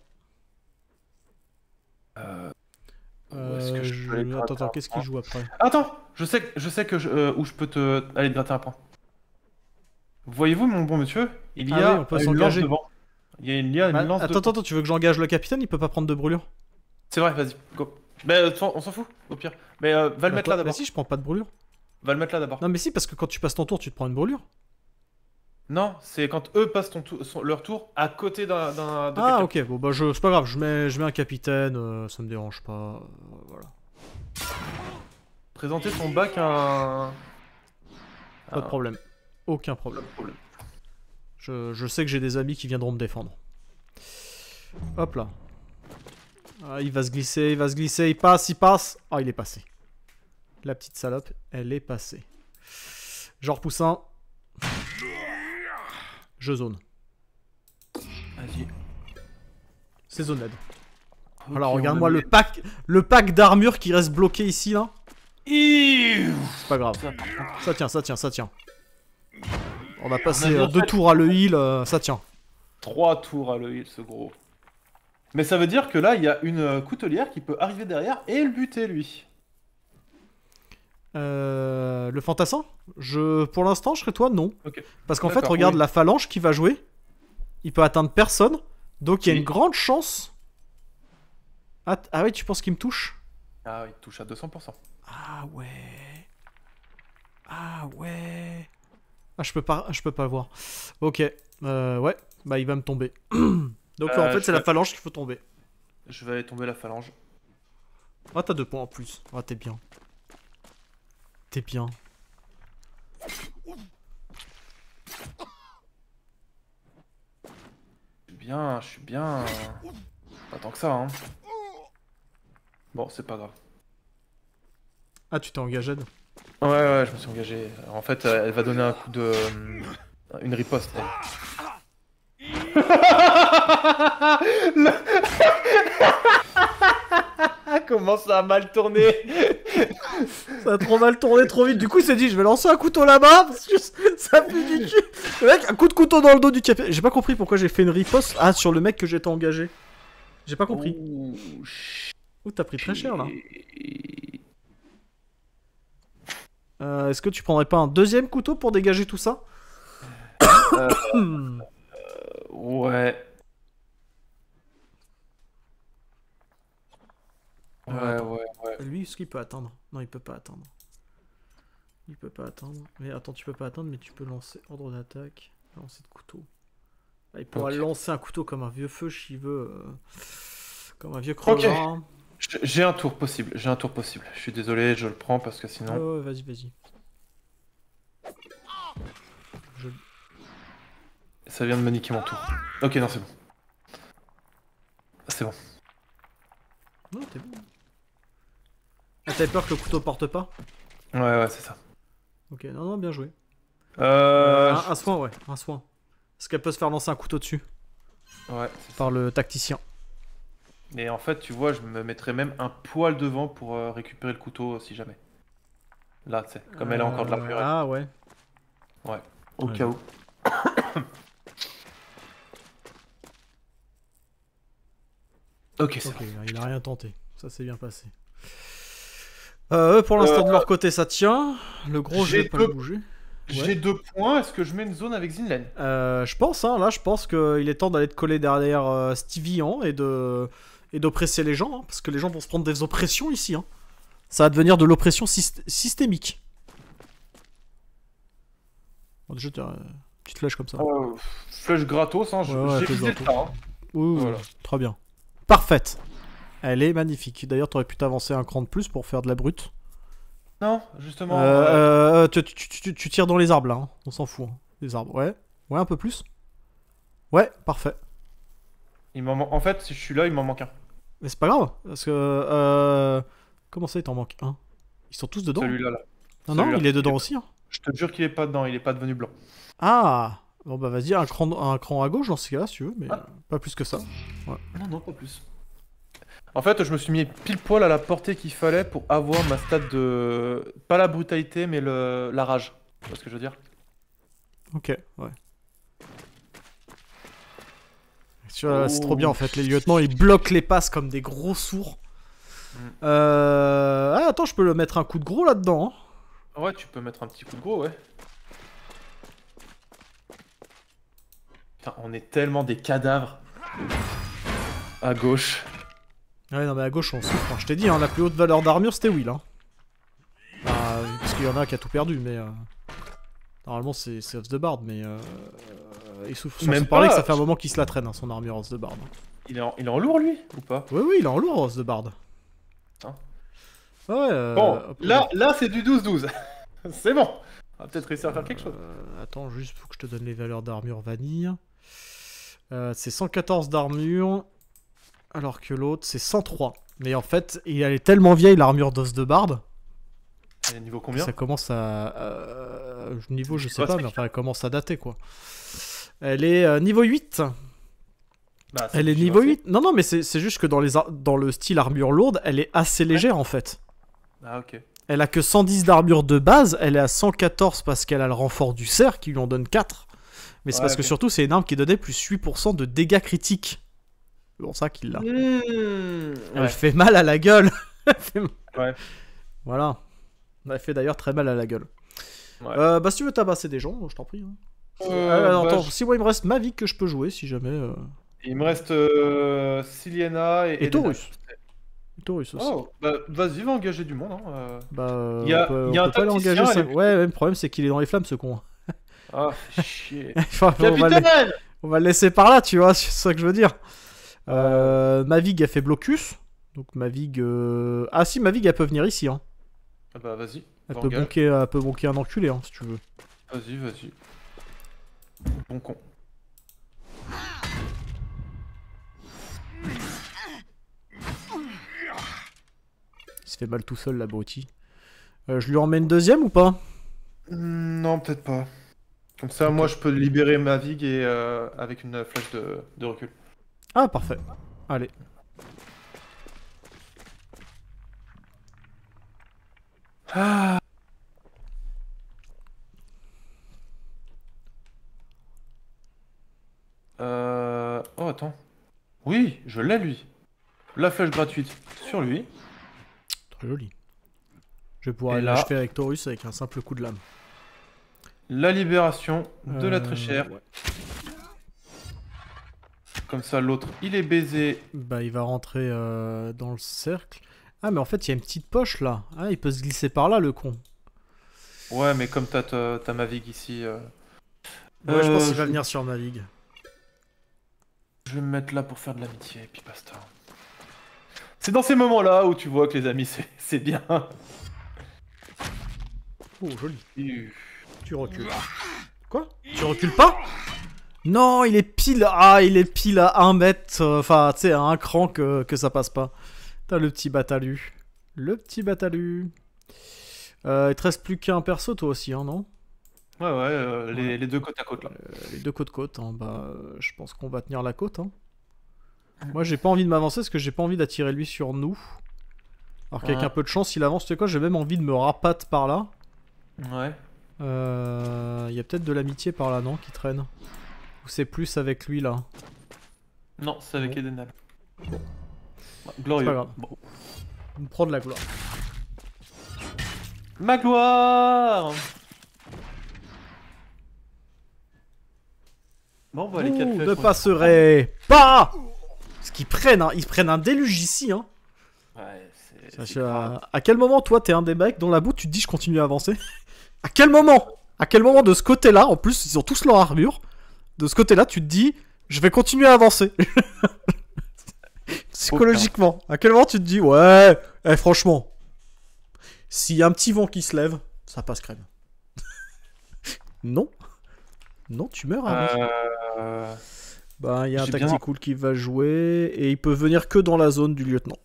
Est-ce que je peux aller Attends, qu'est-ce qu'il joue après? Attends, je sais que où je peux aller te gratter un point. Voyez-vous, mon bon monsieur, il y a on peut une lance s'engager. devant. Il y a une lance devant. Attends, tu veux que j'engage le capitaine? Il peut pas prendre de brûlure? C'est vrai, vas-y, go. Mais on s'en fout, au pire. Mais va le mettre là Mais d'abord. si, je prends pas de brûlure. Va le mettre là d'abord. Non, mais si, parce que quand tu passes ton tour, tu te prends une brûlure. Non, c'est quand eux passent leur tour à côté de Ah, quelqu'un. ok, bon, bah, c'est pas grave, je mets un capitaine, ça me dérange pas. Voilà. Présenter son bac à un... Pas de problème. Aucun problème. Je sais que j'ai des amis qui viendront me défendre. Hop là. Ah, il va se glisser, il va se glisser, il passe. Ah, il est passé. La petite salope, elle est passée. Genre poussin. Je zone. Vas-y. C'est zoned. Ok, Alors on regarde-moi a mis- le pack d'armure qui reste bloqué ici là. Iiii. C'est pas grave. Ça, par contre, Ça tient, ça tient, ça tient. On a passé bien 2 fait. tours à le heal, ça tient. 3 tours à l'œil, ce gros. Mais ça veut dire que là, il y a une coutelière qui peut arriver derrière et le buter, lui. Le fantassin pour l'instant, je serais toi, non. Ok. Parce qu'en fait, D'accord, regarde oui. la phalange qui va jouer. Il peut atteindre personne. Donc il y a Oui. une grande chance. Ah oui, tu penses qu'il me touche? Ah, il touche à 200%. Ah ouais. Ah ouais. Ah, je peux pas le voir. Ok. Ouais. Bah, il va me tomber. Donc en fait, je c'est la vais- phalange qu'il faut tomber. Je vais tomber la phalange. Ah, t'as 2 points en plus. Ah, t'es bien. T'es bien. Je suis bien... Pas tant que ça, hein. Bon, c'est pas grave. Ah, tu t'es engagé. Ouais, je me suis engagé. En fait, elle va donner un coup de... Une riposte, elle. Comment ça a mal tourné. Ça a trop mal tourné trop vite. Du coup, il s'est dit, je vais lancer un couteau là-bas parce que ça pue du cul. Le mec, un coup de couteau dans le dos du capitaine. J'ai pas compris pourquoi j'ai fait une riposte. Ah, sur le mec que j'étais engagé. J'ai pas compris. Ouh, Oh, t'as pris très cher là. Est-ce que tu prendrais pas un deuxième couteau pour dégager tout ça? Ouais. Attends. Ouais. Lui, est-ce qu'il peut atteindre? Non, il peut pas atteindre. Il peut pas atteindre. Mais attends, tu peux pas atteindre, mais tu peux lancer ordre d'attaque. Lancer de couteau. Ah, il pourra Ok. lancer un couteau comme un vieux feu s'il veut. Comme un vieux crevard. J'ai un tour possible, Je suis désolé, je le prends parce que sinon... Ouais, vas-y. Ça vient de me niquer mon tour. Ok, non, c'est bon. C'est bon. Non, t'es bon. Ah, t'avais peur que le couteau porte pas? Ouais, c'est ça. Ok, non, bien joué. Euh... Un soin, ouais, un soin. Parce qu'elle peut se faire lancer un couteau dessus Ouais, c'est ça. par le tacticien. Et en fait, tu vois, je me mettrais même un poil devant pour récupérer le couteau si jamais. Là, tu sais, comme elle a encore de l'armure. Ah ouais. Ouais, au Ouais. cas où. Ok, c'est Ok, bon. il a rien tenté. Ça s'est bien passé. Pour l'instant, de leur côté, ça tient. Le gros, je j'ai vais pas peu- le bouger. J'ai 2 points, est-ce que je mets une zone avec Zinlen? Je pense, hein, là, je pense qu'il est temps d'aller te coller derrière Stevie hein, et d'oppresser les gens, hein, parce que les gens vont se prendre des oppressions ici. Hein. Ça va devenir de l'oppression systémique. Bon, déjà, petite flèche comme ça. Flèche gratos, hein, Ouais, j'ai flèche visé le gratos. tas, hein. Oui, Voilà. très bien. Parfaite. Elle est magnifique. D'ailleurs, t'aurais pu t'avancer un cran de plus pour faire de la brute. Non, justement. Tu tires dans les arbres là, hein. On s'en fout. Hein. Les arbres, ouais. Ouais, un peu plus. Ouais, parfait. En fait, si je suis là, il m'en manque un. Mais c'est pas grave, parce que... Comment ça, il t'en manque un? Ils sont tous dedans? Celui-là, là. Non, non, celui-là. il est dedans aussi. Hein. Je te jure qu'il est pas dedans, il est pas devenu blanc. Ah! Bon bah vas-y, un cran à gauche dans ce cas-là, si tu veux, mais Ah. pas plus que ça. Non, pas plus. En fait, je me suis mis pile poil à la portée qu'il fallait pour avoir ma stat de... Pas la brutalité, mais la rage. Tu vois ce que je veux dire? Ok, ouais. Tu vois, c'est trop bien en fait, les lieutenants ils bloquent les passes comme des gros sourds. Ah, attends, je peux le mettre un coup de gros là-dedans. Hein. Ouais, tu peux mettre un petit coup de gros, ouais. Putain, on est tellement des cadavres. À gauche. Ouais, non, mais à gauche, on souffre. Hein. Je t'ai dit, hein, la plus haute valeur d'armure, c'était Will. Hein. Parce qu'il y en a qui a tout perdu, mais... Normalement, c'est Off the Bard, mais... il souffre. Sans Même se parler pas. que ça fait un moment qu'il se la traîne, hein, son armure Off the Bard. Hein. Il est en lourd, lui, ou pas? Oui, il est en lourd, Off the Bard. Hein. Ouais, Bon, hop, là c'est du 12-12. C'est bon. On va peut-être réussir à faire quelque chose. Attends, juste faut que je te donne les valeurs d'armure vanille. C'est 114 d'armure, alors que l'autre c'est 103. Mais en fait, elle est tellement vieille l'armure d'Os de Bard. Elle est niveau combien? Ça commence à... niveau je sais pas, mais enfin elle commence à dater quoi. Elle est niveau 8. Bah, Elle est niveau 8. Non, mais c'est juste que dans le style armure lourde, elle est assez légère en fait. Ah ok. Elle a que 110 d'armure de base, elle est à 114 parce qu'elle a le renfort du cerf qui lui en donne 4. Mais c'est parce que surtout c'est une arme qui donnait plus 8% de dégâts critiques. C'est pour ça qu'il l'a. Elle fait mal à la gueule. Ouais. Voilà. Elle fait d'ailleurs très mal à la gueule. Ouais. Bah si tu veux tabasser des gens, je t'en prie. Hein. Bah, Attends, si moi il me reste ma vie que je peux jouer si jamais... Il me reste Siliena Et Taurus. Taurus aussi. Oh, bah vas-y, va engager du monde. Hein. Bah, Il y a on un peut pas tacticien, l'engager. elle est- Ouais, même le problème c'est qu'il est dans les flammes ce con. Ah, chier. Enfin, Capitaine! on va le laisser par là, tu vois, c'est ça que je veux dire. Mavig a fait blocus. Donc Mavig... Ah si, Mavig elle peut venir ici. Hein. Ah bah vas-y. Elle va peut engage. bonker un enculé hein, si tu veux. Vas-y. Bon con. Il se fait mal tout seul l'abruti. Je lui emmène deuxième ou pas? Non, peut-être pas. Comme ça, moi, je peux libérer ma Vig et avec une flèche de recul. Ah parfait. Allez. Ah. Oh, attends. Oui, je l'ai, lui. La flèche gratuite sur lui. Très joli. Je vais pouvoir Et aller là- l'achever avec Taurus avec un simple coup de lame. La libération de la tréchère. Ouais. Comme ça, l'autre, il est baisé. Bah il va rentrer dans le cercle. Ah mais en fait il y a une petite poche là. Ah il peut se glisser par là le con. Ouais, mais comme t'as ma Vig ici... Ouais je pense qu'il va venir sur Mavig. Je vais me mettre là pour faire de l'amitié, et puis basta. C'est dans ces moments-là où tu vois que les amis, c'est bien. Oh joli. Uh. Tu recules. Quoi? Tu recules pas? Non, il est pile. Ah, il est pile à 1 mètre. Enfin, tu sais, à un cran que ça passe pas. T'as le petit Batalu. Le petit Batalu. Il te reste plus qu'un perso, toi aussi, hein, non? Ouais, les deux côte à côte là. Les deux côte-côte. Hein, bah, je pense qu'on va tenir la côte. Hein. Moi, j'ai pas envie de m'avancer parce que j'ai pas envie d'attirer lui sur nous. Alors qu'avec Ouais. un peu de chance, il avance. Tu sais quoi? J'ai même envie de me rapatte par là. Ouais. Il y a peut-être de l'amitié par là, non, qui traîne? Ou c'est plus avec lui là? Non, c'est avec Bon. Edenal. C'est Glorieux. pas grave. Bon. On prend de la gloire. Ma gloire. Bon, bah les 4 Vous flèches. ne sont- passerez pas! Parce qu'ils prennent, ils prennent un déluge ici, hein. Ouais, Parce c'est que, grave. à quel moment, toi, t'es un des mecs dans la boue, tu te dis je continue à avancer? À quel moment? À quel moment de ce côté-là, en plus, ils ont tous leur armure, de ce côté-là, tu te dis je vais continuer à avancer? Psychologiquement. À quel moment tu te dis ouais, franchement, s'il y a un petit vent qui se lève, ça passe crème. Non. Non, tu meurs avant. Bah, il y a un j'ai bien- tactical qui va jouer et il peut venir que dans la zone du lieutenant.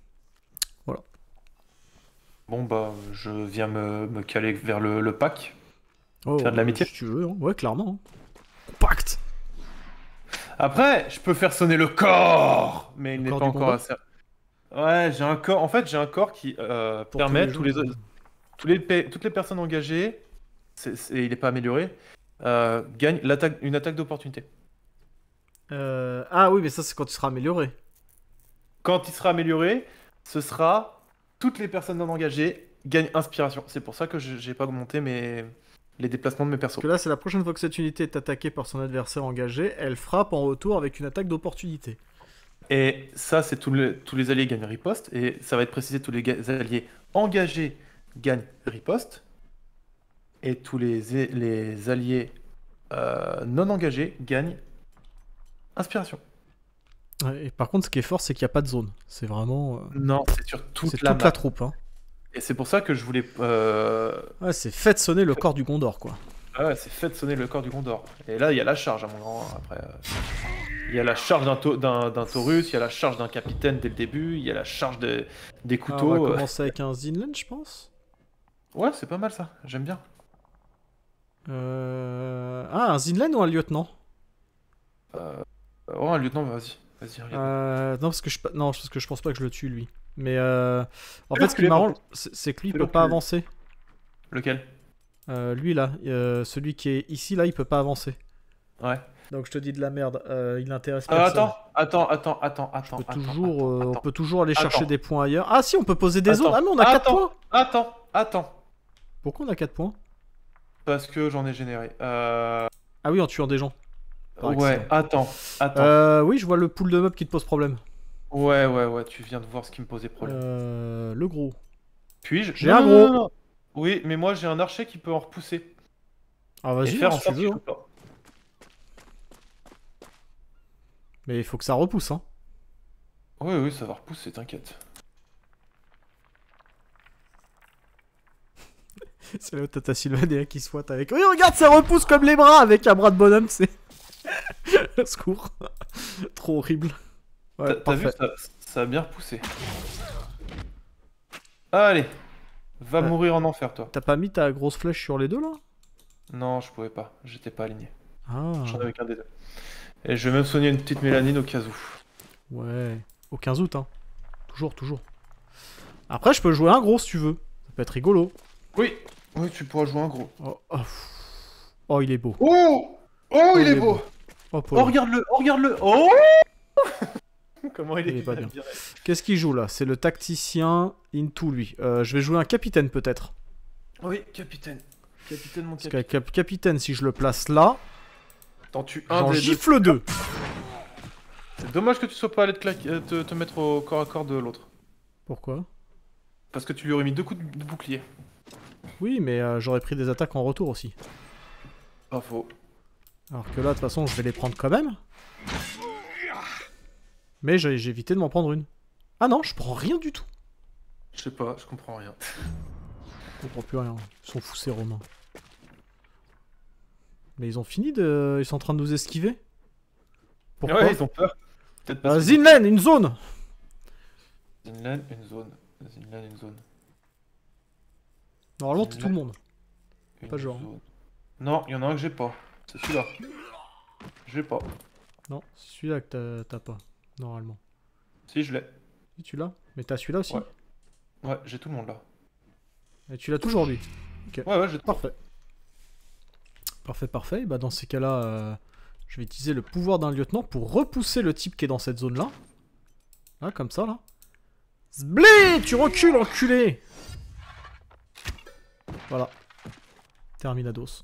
Bon, bah, je viens me caler vers le pack. Oh, Faire de l'amitié. si tu veux, hein. Ouais, clairement. Hein. Compact. Après, je peux faire sonner le corps, mais il Le n'est corps pas du encore combat assez. Ouais, j'ai un corps. En fait, j'ai un corps qui Pour permet tous les toutes les personnes engagées, il n'est pas amélioré, gagnent une attaque d'opportunité. Ah oui, mais ça c'est quand tu seras amélioré. Quand il sera amélioré, ce sera toutes les personnes non engagées gagnent inspiration. C'est pour ça que j'ai pas augmenté les déplacements de mes persos. Parce que là, c'est la prochaine fois que cette unité est attaquée par son adversaire engagé, elle frappe en retour avec une attaque d'opportunité. Et ça, c'est tous les alliés gagnent riposte. Et ça va être précisé, tous les alliés engagés gagnent riposte. Et tous les alliés non engagés gagnent inspiration. Ouais, et par contre, ce qui est fort, c'est qu'il n'y a pas de zone. C'est vraiment. Non, c'est sur toute C'est la toute map. la troupe. Hein. Et c'est pour ça que je voulais... Ouais, c'est fait sonner le corps du Gondor, quoi. Ah ouais, c'est fait de sonner le corps du Gondor. Et là, il y a la charge, à mon grand. Après, il y a la charge d'un Taurus, il y a la charge d'un capitaine dès le début, il y a la charge des Ah, couteaux. on va commencer avec un Zinland, je pense. Ouais, c'est pas mal ça, j'aime bien. Ah, un Zinland ou un lieutenant? Oh, un lieutenant, vas-y. Vas-y, regarde. Non, parce que je pense pas que je le tue, lui. Mais en Fais-le fait, ce qui est reculer, marrant, par c'est que lui, il Fais-le peut pas reculer. avancer. Lequel? Lui, là, celui qui est ici, là, il peut pas avancer. Ouais. Donc je te dis de la merde, il intéresse personne. Attends. On peut toujours aller chercher Attends. des points ailleurs. Ah si, on peut poser des Attends. zones. Ah mais on a 4 Attends. points. Attends. Pourquoi on a 4 points? Parce que j'en ai généré. Ah oui, en tuant des gens. Par Ouais, accident. attends. Oui, je vois le pool de mobs qui te pose problème. Ouais, tu viens de voir ce qui me posait problème. Le gros. Puis-je? J'ai un gros. Non. Oui, mais moi j'ai un archer qui peut en repousser. Ah Et vas-y, faire hein, en si tu sorte veux. qu'il Hein. joue pas. Mais il faut que ça repousse, hein. Oui, ça va repousser, t'inquiète. C'est là où t'as ta Sylvanea qui se fouette avec. Oui, regarde, ça repousse comme les bras avec un bras de bonhomme, c'est. Secours. Trop horrible. Ouais, T'as vu, parfait. ça a bien repoussé. Allez, va Ouais. mourir en enfer, toi. T'as pas mis ta grosse flèche sur les deux là? Non, je pouvais pas, j'étais pas aligné. Ah. J'en avais qu'un des deux. Et je vais même soigner une petite mélanine au cas où. Ouais. Au 15 août, hein. Toujours. Après, je peux jouer un gros si tu veux. Ça peut être rigolo. Oui, tu pourras jouer un gros. Oh, il est beau. Oh, il est beau. Oh, Paul. Regarde-le. Oh comment il Il est est pas bien. bien. Qu'est-ce qu'il joue là? C'est le tacticien Into lui. Je vais jouer un capitaine peut-être. Oui, capitaine. Capitaine, mon Parce capitaine. qu'un capitaine, si je le place là, T'en tues un j'en des deux. gifle deux. C'est dommage que tu sois pas allé te mettre au corps à corps de l'autre. Pourquoi? Parce que tu lui aurais mis 2 coups de bouclier. Oui, mais j'aurais pris des attaques en retour aussi. Pas faux. Alors que là, de toute façon, je vais les prendre quand même. Mais j'ai évité de m'en prendre une. Ah non, je prends rien du tout. Je sais pas, je comprends rien. Je comprends plus rien. Ils sont fous ces Romains. Mais ils ont fini de... Ils sont en train de nous esquiver. Pourquoi? Ouais, ils ont peur. Peut-être parce que- Zinlen, une zone. Zinlan, une zone. Zinlan, une zone. Normalement, t'es tout le monde. Une Pas genre. zone. Non, il y en a un que j'ai pas. C'est celui-là. Je l'ai pas. Non, c'est celui-là que t'as pas, normalement. Si, je l'ai. Si tu l'as. Mais t'as celui-là aussi. Ouais. Ouais, j'ai tout le monde là. Et tu l'as toujours lui. Ouais, j'ai tout. Parfait. Parfait. Et bah dans ces cas-là, je vais utiliser le pouvoir d'un lieutenant pour repousser le type qui est dans cette zone-là. Là, comme ça, là. Zblé, tu recules, enculé. Voilà. Terminados.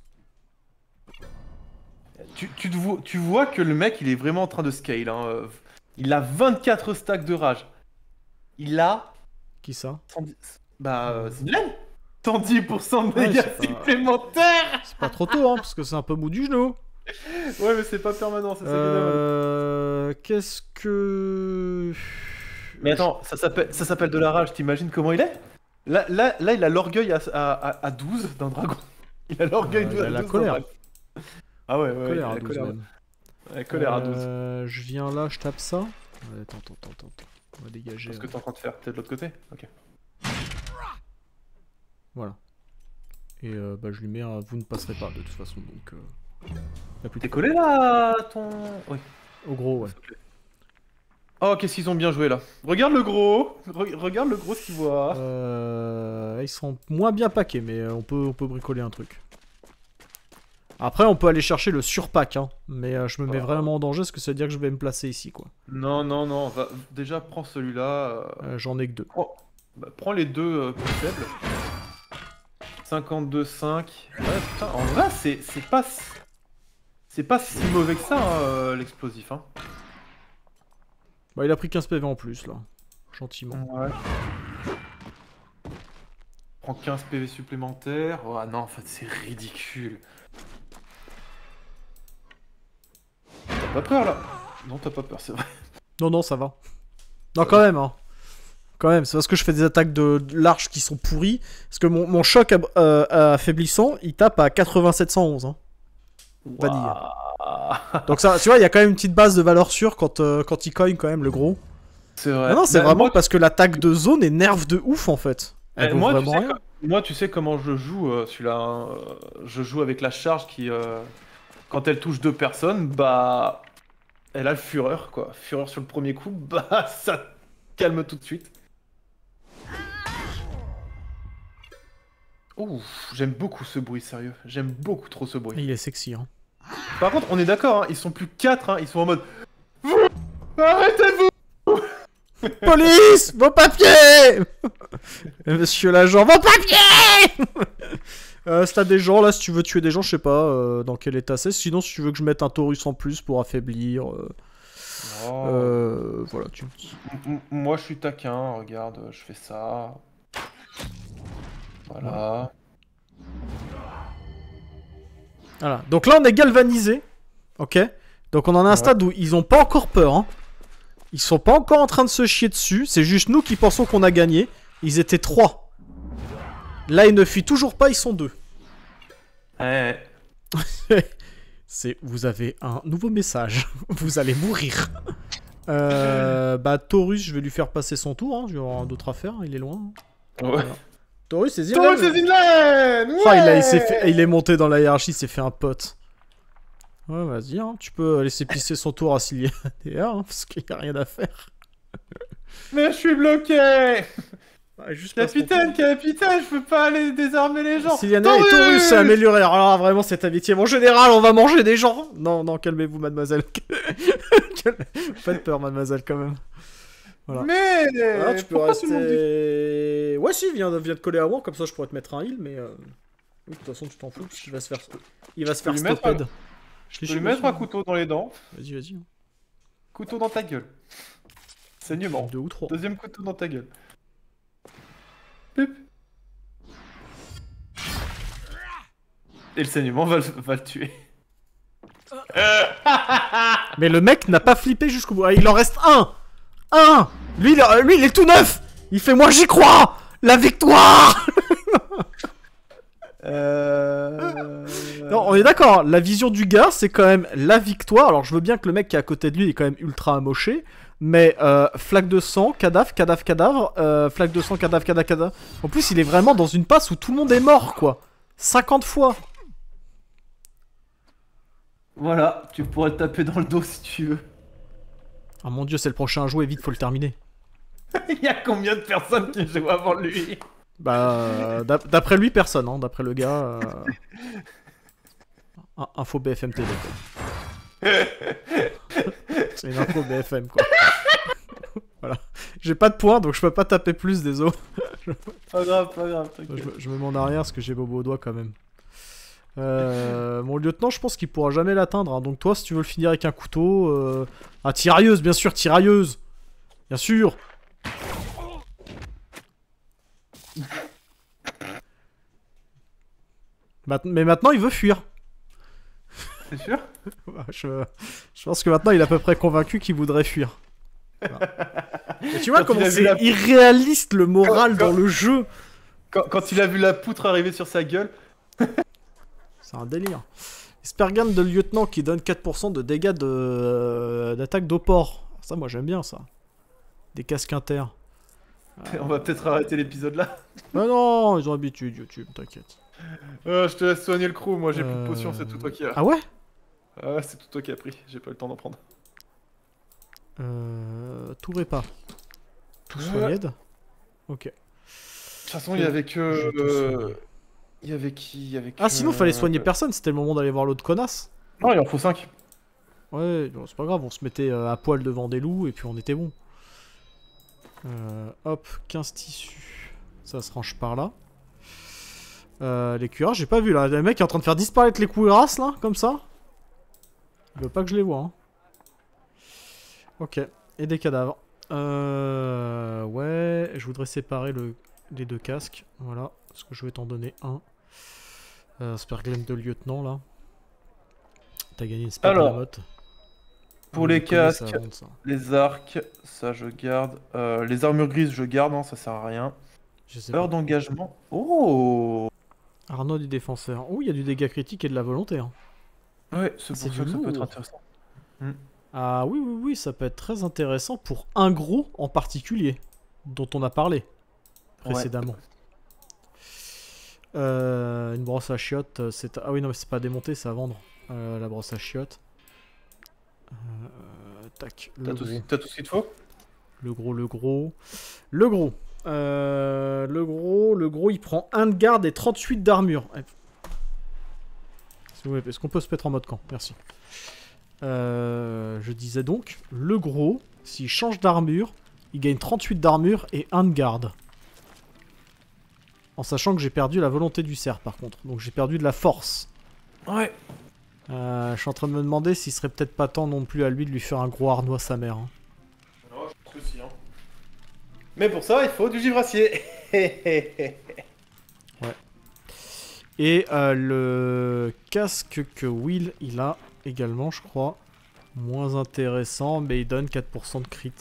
Tu vois que le mec, il est vraiment en train de scale. Hein. Il a 24 stacks de rage. Il a... Qui ça? 110... Bah, Zinlan 110% de Ouais, dégâts c'est pas- supplémentaires. C'est pas trop tôt, hein, parce que c'est un peu mou du genou. Ouais, mais c'est pas permanent, c'est ça qui est dommage. Qu'est-ce que... Mais attends, ça s'appelle de la rage, t'imagines comment il est là, il a l'orgueil à 12 d'un dragon. Il a l'orgueil il a à la 12 colère. d'un dragon. Ah ouais, il Colère a à la 12 colère. même. Ouais, colère à 12. Je viens là, je tape ça. Ouais, attends. On va dégager. Qu'est-ce que t'es en train de faire? T'es de l'autre côté? Ok. Voilà. Et bah je lui mets un vous ne passerez pas de toute façon donc. Y a plus de- T'es collé là, ton... Oui. Au gros, ouais. Oh, qu'est-ce qu'ils ont bien joué là. Regarde le gros. Regarde le gros ce qu'il voit. Ils sont moins bien paqués, mais on peut bricoler un truc. Après, on peut aller chercher le surpack, hein. Mais je me mets vraiment en danger parce que ça veut dire que je vais me placer ici, quoi. Non. Déjà, prends celui-là. J'en ai que deux. Prends les deux plus faibles. 52,5. Ouais, putain, en vrai, c'est pas... C'est pas si mauvais que ça, hein, l'explosif. Hein. Bah, il a pris 15 PV en plus, là. Gentiment. Ouais. Prends 15 PV supplémentaires. Oh non, en fait, c'est ridicule. T'as pas peur, là? Non, t'as pas peur, c'est vrai. Non, non, ça va. Non, quand même, hein. Quand même, c'est parce que je fais des attaques de large qui sont pourries. Parce que mon choc affaiblissant, il tape à 8711. Hein. Vanille. Waouh. Donc ça, tu vois, il y a quand même une petite base de valeur sûre quand il cogne quand même le gros. C'est vrai. Ah non, c'est Bah, vraiment moi, parce que l'attaque de zone est nerve de ouf en fait. Elle vaut moi, vraiment rien. moi, tu sais comment je joue celui-là. Hein, je joue avec la charge qui, quand elle touche 2 personnes, bah, elle a le fureur, quoi. Fureur sur le premier coup, bah, ça calme tout de suite. Ouh, j'aime beaucoup ce bruit, sérieux. J'aime beaucoup trop ce bruit. Il est sexy, hein. Par contre, on est d'accord, hein, ils sont plus 4, hein, ils sont en mode... Arrêtez-vous! Police! Vos papiers! Monsieur l'agent, vos papiers! Si t'as des gens là, si tu veux tuer des gens, je sais pas dans quel état c'est. Sinon, si tu veux que je mette un Taurus en plus pour affaiblir. Voilà, tu me dis. Moi, je suis taquin, regarde, je fais ça. Voilà. Voilà. Donc là, on est galvanisé. Ok? Donc on en a un stade où ils ont pas encore peur. Hein. Ils sont pas encore en train de se chier dessus. C'est juste nous qui pensons qu'on a gagné. Ils étaient 3. Là, ils ne fuient toujours pas, ils sont 2. Ouais. C'est... Vous avez un nouveau message. Vous allez mourir. Bah, Taurus, je vais lui faire passer son tour. Hein. Je vais avoir d'autres à faire. Il est loin. Ouais. Voilà. Taurus, c'est Taurus, c'est Zinlan! Ouais, il est monté dans la hiérarchie, il s'est fait un pote. Ouais, vas-y, hein, tu peux laisser pisser son tour à Cilia hein, parce qu'il n'y a rien à faire. Mais je suis bloqué! Ouais, juste Capitaine, capitaine, je peux pas aller désarmer les gens! Siliana et Taurus s'est amélioré. Alors là, vraiment, cette amitié. Mon général, on va manger des gens! Non, non, calmez-vous, mademoiselle. Faites peur, mademoiselle, quand même. Voilà. Mais Ah, tu peux rester... Ouais, si, viens de coller à moi, comme ça je pourrais te mettre un heal, mais... Oui, de toute façon, tu t'en fous, il va se faire stopper. Je peux lui mettre un couteau dans les dents. Vas-y, vas-y. Couteau dans ta gueule. Saignement. 2 ou 3. Deuxième couteau dans ta gueule. Pup. Et le saignement va le tuer. Mais le mec n'a pas flippé jusqu'au bout. Ah, il en reste un. Lui, il est tout neuf. Il fait moi j'y crois. La victoire. Non, on est d'accord. La vision du gars, c'est quand même la victoire. Alors je veux bien que le mec qui est à côté de lui est quand même ultra amoché. Mais flaque de sang, cadavre, flaque de sang, cadavre. En plus, il est vraiment dans une passe où tout le monde est mort, quoi. 50 fois. Voilà, tu pourrais te taper dans le dos si tu veux. Ah mon dieu, c'est le prochain à jouer, vite, faut le terminer. Il y a combien de personnes qui jouent avant lui? Bah, d'après lui, personne, hein, d'après le gars. Info BFM TV, quoi. C'est une info BFM, quoi. Voilà. J'ai pas de points, donc je peux pas taper plus, désolé. Pas grave, Je me mets en arrière parce que j'ai bobo au doigt quand même. Mon lieutenant, je pense qu'il pourra jamais l'atteindre. Hein. Donc toi, si tu veux le finir avec un couteau... Ah, tirailleuse, bien sûr, tirailleuse. Bien sûr. Mais maintenant, il veut fuir. C'est sûr? Je pense que maintenant, il est à peu près convaincu qu'il voudrait fuir. Voilà. Et tu vois comment c'est irréaliste le moral dans le jeu. Quand il a vu la poutre arriver sur sa gueule... C'est un délire. Espergane de lieutenant qui donne 4% de dégâts d'attaque d'eau-port. Ça, moi, j'aime bien ça. Des casques inter. On va peut-être arrêter l'épisode là. Mais non, ils ont l'habitude, YouTube, t'inquiète. Je te laisse soigner le crew, moi j'ai plus de potions, c'est tout toi qui as. Ah ouais? Ah, c'est tout toi qui as pris, j'ai pas eu le temps d'en prendre. Tout répa. Tout soigned. Ok. De toute façon, il y avait que... Il y avait qui? Ah, sinon, fallait soigner personne, c'était le moment d'aller voir l'autre connasse. Non, il en faut 5. Ouais, bon, c'est pas grave, on se mettait à poil devant des loups et puis on était bon. Hop, 15 tissus. Ça se range par là. Les cuirassés, j'ai pas vu là. Le mec est en train de faire disparaître les cuirasses là, comme ça. Il veut pas que je les vois. Hein. Ok. Et des cadavres. Ouais, je voudrais séparer les 2 casques. Voilà, parce que je vais t'en donner un. Sperglem de lieutenant là. T'as gagné une spell de la Alors, motte. pour On les les connaît, casques, ça avance, ça. les arcs, ça je garde. Les armures grises, je garde, hein, ça sert à rien. Je sais Heure pas. d'engagement. Oh! Arnaud du défenseur. Oh, il y a du dégât critique et de la volonté. Hein. Ouais, c'est C'est pour ça du que ça peut être lourd. intéressant. Ah oui, oui, oui, ça peut être très intéressant pour un gros en particulier, dont on a parlé précédemment. Une brosse à chiottes, c'est... Ah oui, non, mais c'est pas à démonter, c'est à vendre. La brosse à chiottes. Tac, T'as tout ce qu'il te faut? le gros. Le gros, il prend 1 de garde et 38 d'armure. Est-ce qu'on peut se mettre en mode camp? Merci. Je disais donc, le gros, s'il change d'armure, il gagne 38 d'armure et 1 de garde. En sachant que j'ai perdu la volonté du cerf par contre. Donc j'ai perdu de la force. Ouais. Je suis en train de me demander s'il serait peut-être pas temps non plus à lui de lui faire un gros harnois sa mère. Hein. Non, je pense que si, hein. Mais pour ça, il faut du givrassier. Et le casque que Will il a également, je crois. Moins intéressant, mais il donne 4% de crits.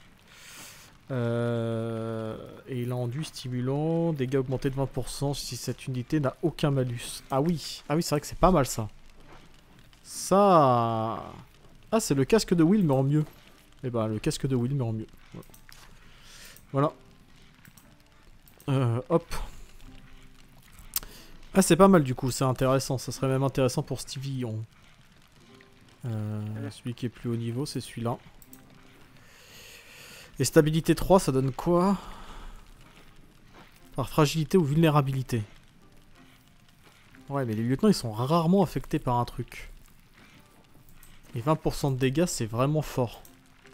Et il a enduit stimulant, dégâts augmentés de 20% si cette unité n'a aucun malus. Ah oui, c'est vrai que c'est pas mal ça. Ça... Ah, c'est le casque de Will mais en mieux. Et bah le casque de Will mais en mieux. Voilà. Hop. Ah, c'est pas mal du coup, c'est intéressant. Ça serait même intéressant pour Stevie. Celui qui est plus haut niveau, c'est celui-là. Et stabilité 3, ça donne quoi? Par fragilité ou vulnérabilité. Ouais, mais les lieutenants, ils sont rarement affectés par un truc. Et 20% de dégâts, c'est vraiment fort.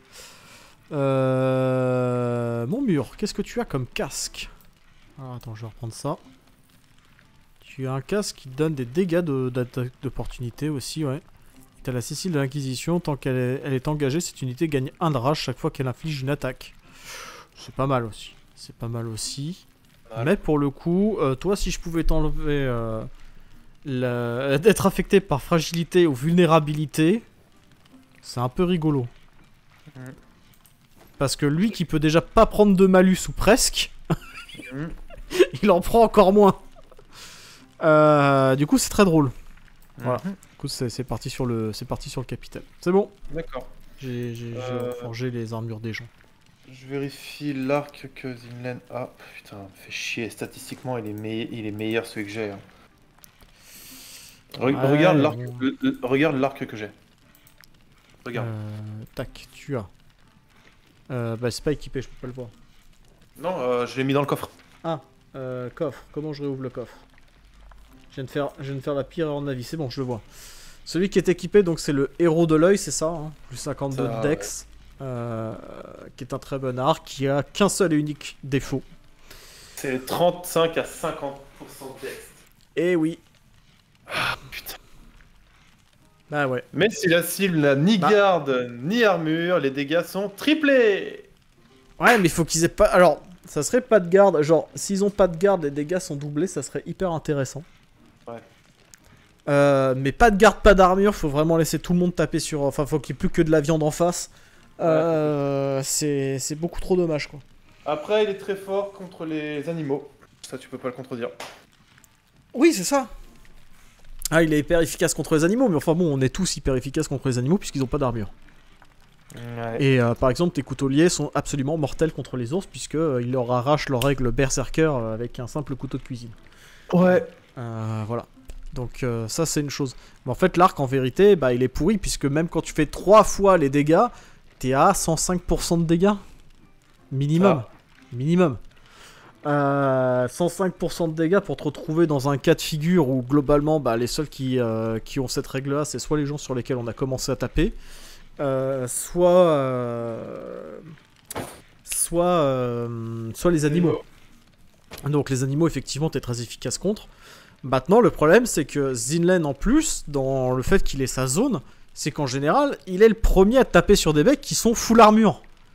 Mon mur, qu'est-ce que tu as comme casque? Ah, attends, je vais reprendre ça. Tu as un casque qui donne des dégâts d'opportunité aussi, ouais. T'as la Cécile de l'Inquisition, tant qu'elle est engagée, cette unité gagne 1 de rage chaque fois qu'elle inflige une attaque. C'est pas mal aussi. C'est pas mal aussi. Voilà. Mais pour le coup, toi, si je pouvais t'enlever d'être affecté par fragilité ou vulnérabilité, c'est un peu rigolo. Parce que lui qui peut déjà pas prendre de malus ou presque, il en prend encore moins. Du coup, c'est très drôle. Voilà. Du coup, c'est parti sur le capitaine. C'est bon. D'accord. J'ai reforgé les armures des gens. Je vérifie l'arc que Zinlen a. Putain, me fait chier. Statistiquement, il est meilleur celui que j'ai. Hein. Regarde l'arc. Bon. Regarde l'arc que j'ai. Regarde. Tac, tu as. Bah, c'est pas équipé, je peux pas le voir. Non, je l'ai mis dans le coffre. Ah, coffre. Comment je réouvre le coffre? Je viens de faire la pire erreur de ma vie. C'est bon, je le vois. Celui qui est équipé, donc c'est le héros de l'œil, c'est ça, hein, plus 52 Ça, de dex, qui est un très bon arc, qui a qu'un seul et unique défaut. C'est 35 à 50% de dex. Eh oui. Ah putain. Bah ouais. Mais si la cible n'a ni garde ni armure, les dégâts sont triplés. Ouais, mais il faut qu'ils aient pas... Alors, ça serait pas de garde, genre, s'ils ont pas de garde, les dégâts sont doublés, ça serait hyper intéressant. Ouais. Mais pas de garde, pas d'armure, faut vraiment laisser tout le monde taper sur... Enfin, faut qu'il n'y ait plus que de la viande en face. C'est beaucoup trop dommage, quoi. Après, il est très fort contre les animaux. Ça, tu peux pas le contredire. Oui, c'est ça. Ah, il est hyper efficace contre les animaux, mais enfin bon, on est tous hyper efficaces contre les animaux puisqu'ils ont pas d'armure. Ouais. Et par exemple, tes couteauliers sont absolument mortels contre les ours puisqu'ils leur arrachent leur règle berserker avec un simple couteau de cuisine. Ouais. Voilà. Donc ça c'est une chose. Mais en fait l'arc en vérité bah, il est pourri puisque même quand tu fais 3 fois les dégâts, t'es à 105% de dégâts. Minimum. Ah. Minimum. 105% de dégâts pour te retrouver dans un cas de figure où globalement bah, les seuls qui ont cette règle là c'est soit les gens sur lesquels on a commencé à taper, soit les animaux. Donc les animaux effectivement t'es très efficace contre. Maintenant le problème c'est que Zinlen en plus dans le fait qu'il ait sa zone, c'est qu'en général il est le premier à taper sur des mecs qui sont full armure.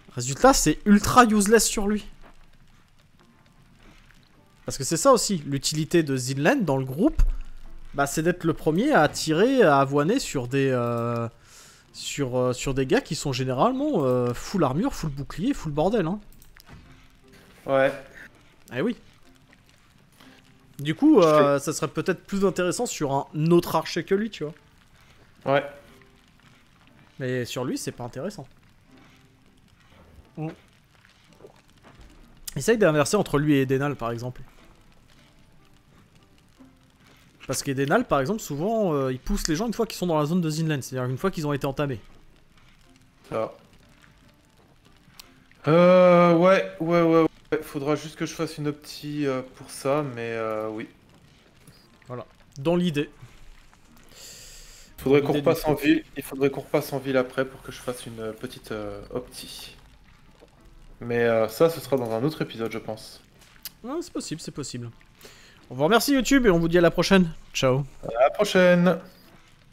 Résultat, c'est ultra useless sur lui. Parce que c'est ça aussi, l'utilité de Zinlen dans le groupe, bah, c'est d'être le premier à tirer, à avoiner sur des... sur des gars qui sont généralement full armure, full bouclier, full bordel. Hein. Ouais. Eh oui. Du coup, ça serait peut-être plus intéressant sur un autre archer que lui, tu vois. Ouais. Mais sur lui, c'est pas intéressant. Essaye d'inverser entre lui et Edenal, par exemple. Parce qu'Edenal, par exemple, souvent, il pousse les gens une fois qu'ils sont dans la zone de Zinlen. C'est-à-dire une fois qu'ils ont été entamés. Ça. Ouais. Faudra juste que je fasse une opti pour ça, mais oui. Voilà. Dans l'idée. Faudrait qu'on repasse en ville. Il faudrait qu'on repasse en ville après pour que je fasse une petite opti. Mais ça, ce sera dans un autre épisode, je pense. Ouais, c'est possible, c'est possible. On vous remercie YouTube et on vous dit à la prochaine. Ciao. À la prochaine!